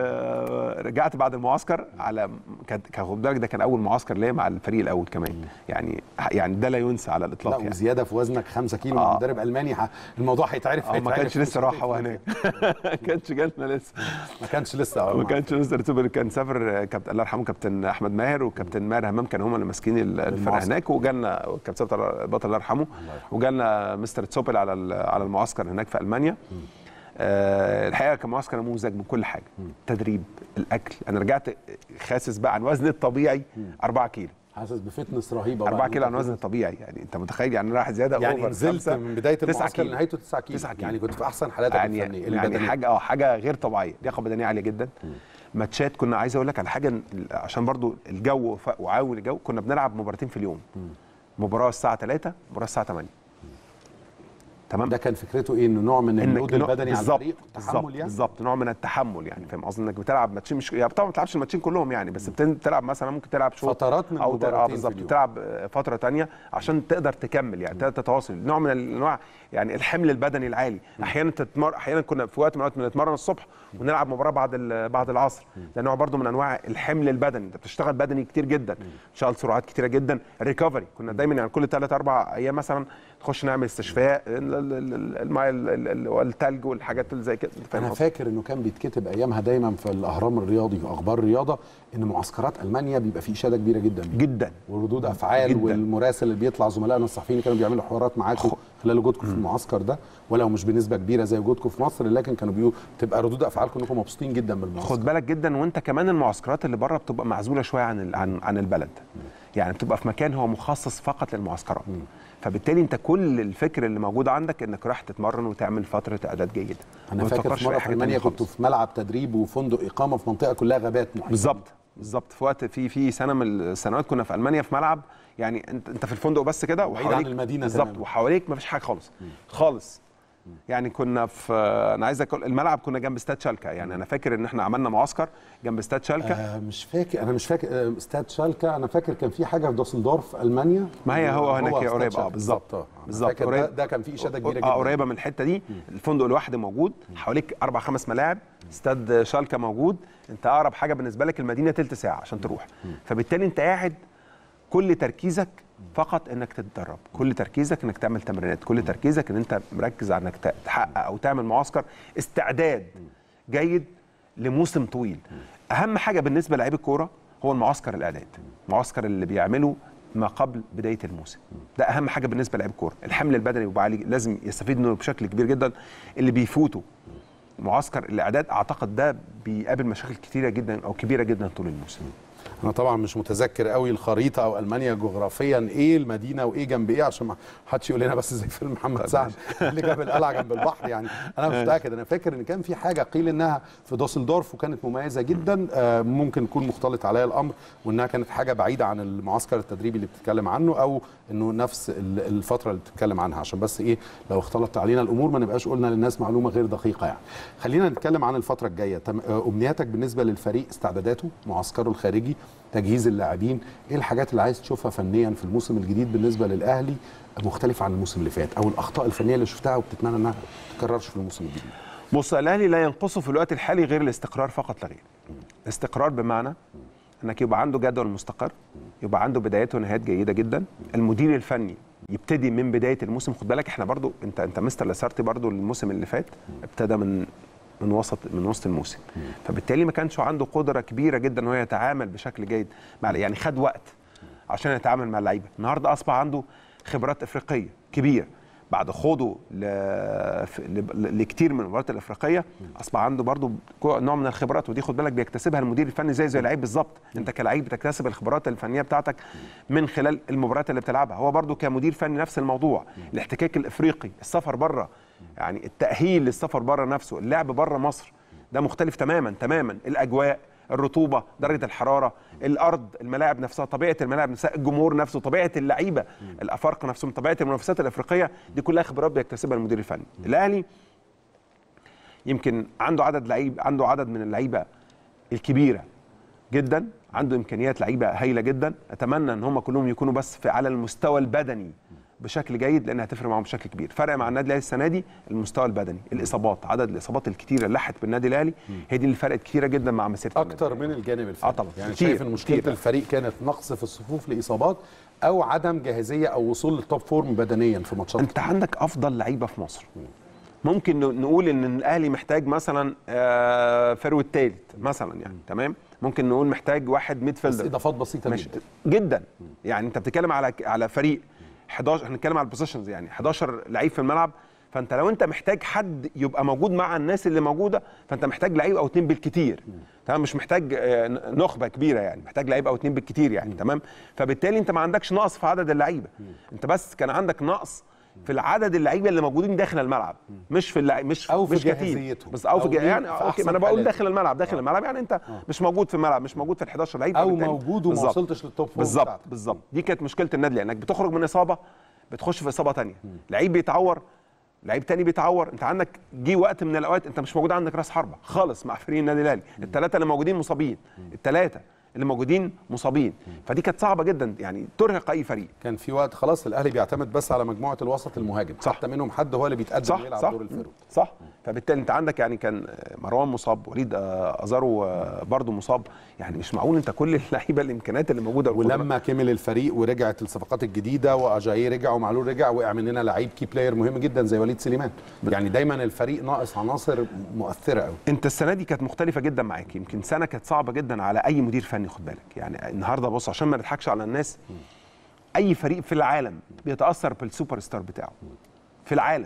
رجعت بعد المعسكر على خد بالك ده كان اول معسكر ليا مع الفريق الاول كمان، يعني يعني ده لا ينسى على الاطلاق. لا يعني وزياده في وزنك خمسة كيلو مع مدرب الماني، الموضوع هيتعرف. ما كانش لسه راح هو هناك ما كانش جالنا لسه ما كانش لسه ما كانش لسه رتوبل. كان سافر كابتن الله يرحمه كابتن احمد ماهر وكابتن ماهر همام كانوا هم اللي ماسكين الفرقه هناك، وجالنا كابتن البطل الله يرحمه، وجالنا مستر تسوبل على على المعسكر هناك في المانيا. آه الحقيقه كان معسكر نموذج من كل حاجه، تدريب، الاكل. انا رجعت خاسس بقى عن وزني الطبيعي أربعة كيلو، حاسس بفتنس رهيبه أربعة كيلو عن وزن الطبيعي. يعني انت متخيل يعني راح زياده يعني نزلت من بدايه المعسكر لنهايته تسعة كيلو. تسعة كيلو يعني كنت في احسن حالاتك يعني الفنيه يعني البدنية. حاجه اه حاجه غير طبيعيه، لياقه بدنيه عاليه جدا. ماتشات كنا عايز اقول لك على حاجه عشان برضو الجو وعاون الجو، كنا بنلعب مباراتين في اليوم، مباراه الساعه ثلاثة مباراه الساعه ثمانية. تمام. ده كان فكرته ايه؟ انه نوع من المجهود البدني على الفريق، التحمل يعني بالظبط، نوع من التحمل يعني. فاهم قصدي؟ انك بتلعب ماتشين، مش يعني طبعا ما بتلعبش الماتشين كلهم يعني، بس بتلعب مثلا ممكن تلعب شوط فترات من او مباراتين بالظبط تلعب فتره ثانيه عشان تقدر تكمل يعني تتواصل. نوع من الانواع يعني الحمل البدني العالي. احيانا تتمر احيانا كنا في وقت من الاوقات بنتمرن الصبح ونلعب مباراه بعد بعد العصر. ده نوع برضو من انواع الحمل البدني. انت بتشتغل بدني كتير جدا، شغل سرعات كتيره جدا. الريكفري كنا دايما يعني كل ثلاث اربع ايام مثلا نخش نعمل استشفاء الماء والثلج والحاجات اللي زي كده. انا فاكر انه كان بيتكتب ايامها دايما في الاهرام الرياضي واخبار الرياضه ان معسكرات المانيا بيبقى فيه اشاده كبيره جدا جدا وردود افعال جداً. والمراسل اللي بيطلع زملائنا الصحفيين كانوا بيعملوا حوارات معاكم خلال وجودكم في المعسكر ده، ولو مش بنسبه كبيره زي وجودكم في مصر، لكن كانوا بيقولوا تبقى ردود افعالكم انكم مبسوطين جدا بالمعسكر. خد بالك جدا، وانت كمان المعسكرات اللي بره بتبقى معزوله شويه عن عن عن البلد، يعني بتبقى في مكان هو مخصص فقط للمعسكرات. م. فبالتالي انت كل الفكر اللي موجود عندك انك راح تتمرن وتعمل فتره اعداد جيده. انا فاكر في مره في المانيا كنت في ملعب تدريب وفندق اقامه في منطقه كلها غابات محيطه. بالظبط بالظبط. في وقت في في سنه من السنوات كنا في المانيا في ملعب، يعني انت انت في الفندق بس كده وحواليك عن المدينه بالظبط، وحواليك ما فيش حاجه خالص م. خالص. يعني كنا في انا عايز اقول الملعب كنا جنب استاد شالكه. يعني انا فاكر ان احنا عملنا معسكر جنب استاد شالكه. آه مش فاكر انا مش فاكر آه استاد شالكه. انا فاكر كان في حاجه في دوسلدورف المانيا. ما هي هو هناك قريب. اه بالظبط بالظبط. ده, ده كان في اشاده كبيره جدا. اه قريبه من الحته دي. الفندق لوحده موجود، حواليك اربع خمس ملاعب، استاد شالكه موجود. انت اقرب حاجه بالنسبه لك المدينه تلت ساعه عشان تروح. فبالتالي انت قاعد كل تركيزك فقط انك تتدرب، كل تركيزك انك تعمل تمرينات، كل تركيزك ان انت مركز على انك تحقق او تعمل معسكر استعداد جيد لموسم طويل. اهم حاجه بالنسبه للاعيب الكوره هو المعسكر الاعداد، المعسكر اللي بيعمله ما قبل بدايه الموسم. ده اهم حاجه بالنسبه للاعيب الكوره. الحمل البدني بيبقى عالي، لازم يستفيد منه بشكل كبير جدا. اللي بيفوته معسكر الاعداد اعتقد ده بيقابل مشاكل كتيره جدا او كبيره جدا طول الموسم. انا طبعا مش متذكر قوي الخريطه او المانيا جغرافيا ايه المدينه وايه جنب ايه، عشان ما حدش يقول لنا بس زي فيلم محمد سعد اللي جاب القلعه جنب البحر. يعني انا مش متاكد. انا فاكر ان كان في حاجه قيل انها في دوسلدورف وكانت مميزه جدا. ممكن يكون مختلط عليا الامر وانها كانت حاجه بعيده عن المعسكر التدريبي اللي بتتكلم عنه، او انه نفس الفتره اللي بتتكلم عنها، عشان بس ايه لو اختلطت علينا الامور ما نبقاش قلنا للناس معلومه غير دقيقه. يعني خلينا نتكلم عن الفتره الجايه. امنياتك بالنسبه للفريق، استعداداته، معسكره الخارجي، تجهيز اللاعبين، ايه الحاجات اللي عايز تشوفها فنيا في الموسم الجديد بالنسبه للاهلي مختلف عن الموسم اللي فات، او الاخطاء الفنيه اللي شفتها وبتتمنى انها ما تتكررش في الموسم الجديد؟ بص، الاهلي لا ينقصه في الوقت الحالي غير الاستقرار فقط لا غير. استقرار بمعنى انك يبقى عنده جدول مستقر، يبقى عنده بدايات ونهايات جيده جدا. المدير الفني يبتدي من بدايه الموسم. خد بالك احنا برضو انت انت مستر لاسارتي برضو الموسم اللي فات ابتدى من من وسط من وسط الموسم، فبالتالي ما كانش عنده قدره كبيره جدا ان هو يتعامل بشكل جيد مع، يعني خد وقت عشان يتعامل مع اللعيبه. النهارده اصبح عنده خبرات افريقيه كبيره بعد خوضه ل... لكتير من المباريات الافريقيه. اصبح عنده برضو نوع من الخبرات، ودي خد بالك بيكتسبها المدير الفني زي زي اللعيب بالظبط. انت كلاعب بتكتسب الخبرات الفنيه بتاعتك من خلال المباريات اللي بتلعبها. هو برضو كمدير فني نفس الموضوع، الاحتكاك الافريقي، السفر بره، يعني التاهيل للسفر بره نفسه، اللعب بره مصر ده مختلف تماما تماما. الاجواء، الرطوبه، درجه الحراره، الارض، الملاعب نفسها، طبيعه الملاعب نفسها، الجمهور نفسه، طبيعه اللعيبه الافارقه نفسهم، طبيعه المنافسات الافريقيه، دي كلها خبرات بيكتسبها المدير الفني. الاهلي يمكن عنده عدد لعيب عنده عدد من اللعيبه الكبيره جدا، عنده امكانيات لعيبه هايله جدا. اتمنى ان هم كلهم يكونوا بس في على المستوى البدني بشكل جيد، لانها هتفرق معاهم بشكل كبير. فرق مع النادي الاهلي السنه دي المستوى البدني، الاصابات، عدد الاصابات الكتيره اللي لحت بالنادي الاهلي هي دي اللي فرقت كتيره جدا مع مسيرته اكتر من الجانب الفني. اه طبعا. يعني شايف ان مشكله كتير. الفريق كانت نقص في الصفوف لاصابات او عدم جاهزيه او وصول للتوب فورم بدنيا في ماتشات. انت كتير. عندك افضل لعيبه في مصر. ممكن نقول ان الاهلي محتاج مثلا فروت ثالث مثلا، يعني تمام. ممكن نقول محتاج واحد ميد فيلدر، بس اضافات بسيطه جدا جدا. يعني انت بتتكلم على على فريق احداشر، هنتكلم على البوزيشنز، يعني احداشر لعيب في الملعب فانت لو انت محتاج حد يبقى موجود مع الناس اللي موجوده، فانت محتاج لعيب او اتنين بالكتير، تمام؟ مش محتاج نخبه كبيره يعني، محتاج لعيب او اتنين بالكتير يعني، تمام؟ فبالتالي انت ما عندكش نقص في عدد اللعيبه، انت بس كان عندك نقص في العدد اللعيبه اللي موجودين داخل الملعب، مش في اللعيب مش أو في مش جاهزيتهم، بس او في أو جه... يعني في اوكي، ما انا أحسن بقول حالاتهم. داخل الملعب، داخل آه. الملعب يعني انت آه. مش موجود في الملعب، مش موجود في الحداشر لعيب، او فبالتالي- موجود وما بالظبط. وصلتش للتوب فور بالظبط بتاعتك. بالظبط، دي كانت مشكله النادي، لانك بتخرج من اصابه بتخش في اصابه ثانيه، لعيب بيتعور، لعيب تاني بيتعور، انت عندك جه وقت من الاوقات انت مش موجود عندك راس حربه خالص مع فريق النادي الاهلي، الثلاثه اللي موجودين مصابين، الثلاثه اللي موجودين مصابين، فدي كانت صعبه جدا يعني، ترهق اي فريق. كان في وقت خلاص الاهلي بيعتمد بس على مجموعه الوسط المهاجم، صح. حتى منهم حد هو اللي بيتقدم صح ويلعب صح دور الفيرود. صح، فبالتالي انت عندك يعني كان مروان مصاب، وليد ازارو برضه مصاب، يعني مش معقول انت كل اللعيبه الامكانيات اللي موجوده ولما كمل الفريق ورجعت الصفقات الجديده واجاي رجع ومعلول رجع، وقع مننا لعيب كي بلاير مهم جدا زي وليد سليمان، يعني دايما الفريق ناقص عناصر مؤثره قوي. انت السنه دي كانت مختلفه جدا معاك، يمكن سنه كانت صعبه جدا على اي مدير فني، خد بالك يعني النهارده بص عشان ما نضحكش على الناس، اي فريق في العالم بيتاثر بالسوبر ستار بتاعه في العالم،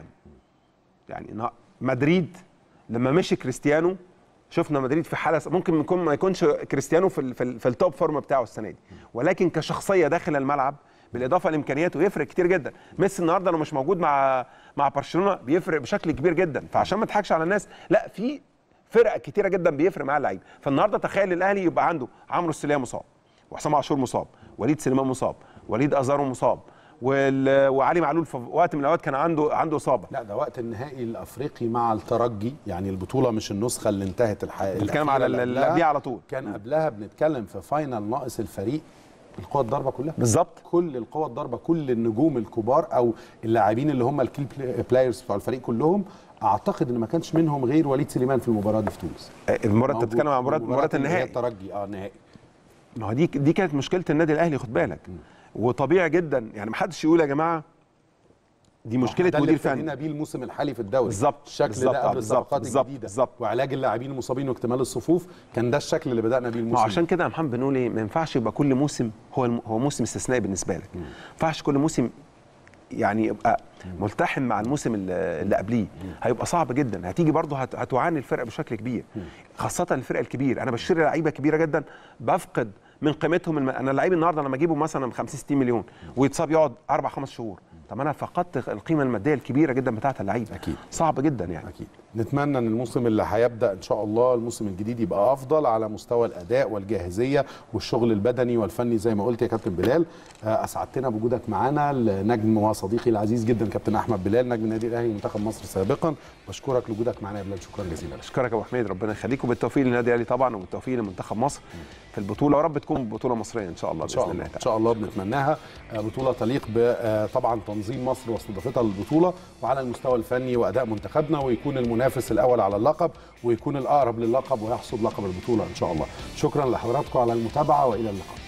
يعني مدريد لما مشي كريستيانو شفنا مدريد في حاله ممكن يكون ما يكونش كريستيانو في ال في, ال في التوب فورم بتاعه السنه دي، ولكن كشخصيه داخل الملعب بالاضافه لامكانياته يفرق كتير جدا. ميسي النهارده لو مش موجود مع مع برشلونه بيفرق بشكل كبير جدا، فعشان ما نضحكش على الناس، لا في فرق كتيره جدا بيفرق مع اللعيبه. فالنهارده تخيل الاهلي يبقى عنده عمرو السوليه مصاب، وحسام عاشور مصاب، وليد سليمان مصاب، وليد ازارو مصاب، وعلي معلول في وقت من الاوقات كان عنده عنده اصابه. لا ده وقت النهائي الافريقي مع الترجي، يعني البطوله مش النسخه اللي انتهت الحقيقه، بنتكلم على اللي قبلها على طول، كان قبلها بنتكلم في فاينل ناقص الفريق القوى الضربه كلها بالظبط، كل القوى الضربه، كل النجوم الكبار او اللاعبين اللي هم الكي بلايرز بتوع الفريق كلهم، اعتقد ان ما كانش منهم غير وليد سليمان في المباراه دي في تونس. المباراه انت بتتكلم عن مباراه مباراه النهائي الترجي، اه النهائي. ما هو دي دي كانت مشكله النادي الاهلي، خد بالك. م. وطبيعي جدا يعني ما حدش يقول يا جماعه دي مشكله مدير فني، ده بيه الموسم الحالي في الدوري بالظبط، الشكل بالزبط. ده قبل الصفقات الجديده بالظبط، وعلاج اللاعبين المصابين واكتمال الصفوف، كان ده الشكل اللي بدانا بيه الموسم. عشان كده يا محمد بنقول ايه، ما ينفعش يبقى كل موسم هو هو موسم استثنائي بالنسبه لك، ما ينفعش كل موسم يعني يبقى ملتحم مع الموسم اللي قبليه، هيبقى صعب جدا، هتيجي برضه هتعاني الفرق بشكل كبير، خاصه الفرق الكبير. انا بشتري لعيبه كبيره جدا بفقد من قيمتهم الم... انا اللعيب النهارده لما اجيبه مثلا ب خمسين ستين مليون ويتصاب يقعد اربع خمس شهور، طب انا فقدت القيمه الماديه الكبيره جدا بتاعه اللعيب. اكيد صعب جدا يعني. اكيد نتمنى ان الموسم اللي هيبدا ان شاء الله الموسم الجديد يبقى افضل على مستوى الاداء والجاهزيه والشغل البدني والفني زي ما قلت يا كابتن بلال. اسعدتنا بوجودك معانا، النجم وصديقي العزيز جدا كابتن احمد بلال نجم النادي الاهلي ومنتخب مصر سابقا، بشكرك لوجودك معانا يا بلال، شكرا جزيلا. اشكرك يا ابو حميد، ربنا يخليك، وبالتوفيق للنادي الاهلي طبعا وبالتوفيق لمنتخب مصر في البطوله، ورب تكون بطوله مصريه ان شاء الله باذن الله. ان شاء الله بنتمناها بطوله تليق طبعا تنظيم مصر واستضافتها للبطوله وعلى المستوى الفني واداء منتخبنا، ويكون المنافس الاول على اللقب ويكون الاقرب للقب ويحصد لقب البطوله ان شاء الله. شكرا لحضراتكم على المتابعه والى اللقاء.